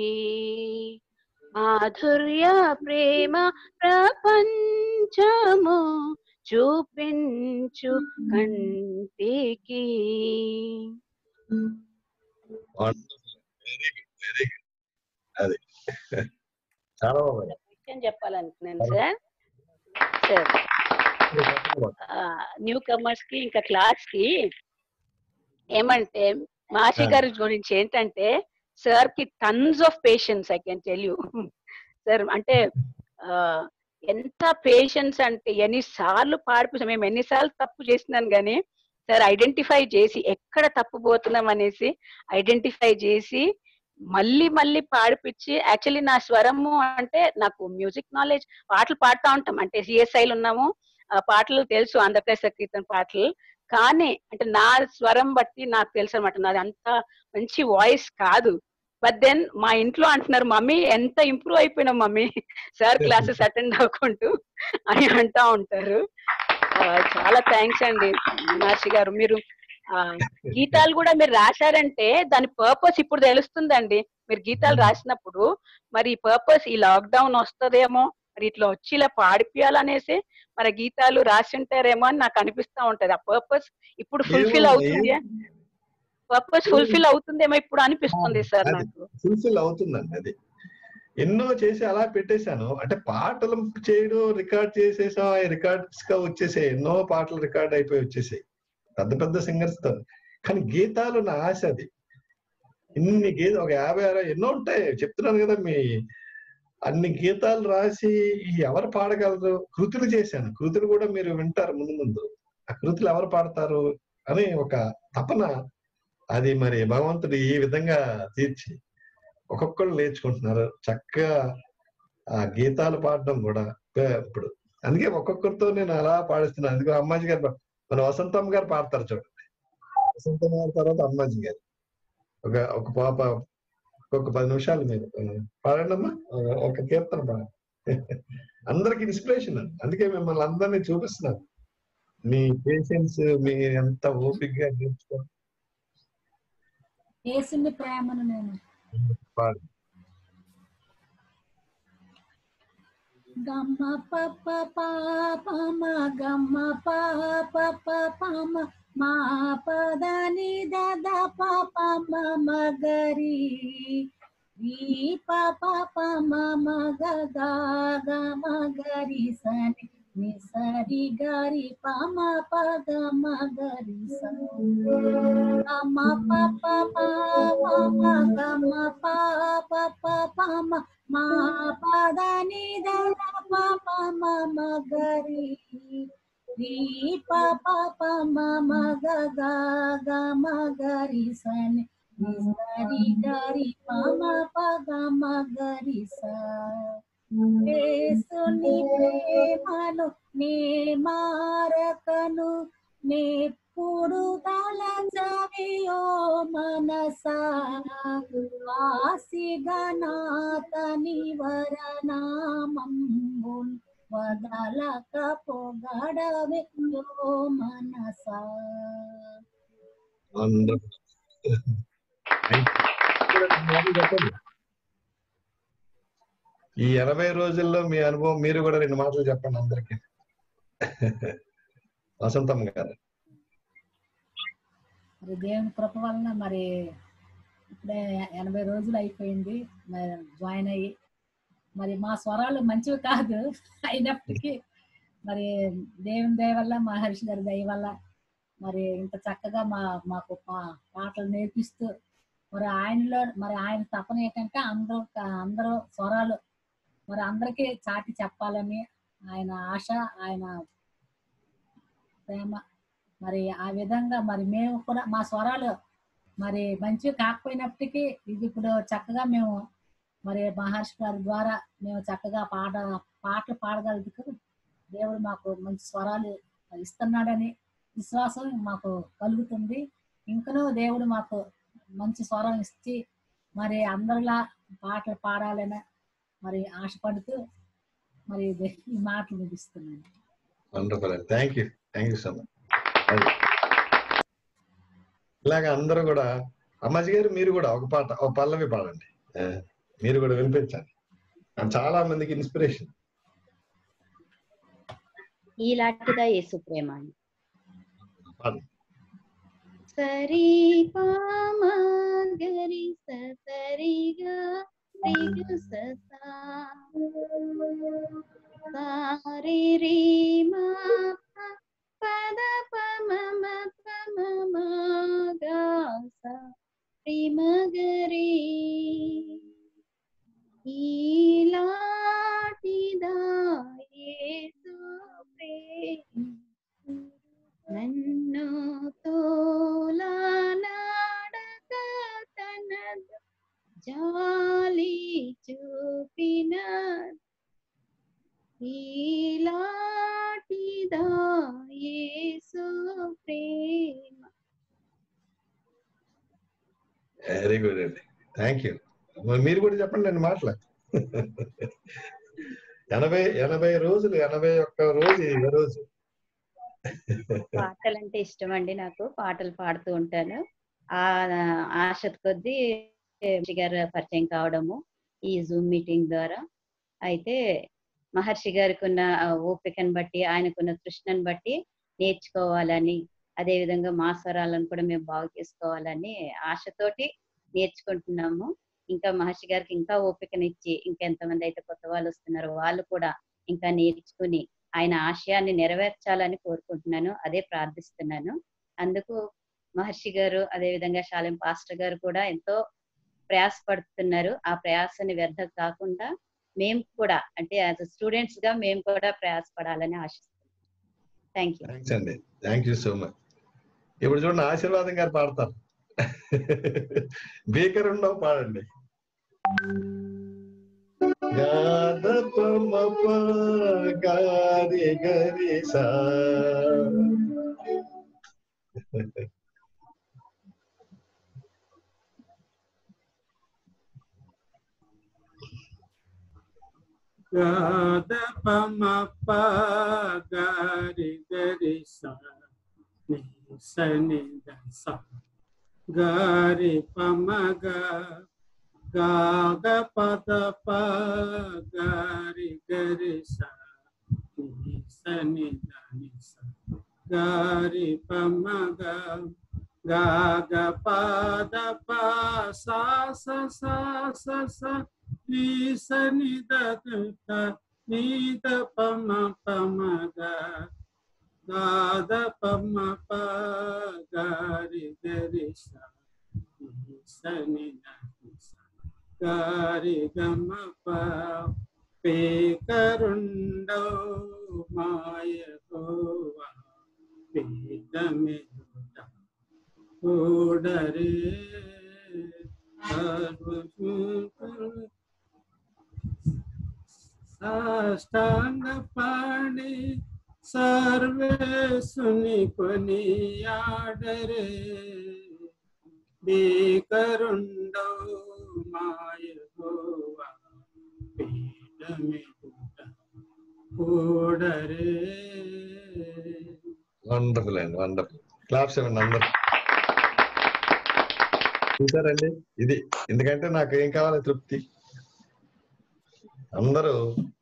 మాధుర్య ప్రేమ ప్రపంచము చూపించు కంటికి. అది చాలా బాగుంది. విషయం చెప్పాలనుకున్నాను సార్. సార్ న్యూ కమర్స్ కి ఇంకా క్లాస్ కి ఏమంటే మాషి గారి గురించి ఏంటంటే సార్ కి tons of patience I can tell you sir. అంటే ఎంత పేషెన్స్ అంటే ఎన్నిసార్లు పాడిపిస్తాం మేము, ఎన్నిసార్లు తప్పు చేసినాను కానీ సార్ ఐడెంటిఫై చేసి ఎక్కడ తప్పు పోతున్నాం అనేసి ఐడెంటిఫై చేసి మళ్ళీ మళ్ళీ పాడిపించి. యాక్చువల్లీ నా స్వరము అంటే నాకు మ్యూజిక్ నాలెడ్జ్, పాటలు పాడుతూ ఉంటాం అంటే సిఎస్ఐలు ఉన్నాము, పాటలు తెలుసు ఆంధ్రప్రదేశ్ సంగీతం పాటలు. కానీ అంటే నా స్వరం బట్టి నాకు తెలుసు అనమాట, నాది అంత మంచి వాయిస్ కాదు. బట్ దెన్ మా ఇంట్లో అంటున్నారు మమ్మీ ఎంత ఇంప్రూవ్ అయిపోయినా మమ్మీ సార్ క్లాసెస్ అటెండ్ అవ్వకుంటూ అని అంటా ఉంటారు. చాలా థ్యాంక్స్ అండి మహర్షి గారు. మీరు ఆ గీతాలు కూడా మీరు రాశారంటే దాని పర్పస్ ఇప్పుడు తెలుస్తుందండి. మీరు గీతాలు రాసినప్పుడు మరి పర్పస్ ఈ లాక్డౌన్ వస్తుందేమో, మరి ఇట్లా వచ్చి ఇలా పాడిపియాలనేసి మరి గీతాలు రాసి ఉంటారేమో అని నాకు అనిపిస్తా ఉంటది. ఆ పర్పస్ ఇప్పుడు ఫుల్ఫిల్ అవుతుంది, పర్పస్ ఫుల్ఫిల్ అవుతుందేమో ఇప్పుడు అనిపిస్తుంది సార్ నాకు. ఫుల్ఫిల్ అవుతుందండి. అది ఎన్నో చేసి అలా పెట్టేశాను. అంటే పాటలు చేయడం రికార్డ్ చేసేసాం, రికార్డ్స్ గా వచ్చేసాయి. ఎన్నో పాటలు రికార్డ్ అయిపోయి వచ్చేసాయి పెద్ద పెద్ద సింగర్స్ తో. కానీ గీతాలు నా ఆశ. అది ఇన్ని గీత ఒక యాభై అరవై ఎన్నో ఉంటాయి చెప్తున్నాను కదా. మీ అన్ని గీతాలు రాసి ఎవరు పాడగలరు, కృతులు చేశాను. కృతులు కూడా మీరు వింటారు ముందు ముందు. ఆ కృతులు ఎవరు పాడతారు అని ఒక తపన. అది మరి భగవంతుడు ఈ విధంగా తీర్చి ఒక్కొక్కరు నేర్చుకుంటున్నారు చక్కగా ఆ గీతాలు పాడడం కూడా ఇప్పుడు. అందుకే ఒక్కొక్కరితో నేను అలా పాడిస్తున్నాను. అందుకే అమ్మాజీ గారు, మన వసంతమ్మ గారు పాడతారు చూడండి. వసంతమ్మ గారి తర్వాత అమ్మాజీ గారు ఒక ఒక పాప ఒక పది నిమిషాలు మీరు పాడండి అమ్మా, ఒక కీర్తన పాడండి. అందరికి ఇన్స్పిరేషన్. అందుకే మిమ్మల్ని అందరినీ చూపిస్తున్నాను. మీ పేషెన్స్, మీ ఎంత ఓపికగా నేర్చుకో. యేసుని ప్రేమను నేను పాడు. గమ్మ పప్ప పాపమ గమ్మ పాప పమ మా పదని దద పాప మమ గరి ఈ పాప మమ గ గమ గరి సని ని సరి గరి పమ పద మగరి సని గమ పప్ప పాపమ గమ పాప పమ మా పదని దద పాప మమ గరి రీ పాప మమ గ గమ గరి సని ని సరి గరి పమ పద మగరి స యేసుని ప్రేమను నే మారకను నెప్పుడు తలచవియో మనసా వాసిగనాతని వరనామంబున్ వదలక పొగడవెయో మనసా. ఈ ఎనభై రోజుల్లో మీ అనుభవం మీరు కూడా రెండు మాటలు చెప్పండి అందరికి. వసంతమ్మ గారు. మరి దేవుని కృప వలన మరి ఇప్పుడే ఎనభై రోజులు అయిపోయింది మరి జాయిన్ అయ్యి. మరి మా స్వరాలు మంచివి కాదు అయినప్పటికీ మరి దేవుని దయ వల్ల మహర్షి గారి దయ వల్ల మరి ఇంత చక్కగా మా మాకు పాటలు నేర్పిస్తూ మరి ఆయనలో మరి ఆయన తపన ఏంటంటే అందరూ అందరూ స్వరాలు మరి అందరికీ చాటి చెప్పాలని ఆయన ఆశ, ఆయన ప్రేమ. మరి ఆ విధంగా మరి మేము కూడా మా స్వరాలు మరి మంచివి కాకపోయినప్పటికీ ఇది ఇప్పుడు చక్కగా మేము మరి మహర్షి గారి ద్వారా మేము చక్కగా పాట పాటలు పాడగలుగుతూ దేవుడు మాకు మంచి స్వరాలు ఇస్తున్నాడని విశ్వాసం మాకు కలుగుతుంది. ఇంకనూ దేవుడు మాకు మంచి స్వరం ఇచ్చి మరి అందరిలా పాటలు పాడాలని మరి ఆశపడుతూ మరి ఈ మాటలు ముగిస్తున్నాను. Wonderful, thank you thank you so much. ఇలాగ అందరూ కూడా అమ్మాజీ గారు మీరు కూడా ఒక పాట ఒక పల్లవి పాడండి, మీరు కూడా వినిపించండి, చాలా మందికి ఇన్స్పిరేషన్. ఈలాంటిదా యేసు ప్రేమ. సరి పామ గరి సరిగా రిగ ససా సారి రి మా పద పమ పమ గా సా రి మగరి ఈలాటిదా యేసు ప్రేమ నన్ను తోలానాడక తనద జాలి చూపిన ఈలాటిదా యేసు ప్రేమ. వెరీ గుడ్ అండి, థ్యాంక్ యూ. మీరు కూడా చెప్పండి రెండు మాటలు. ఎనభై ఎనభై రోజులు ఎనభై ఒక్క రోజు ఈ రోజు పాటలు అంటే ఇష్టం అండి, నాకు పాటలు పాడుతూ ఉంటాను. ఆ ఆశ కొద్దీ గారు పరిచయం కావడము ఈ జూమ్ మీటింగ్ ద్వారా. అయితే మహర్షి గారికి ఉన్న ఓపికను బట్టి, ఆయనకున్న తృష్ణను బట్టి నేర్చుకోవాలని, అదే విధంగా మా స్వరాలను కూడా మేము బాగు చేసుకోవాలని ఆశతోటి నేర్చుకుంటున్నాము. ఇంకా మహర్షి గారికి ఇంకా ఓపికనిచ్చి ఇంకా ఎంతమంది అయితే కొత్త వాళ్ళు వస్తున్నారో వాళ్ళు కూడా ఇంకా నేర్చుకుని ఆయన ఆశయాన్ని నెరవేర్చాలని కోరుకుంటున్నాను, అదే ప్రార్థిస్తున్నాను. అందుకు మహర్షి గారు అదే విధంగా శాలెం పాస్టర్ గారు కూడా ఎంతో ప్రయాసపడుతున్నారు. ఆ ప్రయాసాన్ని వ్యర్థం కాకుండా మేము కూడా అంటే యాజ్ స్టూడెంట్స్ గా మేము కూడా ప్రయాసపడాలని ఆశిస్తున్నాం. Thank you. థ్యాంక్స్ అండి, థ్యాంక్ యూ సో మచ్. ఇప్పుడు చూడండి ఆశీర్వాదం గారు పాడతారు. బీకర్ ఉండవు పాడండి. గారి గరి సా గద పమ ప గరి గరి సా ని సని ద సా గరి పమ గ గాగ పద ప గరి గరి స ని స ని ద ని స గరి ప మ గ గాగ పద ప సా స సా స స ని స ని ద ద ని ద ప మ ప మ గ గాద ప మ ప గరి గరి స ని స ని ద ని స గరి గ మ ప పేకరుండో మాయ హోవా పేదమెదుట ఓడరే సాష్టాంగ పాడి సర్వేసుని కొనియాడరే బేకరుండో మాయ హోవా పేదమెదుట ఓడరే. వండర్ఫుల్ అండి, వండర్ఫుల్. క్లాప్స్ ఇవ్వండి అందరు. చూసారండి, ఇది ఎందుకంటే నాకు ఏం కావాలి తృప్తి. అందరూ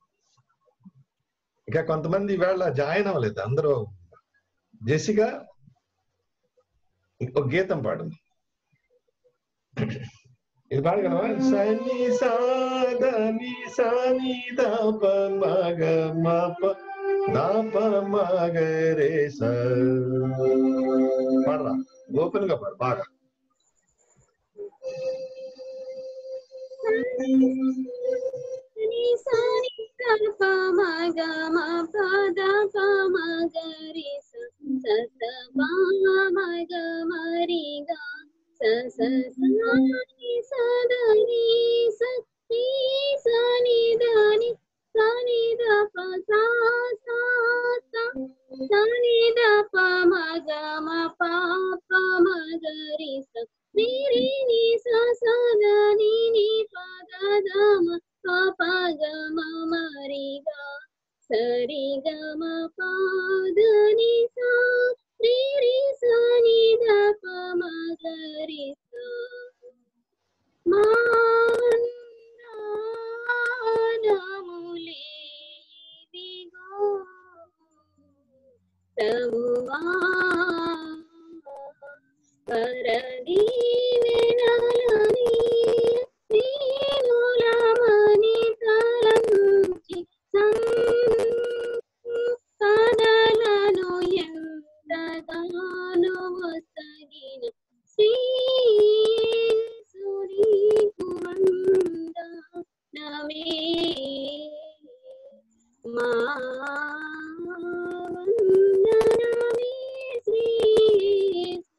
ఇంకా కొంతమంది ఈవేళ జాయిన్ అవ్వలేదు అందరూ. జెసిగా ఇంకో గీతం పాడు, ఇది పాడగలవా? సని సాదని సని దప మగ మప దప మగరే స. పాడరా, ఓపెన్ గా పాడు బాగా. సరి గమ పాదని సా రి రి సని ద ప మగరి స మానములే ఇవిగో తవువా పరదీవెనలని నీనులమని తలంచి సంపదలను ఎంతగానో వసగిన శ్రీసునీకు వందనమే. మా వందనమే శ్రీసు.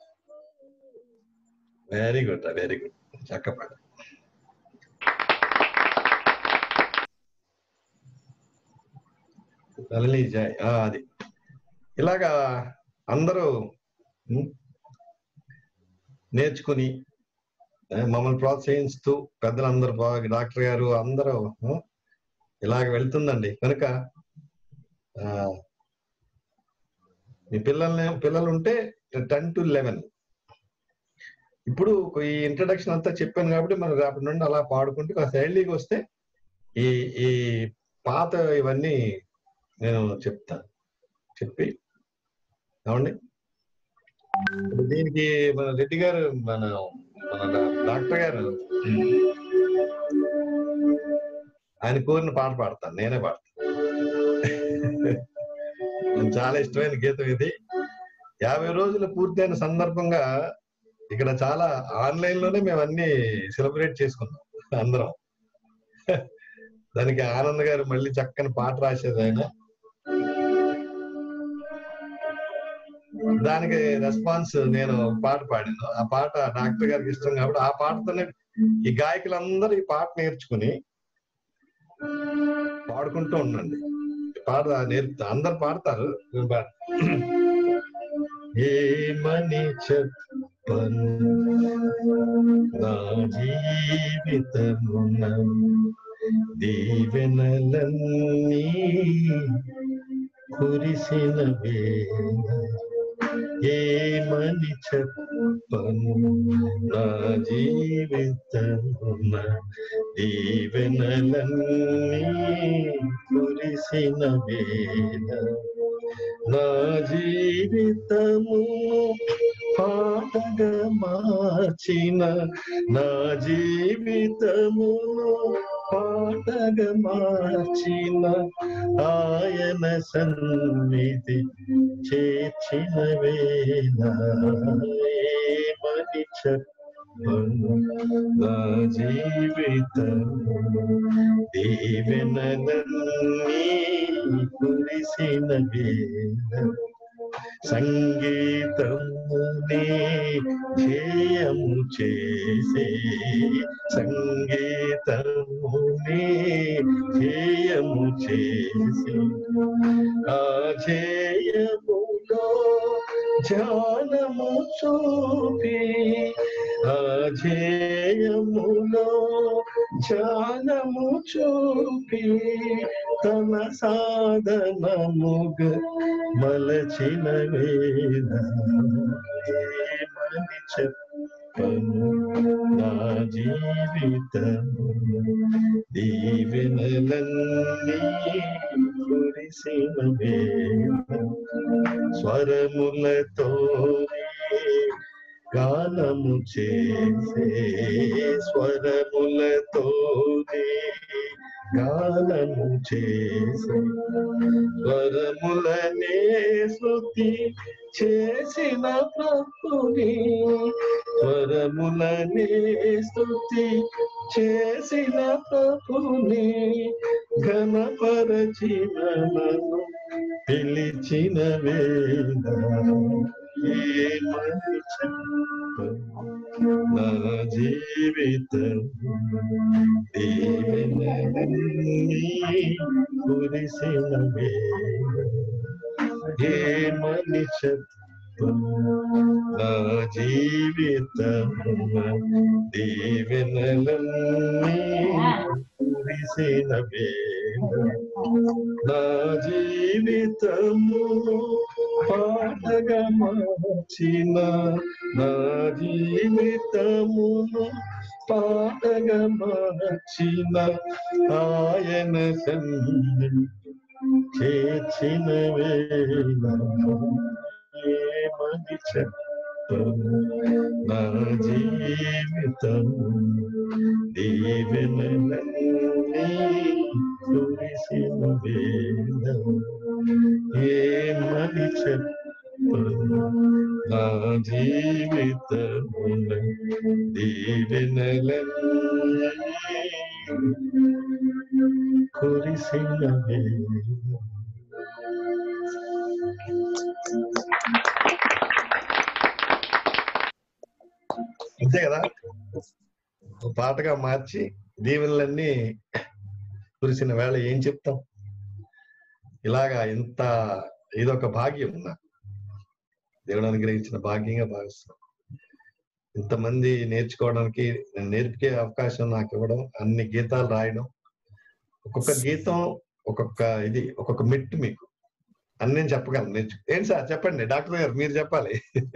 వెరీ గుడ్, వెరీ గుడ్, చక్కపాడు. నళిని జై. అది ఇలాగా అందరూ నేర్చుకుని మమ్మల్ని ప్రోత్సహిస్తూ పెద్దలందరూ బాగా, డాక్టర్ గారు అందరూ ఇలాగ వెళ్తుందండి. కనుక మీ పిల్లల్ని పిల్లలు ఉంటే టెన్ టు లెవెన్ ఇప్పుడు ఈ ఇంట్రడక్షన్ అంతా చెప్పాను కాబట్టి మనం రేపటి నుండి అలా పాడుకుంటూ కాస్త ఎర్లీగా వస్తే ఈ ఈ పాత ఇవన్నీ నేను చెప్తాను. చెప్పి ఏమండి దీనికి మన రెడ్డి గారు మన మన డాక్టర్ గారు ఆయన కోరిన పాట పాడతాను, నేనే పాడతాను. చాలా ఇష్టమైన గీతం ఇది. యాభై రోజులు పూర్తయిన సందర్భంగా ఇక్కడ చాలా ఆన్లైన్ లోనే మేము అన్ని సెలబ్రేట్ చేసుకున్నాం అందరం. దానికి ఆనంద్ గారు మళ్ళీ చక్కని పాట రాసేది ఆయన. దానికి రెస్పాన్స్ నేను పాట పాడాను. ఆ పాట డాక్టర్ గారికి ఇష్టం కాబట్టి ఆ పాటతోనే ఈ గాయకులందరూ ఈ పాట నేర్చుకుని పాడుకుంటూ ఉండండి. పాట నేర్పుతా, అందరు పాడతారు. ఏమని చెప్పను నా జీవితమున దీవెనలన్నీ కురిసిన వేళ ఏమని చెప్పను నా జీవితమున దీవెనలన్నీ కురిసిన వేళ నా జీవితము పాటగా మార్చిన నా జీవితమును పాటగా మార్చిన ఆయన సన్నిధి చేర్చిన వేళ ఏమని చెప్పను నా జీవితము దీవెనలన్నీ కురిసిన వేళ సంగీతమునే ధ్యేయము చేసే సంగీతమునే ధ్యేయము చేసే ఆ ధ్యేయములో ధ్యానము చూపి ఆ ధ్యేయములో ధ్యానము చూపి తన సాధనముగ మలచిన వేళ ఏమని చెప్పను నా జీవితము దీవెనలన్నీ కురిసిన వేళ స్వరములతో గానము చేసే స్వరములతోనే గానము చేసే స్వరములనే శృతి చేసిన ప్రభుని స్వరములనే స్తుతి చేసిన ప్రభుని ఘనపరచిన నన్ను పిలిచిన వేళ ఏమని చెప్పను నా జీవితం దీవెనలన్నీ కురిసిన వేళ ఏమని చెప్పను నా జీవితం దీవెనలన్నీ కురిసిన వేళ నా జీవితము పాటగా మార్చిన నా జీవితమును పాటగా మార్చిన ఆయన సన్నిధి చేర్చిన వేళ ఏమని చెప్పను నా జీవితము దీవెనలన్నీ కురిసిన వేళ ఏమని చెప్పను నా జీవితమున దీవెనలన్నీ కురిసిన వేళ. అంతే కదా, పాటగా మార్చి దీవెనలన్నీ కురిసిన వేళ ఏం చెప్తాం. ఇలాగా ఇంత ఇదొక భాగ్యం నాకు దేవుడు అనుగ్రహించిన భాగ్యంగా భావిస్తాం. ఇంతమంది నేర్చుకోవడానికి నేర్పికే అవకాశం నాకు ఇవ్వడం, అన్ని గీతాలు రాయడం, ఒక్కొక్క గీతం ఒక్కొక్క ఇది ఒక్కొక్క మెట్టు మీకు అని నేను చెప్పగలను. నేర్చు ఏంటి సార్ చెప్పండి, డాక్టర్ గారు మీరు చెప్పాలి.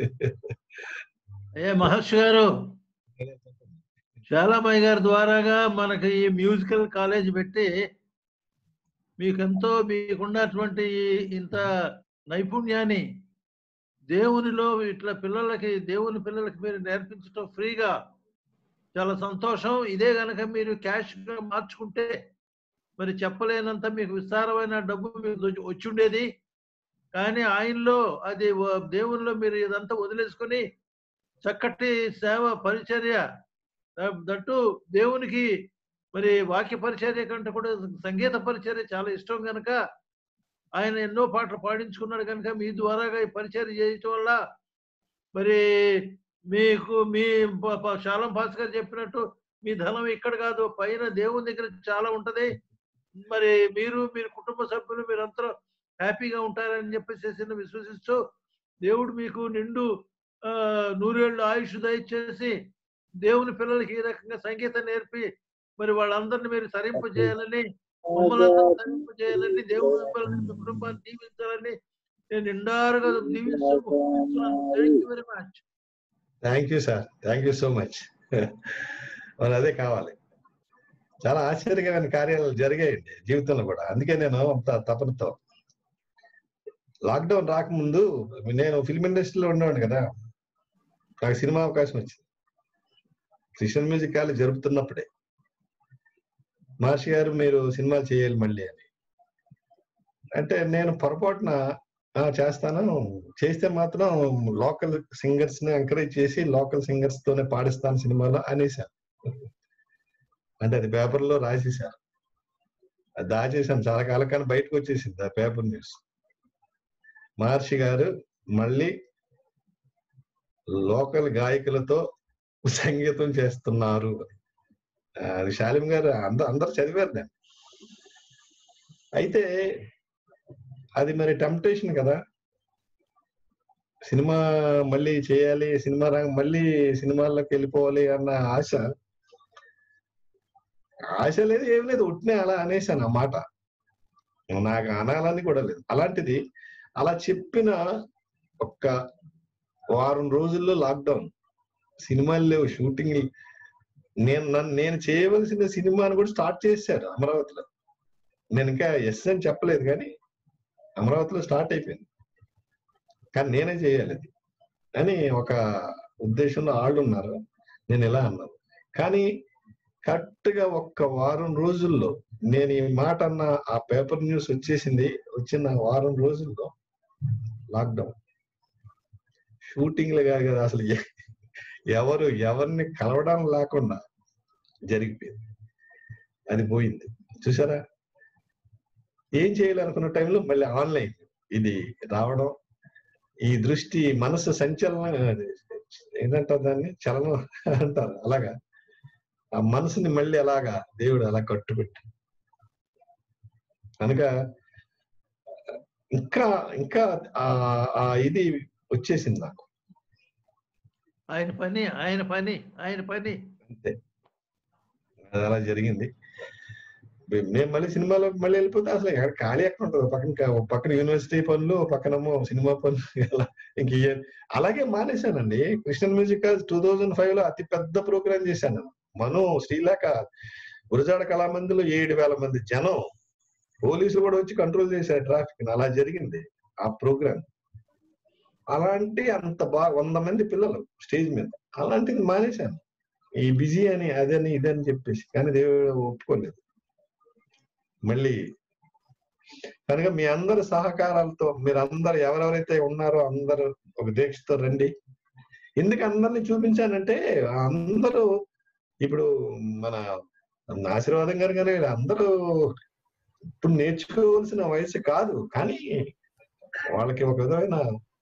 ఏ మహర్షి గారు, శాలామయ్య గారి ద్వారాగా మనకి ఈ మ్యూజికల్ కాలేజ్ పెట్టి మీకెంతో మీకున్నటువంటి ఇంత నైపుణ్యాన్ని దేవునిలో ఇట్లా పిల్లలకి దేవుని పిల్లలకి మీరు నేర్పించడం ఫ్రీగా చాలా సంతోషం. ఇదే గనక మీరు క్యాష్గా మార్చుకుంటే మరి చెప్పలేనంత మీకు విస్తారమైన డబ్బు మీకు వచ్చి ఉండేది. కానీ ఆయనలో అది దేవునిలో మీరు ఇదంతా వదిలేసుకొని చక్కటి సేవ పరిచర్య, దట్టు దేవునికి మరి వాక్య పరిచర్య కంటే కూడా సంగీత పరిచర్య చాలా ఇష్టం కనుక ఆయన ఎన్నో పాటలు పాడించుకున్నాడు కనుక మీ ద్వారాగా ఈ పరిచర్య చేయటం వల్ల మరి మీకు మీ శాలం భాస్కర్ చెప్పినట్టు మీ ధనం ఇక్కడ కాదు, పైన దేవుని దగ్గర చాలా ఉంటది. మరి మీరు మీరు కుటుంబ సభ్యులు మీరంతా హ్యాపీగా ఉంటారని చెప్పేసి విశ్వసిస్తూ దేవుడు మీకు నిండు ఆ నూరేళ్ళు ఆయుష్ దయచేసి దేవుని పిల్లలకి ఈ రకంగా సంగీతం నేర్పి మరి వాళ్ళందరినీ మీరు తరింపు చేయాలని, మమ్మల్ని తరింపు చేయాలని, దేవుని కుటుంబాన్ని దీవించాలని నేను నిండారుగా దీవిస్తూ ముగిస్తున్నాను. Thank you very much. Thank you sir, thank you so much. మరి అదే కావాలి. చాలా ఆశ్చర్యకరమైన కార్యాలు జరిగాయండి జీవితంలో కూడా. అందుకే నేను అంత తపనతో లాక్డౌన్ రాకముందు నేను ఫిల్మ్ ఇండస్ట్రీలో ఉండేవాడిని కదా, నాకు సినిమా అవకాశం వచ్చింది. క్రిస్టియన్ మ్యూజిక్ కాలేజ్ జరుపుతున్నప్పుడే మహర్షి గారు మీరు సినిమాలు చేయాలి మళ్ళీ అని అంటే, నేను పొరపాటున చేస్తాను, చేస్తే మాత్రం లోకల్ సింగర్స్ ని ఎంకరేజ్ చేసి లోకల్ సింగర్స్ తోనే పాడిస్తాను సినిమాలో అనేసాను. అంటే అది పేపర్లో రాసేసారు, అది దాచేసాను చాలా కాలం, కానీ బయటకు వచ్చేసింది ఆ పేపర్ న్యూస్. మహర్షి గారు మళ్ళీ లోకల్ గాయకులతో సంగీతం చేస్తున్నారు. అది శాలిం గారు అందరు అందరు చదివారు దాన్ని. అయితే అది మరి టెంప్టేషన్ కదా, సినిమా మళ్ళీ చేయాలి, సినిమా రంగం మళ్ళీ సినిమాల్లోకి వెళ్ళిపోవాలి అన్న ఆశ ఆశ లేదు, ఏం లేదు, ఉట్నే అలా అనేసాను ఆ మాట. నాకు అనాలని కూడా లేదు. అలాంటిది అలా చెప్పిన ఒక్క వారం రోజుల్లో లాక్డౌన్, సినిమాలు లేవు, షూటింగ్. నేను నన్ను నేను చేయవలసిన సినిమాను కూడా స్టార్ట్ చేశారు అమరావతిలో. నేను ఇంకా ఎస్ అని చెప్పలేదు, కానీ అమరావతిలో స్టార్ట్ అయిపోయింది. కానీ నేనే చేయాలి అది అని ఒక ఉద్దేశంలో వాళ్ళు ఉన్నారు. నేను ఇలా అన్నాను. కానీ కరెక్ట్ గా ఒక్క వారం రోజుల్లో నేను ఈ మాట అన్న ఆ పేపర్ న్యూస్ వచ్చేసింది. వచ్చిన వారం రోజుల్లో లాక్డౌన్, షూటింగ్లు కాదు కదా, అసలు ఎవరు ఎవరిని కలవడం లేకుండా జరిగిపోయింది. అది పోయింది చూసారా. ఏం చేయాలనుకున్న టైంలో మళ్ళీ ఆన్లైన్ ఇది రావడం, ఈ దృష్టి మనసు సంచలనం ఏంటంటారు దాన్ని, చలనం అంటారు. అలాగా ఆ మనసుని మళ్ళీ అలాగా దేవుడు అలా కట్టుబెట్టి కనుక ఇంకా ఇంకా ఆ ఇది వచ్చేసింది నాకు. ఆయన పని ఆయన పని ఆయన పని అంతే, అది అలా జరిగింది. మేము మళ్ళీ సినిమాలోకి మళ్ళీ వెళ్ళిపోతే అసలు ఎక్కడ ఖాళీ ఎక్కడ ఉంటుంది. పక్కన పక్కన యూనివర్సిటీ పనులు, పక్కనేమో సినిమా పనులు, ఇంక అలాగే మానేశానండి. Christian music two thousand five లో అతి పెద్ద ప్రోగ్రామ్ చేశాను. మను శ్రీలేఖ గురజాడ కళామందిలో ఏడు వేల మంది జనం, పోలీసులు కూడా వచ్చి కంట్రోల్ చేశారు ట్రాఫిక్. అలా జరిగింది ఆ ప్రోగ్రామ్. అలాంటి అంత బాగా వంద మంది పిల్లలు స్టేజ్ మీద, అలాంటిది మానేశాను ఈ బిజీ అని అదని ఇదని చెప్పేసి. కానీ దేవుడు ఒప్పుకోలేదు మళ్ళీ. కనుక మీ అందరి సహకారాలతో మీరు అందరు ఎవరెవరైతే ఉన్నారో అందరూ ఒక దీక్షతో రండి. ఎందుకు అందరినీ చూపించానంటే, అందరూ ఇప్పుడు మన ఆశీర్వాదం గారు కానీ అందరూ ఇప్పుడు నేర్చుకోవాల్సిన వయసు కాదు, కానీ వాళ్ళకి ఒక విధమైన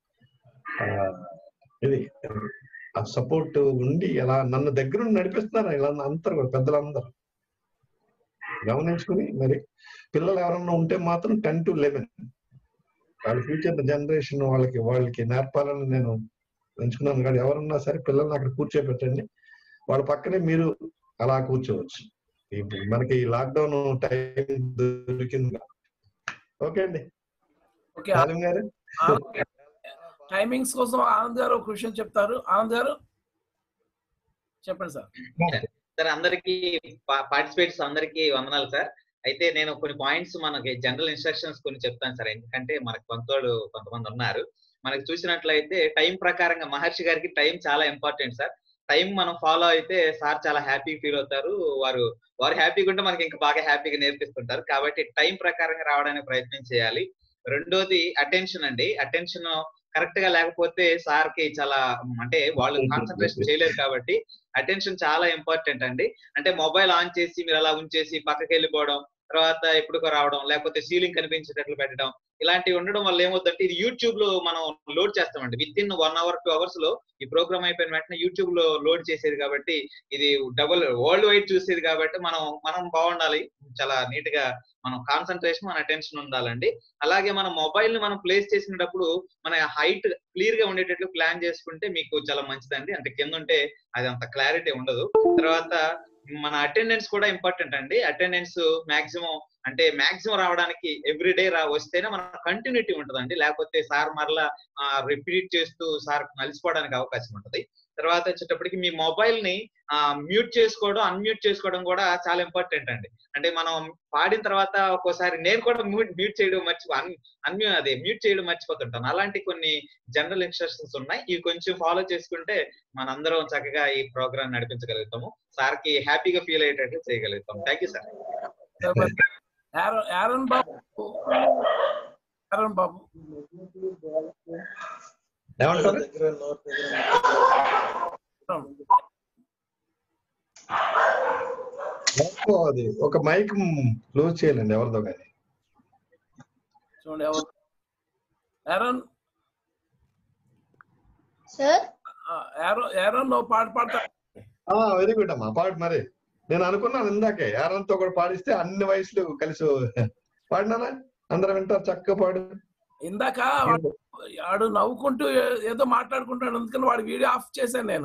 ఇది ఆ సపోర్ట్ ఉండి అలా నన్ను దగ్గర నడిపిస్తున్నారు. ఇలా అందరు కూడా పెద్దలందరూ గమనించుకుని, మరి పిల్లలు ఎవరన్నా ఉంటే మాత్రం టెన్ టు లెవెన్ వాళ్ళ ఫ్యూచర్ జనరేషన్ వాళ్ళకి వాళ్ళకి నేర్పాలని నేను పెంచుకున్నాను. కానీ ఎవరున్నా సరే పిల్లల్ని అక్కడ కూర్చోబెట్టండి, వాళ్ళ పక్కనే మీరు అలా కూర్చోవచ్చు. మనకి లాక్డౌన్ టైం దొరికింది. ఓకే అండి, ఆనంద్ గారు టైమింగ్స్ కోసం ఆనంద్ గారు ఒక క్వశ్చన్ చెప్తారు. ఆనంద్ గారు చెప్పండి సార్. సార్ అందరికి పార్టిసిపేట్స్ అందరికి వందనాలు సార్. అయితే నేను కొన్ని పాయింట్స్ మనకి జనరల్ ఇన్స్ట్రక్షన్స్ కొన్ని చెప్తాను సార్. ఎందుకంటే మనకు కొంతోడు కొంతమంది ఉన్నారు. మనకి చూసినట్లయితే టైం ప్రకారంగా మహర్షి గారికి టైం చాలా ఇంపార్టెంట్ సార్. టైం మనం ఫాలో అయితే సార్ చాలా హ్యాపీ ఫీల్ అవుతారు. వారు వారు హ్యాపీగా ఉంటే మనకి ఇంకా బాగా హ్యాపీగా నేర్పిస్తుంటారు. కాబట్టి టైం ప్రకారంగా రావడానికి ప్రయత్నం చేయాలి. రెండోది అటెన్షన్ అండి. అటెన్షన్ కరెక్ట్ గా లేకపోతే సార్ కి చాలా అంటే వాళ్ళు కాన్సన్ట్రేషన్ చేయలేరు. కాబట్టి అటెన్షన్ చాలా ఇంపార్టెంట్ అండి. అంటే మొబైల్ ఆన్ చేసి మీరు అలా ఉంచేసి పక్కకి వెళ్ళిపోవడం, తర్వాత ఎప్పుడుకో రావడం, లేకపోతే సీలింగ్ కనిపించేటట్లు పెట్టడం, ఇలాంటివి ఉండడం వల్ల ఏమవుతుందంటే ఇది యూట్యూబ్ లో మనం లోడ్ చేస్తామండి. Within one hour two hours లో ఈ ప్రోగ్రామ్ అయిపోయిన వెంటనే యూట్యూబ్ లో లోడ్ చేసేది. కాబట్టి ఇది డబుల్ వరల్డ్ వైడ్ చూసేది. కాబట్టి మనం మనం బాగుండాలి, చాలా నీట్ గా మనం కాన్సన్ట్రేషన్ మన అటెన్షన్ ఉండాలండి. అలాగే మన మొబైల్ ని మనం ప్లేస్ చేసినప్పుడు మన హైట్ క్లియర్ గా ఉండేటట్లు ప్లాన్ చేసుకుంటే మీకు చాలా మంచిదండి. అంటే కింద ఉంటే అది అంత క్లారిటీ ఉండదు. తర్వాత మన అటెండెన్స్ కూడా ఇంపార్టెంట్ అండి. అటెండెన్స్ మాక్సిమం అంటే మాక్సిమం రావడానికి ఎవ్రీ డే రా వస్తేనే మన కంటిన్యూటీ ఉంటుందండి. లేకపోతే సార్ మరలా రిపీట్ చేస్తూ సార్ కలిసిపోవడానికి అవకాశం ఉంటుంది. తర్వాత వచ్చేటప్పటికి మీ మొబైల్ ని మ్యూట్ చేసుకోవడం అన్మ్యూట్ చేసుకోవడం కూడా చాలా ఇంపార్టెంట్ అండి. అంటే మనం పాడిన తర్వాత ఒక్కోసారి నేను కూడా మ్యూట్ మ్యూట్ చేయడం మర్చిపో అన్మ్యూ అదే మ్యూట్ చేయడం మర్చిపోతుంటాను. అలాంటి కొన్ని జనరల్ ఇన్స్ట్రక్షన్స్ ఉన్నాయి. ఇవి కొంచెం ఫాలో చేసుకుంటే మనందరం చక్కగా ఈ ప్రోగ్రామ్ నడిపించగలుగుతాము. సార్ కి హ్యాపీగా ఫీల్ అయ్యేటట్లు చేయగలుగుతాం. Thank you sir. ఆరోన్ బాబు ఆరోన్ బాబు అది ఒక మైక్ క్లోజ్ చేయాలండి ఎవరిదో కానీ. చూడండి ఎవరు ఆరోన్ సార్ ఆరోన్ ఆరోన్ నువ్వు పాట పాడతా. వెరీ గుడ్ అమ్మా, పాడు. మరి నేను అనుకున్నాను ఇందాకే ఆరోన్తో కూడా పాడిస్తే అన్ని వయసులు కలిసి పాడినానా అందరం వింటారు. చక్కగా పాడు. ఇందాక వాడు నవ్వుకుంటూ ఏదో మాట్లాడుకుంటాడు, అందుకని వాడి వీడియో ఆఫ్ చేశాను నేను.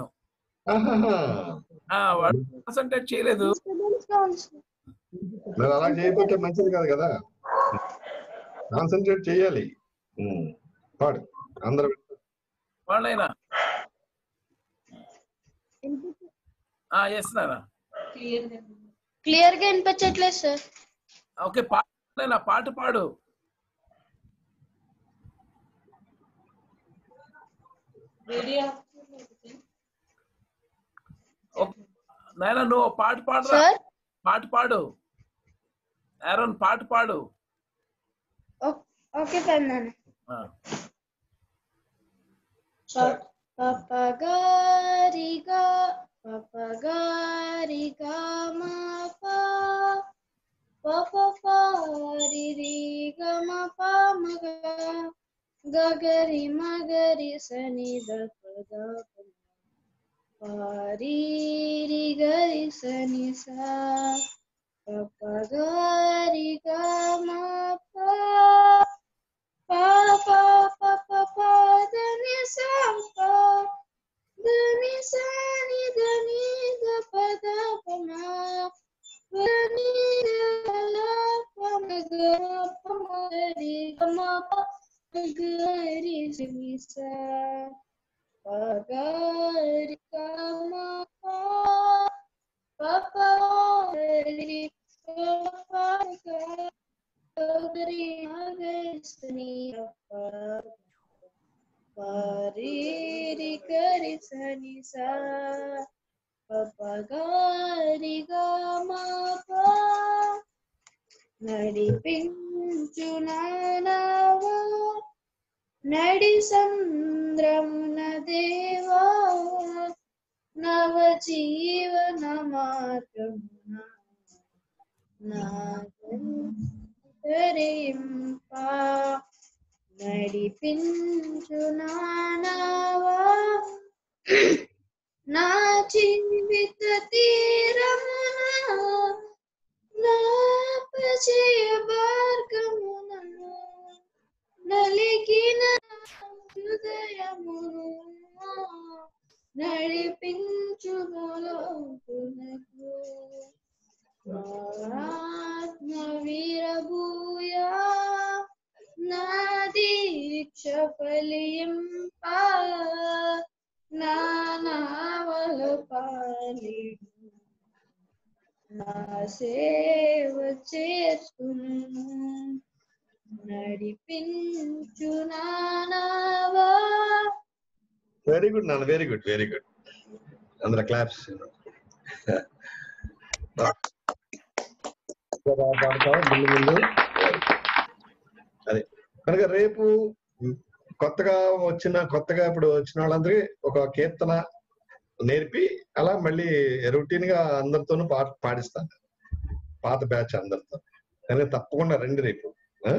వాడు కాన్సన్ట్రేట్ చేయలేదు. మరి అలా చేయకపోతే మంచిది కాదు కదా, కాన్సన్ట్రేట్ చేయాలి. పాడు అందరూ వాళ్ళైనా ఎస్ నానా క్లియర్ గా వినిపించట్లేదు సార్. ఓకే పాట పాట పాడు. నాయన నువ్వు పాట పాడు, పాట పాడు. ఆరోన్ పాట పాడు. Okay sir. నాన్న పపగారిగా పపగారిగా మా పా పపపారి గమ పమగ గగరి మగరి సని దపద పారి రి గరి సని సా పపగారి గమ పా పప పప దని సంపా దని సని దని దపద పమా దని ల పమగ పమగరి గమ గరి సని సా పగరి గమ పా పపరి పపగ గరి మగరి సని పా పారి రి గరి సని సా పపగారి గమ పా నడిపించు నానవా నడి సంద్రమున దేవా నవ జీవన మార్గమున నారింపా నడిపించు నానవా నా జీవిత తీరమున నాపజయ మార్గమున నలిగిన హృదయమును నడిపించుములోకునకు ఆత్మ వీరభూయా నా దీక్ష ఫలింపా నా నావలు పాలిడు నా సేవ చేసును నడిపించు నానవా. వెరీ గుడ్ నాన్న, వెరీ గుడ్ వెరీ గుడ్. అందరూ క్లాప్స్. ముందు ముందు అదే కనుక రేపు కొత్తగా వచ్చిన కొత్తగా ఇప్పుడు వచ్చిన వాళ్ళందరికీ ఒక కీర్తన నేర్పి అలా మళ్ళీ రొటీన్ గా అందరితోనూ పాట పాడిస్తాను, పాత బ్యాచ్ అందరితో. కనుక తప్పకుండా రండి రేపు.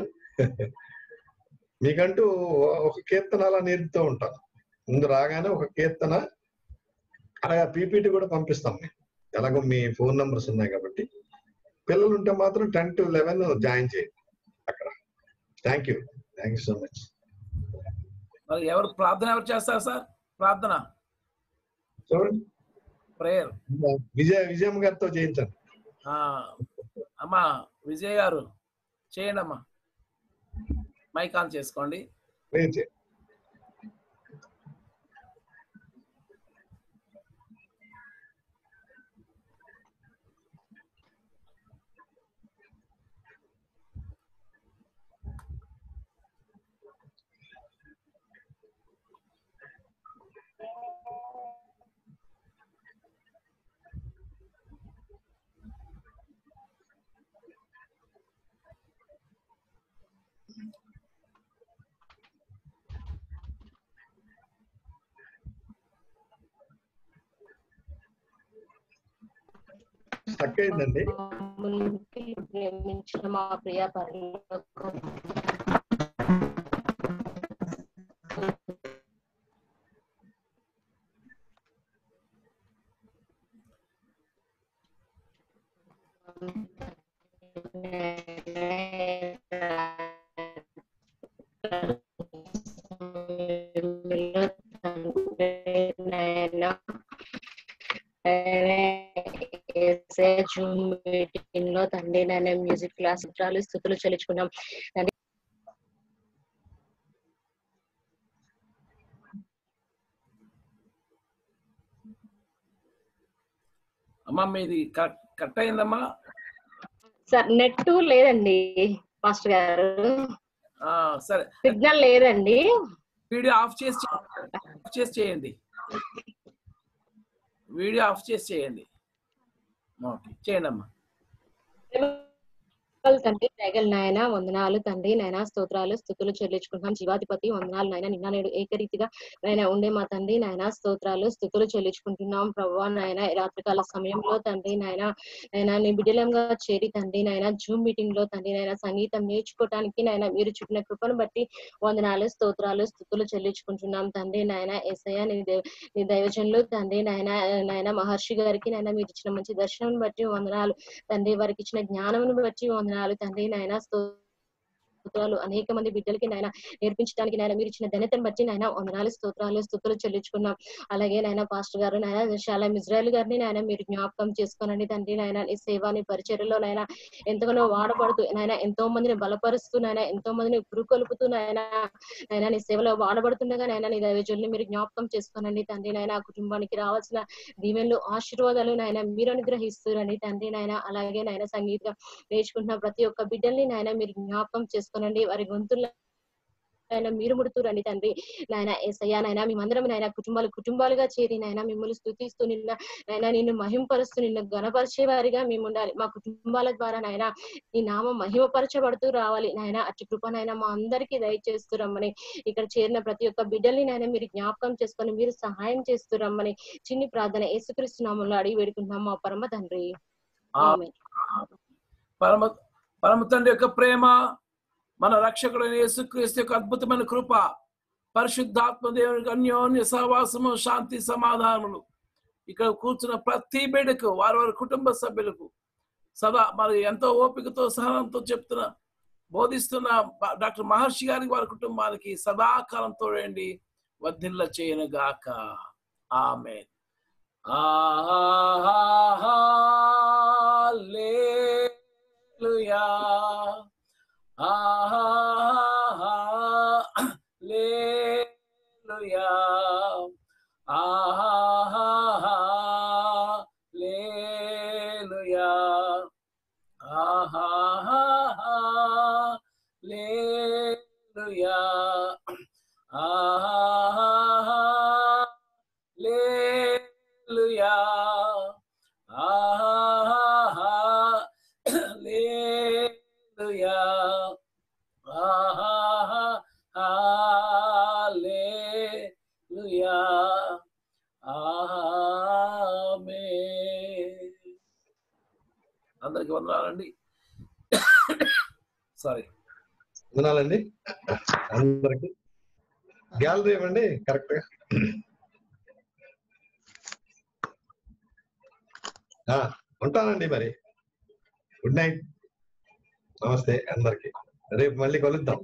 మీకంటూ ఒక కీర్తన అలా నేర్పుతూ ఉంటాను. ముందు రాగానే ఒక కీర్తన, అలాగా పీపీటీ కూడా పంపిస్తాం మేము. ఎలాగో మీ ఫోన్ నంబర్స్ ఉన్నాయి కాబట్టి పిల్లలు ఉంటే మాత్రం టెన్ టు లెవెన్ జాయిన్ చేయండి అక్కడ. Thank you thank you so much. మరి ఎవరు ప్రార్థన ఎవరు చేస్తారు సార్? ప్రార్థన చూడండి ప్రేయర్. విజయ విజయమ్మ గారితో చేయించండి. అమ్మా విజయ్ గారు చేయండి అమ్మా, మైక్ ఆన్ చేసుకోండి. స్టక్ అయిందండి. ప్రేమించిన మా ప్రియ పరలోక జూమ్ మీటింగ్ లో తండ్రి నాయన మ్యూజిక్ క్లాస్ చిత్రాలు స్థుతులు చెల్లించుకున్నాం తండ్రి. అమ్మా మీది కట్ అయిందమ్మా. సార్ నెట్ లేదండి మాస్టర్ గారు, సరే సిగ్నల్ లేదండి. వీడియో ఆఫ్ చేసి ఆఫ్ చేసి చేయండి, వీడియో ఆఫ్ చేసి చేయండి. ఓకే చేయండి అమ్మా. తండ్రి దయగల నాయన వందనాలు తండ్రి నాయన స్తోత్రాలు స్థుతులు చెల్లించుకుంటున్నాం. జీవాధిపతి వందనాలు నాయన, నిన్న నేడు ఏకరీతిగా నాయన ఉండే మా తండ్రి నాయన స్తోత్రాలు స్థుతులు చెల్లించుకుంటున్నాం. ప్రభువా నాయన రాత్రికాల సమయంలో తండ్రి నాయన నాయన నీ బిడ్డలంగా చేరి తండ్రి నాయన జూమ్ మీటింగ్ లో తండ్రి నాయన సంగీతం నేర్చుకోవటానికి నాయన మీరు చూపిన కృపను బట్టి వందనాలు స్తోత్రాలు స్థుతులు చెల్లించుకుంటున్నాం తండ్రి నాయన. యేసయ్య నీ దేవ నీ దైవజనులు తండ్రి నాయన నాయన మహర్షి గారికి నాయన మీరు ఇచ్చిన మంచి దర్శనం బట్టి వందనాలు తండ్రి, వారికి ఇచ్చిన జ్ఞానమును బట్టి వందనాలు తండ్రి నాయన. స్తోత్రాలు అనేక మంది బిడ్డలకి నాయన నేర్పించడానికి నాయన మీరు ఇచ్చిన ధన్యతను బట్టి నాయన వందనాలు స్తోత్రాలు స్థుతులు చెల్లించుకున్నాం. అలాగే నాయన పాస్టర్ గారు నాయన శాలం ఇజ్రాయల్ గారిని నాయన మీరు జ్ఞాపకం చేసుకోనండి తండ్రి నాయన. ఈ సేవాని పరిచర్యలో నాయన ఎంతగానో వాడబడుతూ నాయన ఎంతో మందిని బలపరుస్తూ నాయన ఎంతో మందిని పురుకొల్పుతూ నాయన నాయన నీ సేవలో వాడబడుతుండగా నాయన నీ దైవజనుల్ని మీరు జ్ఞాపకం చేసుకోనండి తండ్రి నాయన. కుటుంబానికి రావాల్సిన దీవెనలు ఆశీర్వాదాలు నాయన మీరు అనుగ్రహిస్తురండి తండ్రి నాయన. అలాగే నాయన సంగీతం నేర్చుకుంటున్న ప్రతి ఒక్క బిడ్డల్ని నాయన మీరు జ్ఞాపకం చేసుకోనండి, వారి గొంతుల్లో నాయన మీరు ముడుతురండి తండ్రి నాయన. యేసయ్య నాయన మేమందరం నాయన కుటుంబాలు కుటుంబాలుగా చేరి నాయన మిమ్మల్ని స్తుతిస్తూ నిన్న నాయన నిన్ను మహిమపరుస్తూ నిన్ను గణపరిచే వారిగా మేము ఉండాలి. మా కుటుంబాల ద్వారా నాయన నీ నామం మహిమపరచబడుతూ రావాలి నాయన. అట్టి కృప నాయన మా అందరికీ దయచేస్తురమ్మని, ఇక్కడ చేరిన ప్రతి ఒక్క బిడ్డల్ని నాయన మీరు జ్ఞాపకం చేసుకొని మీరు సహాయం చేస్తురమ్మని చిన్ని ప్రార్థన యేసుక్రీస్తు నామములో అడిగి వేడుకుంటున్నాం మా పరమ తండ్రి. ఆమేన్. పరమ పరమ తండ్రి యొక్క ప్రేమ, మన రక్షకుడైన యేసుక్రీస్తు యొక్క అద్భుతమైన కృప, పరిశుద్ధాత్మ దేవునికి అన్యోన్య సహవాసము, శాంతి సమాధానములు ఇక్కడ కూర్చున్న ప్రతి బిడ్డకు వారి వారి కుటుంబ సభ్యులకు సదా మరి ఎంతో ఓపికతో సహనంతో చెప్తున్న బోధిస్తున్న డాక్టర్ మహర్షి గారికి వారి కుటుంబానికి సదాకాలం తోడండి వర్ధిల్ల చేయను గాక. ఆమేన్. హల్లెలూయా హల్లెలూయా హల్లెలూయా హల్లెలూయా హల్లెలూయా హల్లెలూయా హల్లెలూయా ఆమేన్. అందరికి వందనాలండి. సారీ వందనాలండి అందరికి. గ్యాలరీ ఇవ్వండి కరెక్ట్ గా. ఉంటానండి మరి. గుడ్ నైట్, నమస్తే అందరికి. రేపు మళ్ళీ కలుద్దాం.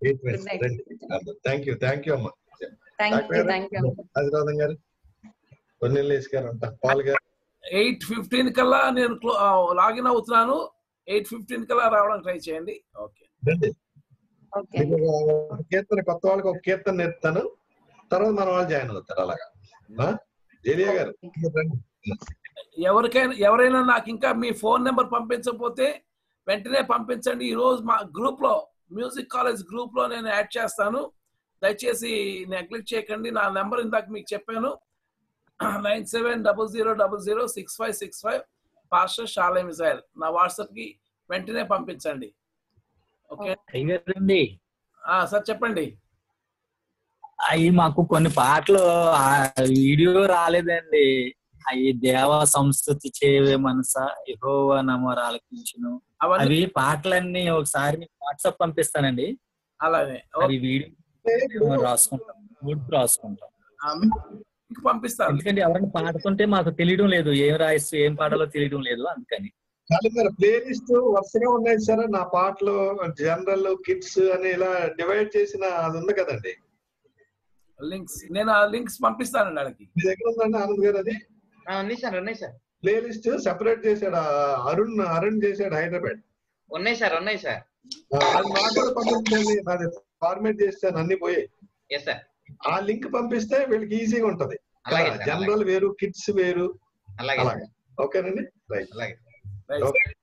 థ్యాంక్ యూ థ్యాంక్ యూ అమ్మా. ఆశీర్వాదం గారు కొన్నెల్లేసి గారు అంట పాల్ గారు ఎయిట్ ఫిఫ్టీన్ కల్లా నేను లాగిన్ అవుతున్నాను. ఎయిట్ ఫిఫ్టీన్ కల్లా రావడానికి ట్రై చేయండి. ఓకే మీకు ఒక కీర్తన కొత్త వాళ్ళకి ఒక కీర్తన నేర్పుతాను, తర్వాత మన వాళ్ళు జాయిన్ అవుతారు. అలాగా జేలియా గారు ఎవరికైనా ఎవరైనా నాకు ఇంకా మీ ఫోన్ నెంబర్ పంపించకపోతే వెంటనే పంపించండి. ఈ రోజు మా గ్రూప్ లో మ్యూజిక్ కాలేజ్ గ్రూప్ లో నేను యాడ్ చేస్తాను. దయచేసి నెగ్లెక్ట్ చేయకండి. నా నెంబర్ ఇందాక మీకు చెప్పాను, nine seven double zero double zero six five six five pastor షాలే మిజైల్. నా వాట్సాప్ కి వెంటనే పంపించండి. ఓకే సార్ చెప్పండి. అవి మాకు కొన్ని పాటలు వీడియో రాలేదండి. అవి దేవ సంస్కృతి చేవే మనస యెహోవా నామమున ఆలకించును అవి పాటలన్నీ ఒకసారి మీకు వాట్సాప్ పంపిస్తానండి. అలాగే అవి వీడియో రాసుకుంటాం, నోట్ రాసుకుంటాం పంపిస్తాను. ఎందుకంటే ఎవరైనా పాడుతుంటే మాకు తెలియడం లేదు, ఏం రాయిస్తూ ఏం పాడాలో తెలియడం లేదు. అందుకని ప్లే లిస్ట్ వరుసగా ఉన్నాయి సార్. నా పాటలు జనరల్ కిడ్స్ అని ఇలా డివైడ్ చేసిన అది ఉంది కదండి లింక్స్. నేను ఆ లింక్స్ పంపిస్తానండి వాళ్ళకి. మీ దగ్గర ఉందండి ఆనంద్ గారు? అది ఉన్నాయి సార్, ఉన్నాయి సార్. ప్లే లిస్ట్ సెపరేట్ చేశాడు అరుణ్ అరుణ్ చేశాడు హైదరాబాద్. ఉన్నాయి సార్, ఉన్నాయి సార్. అది నాకు కూడా పంపించండి, నాది ఫార్మేట్ చేస్తాను, అన్ని పోయి. ఆ లింక్ పంపిస్తే వీళ్ళకి ఈజీగా ఉంటది. జనరల్ వేరు, కిడ్స్ వేరు. అలాగే ఓకేనండి. రైట్. అలాగే.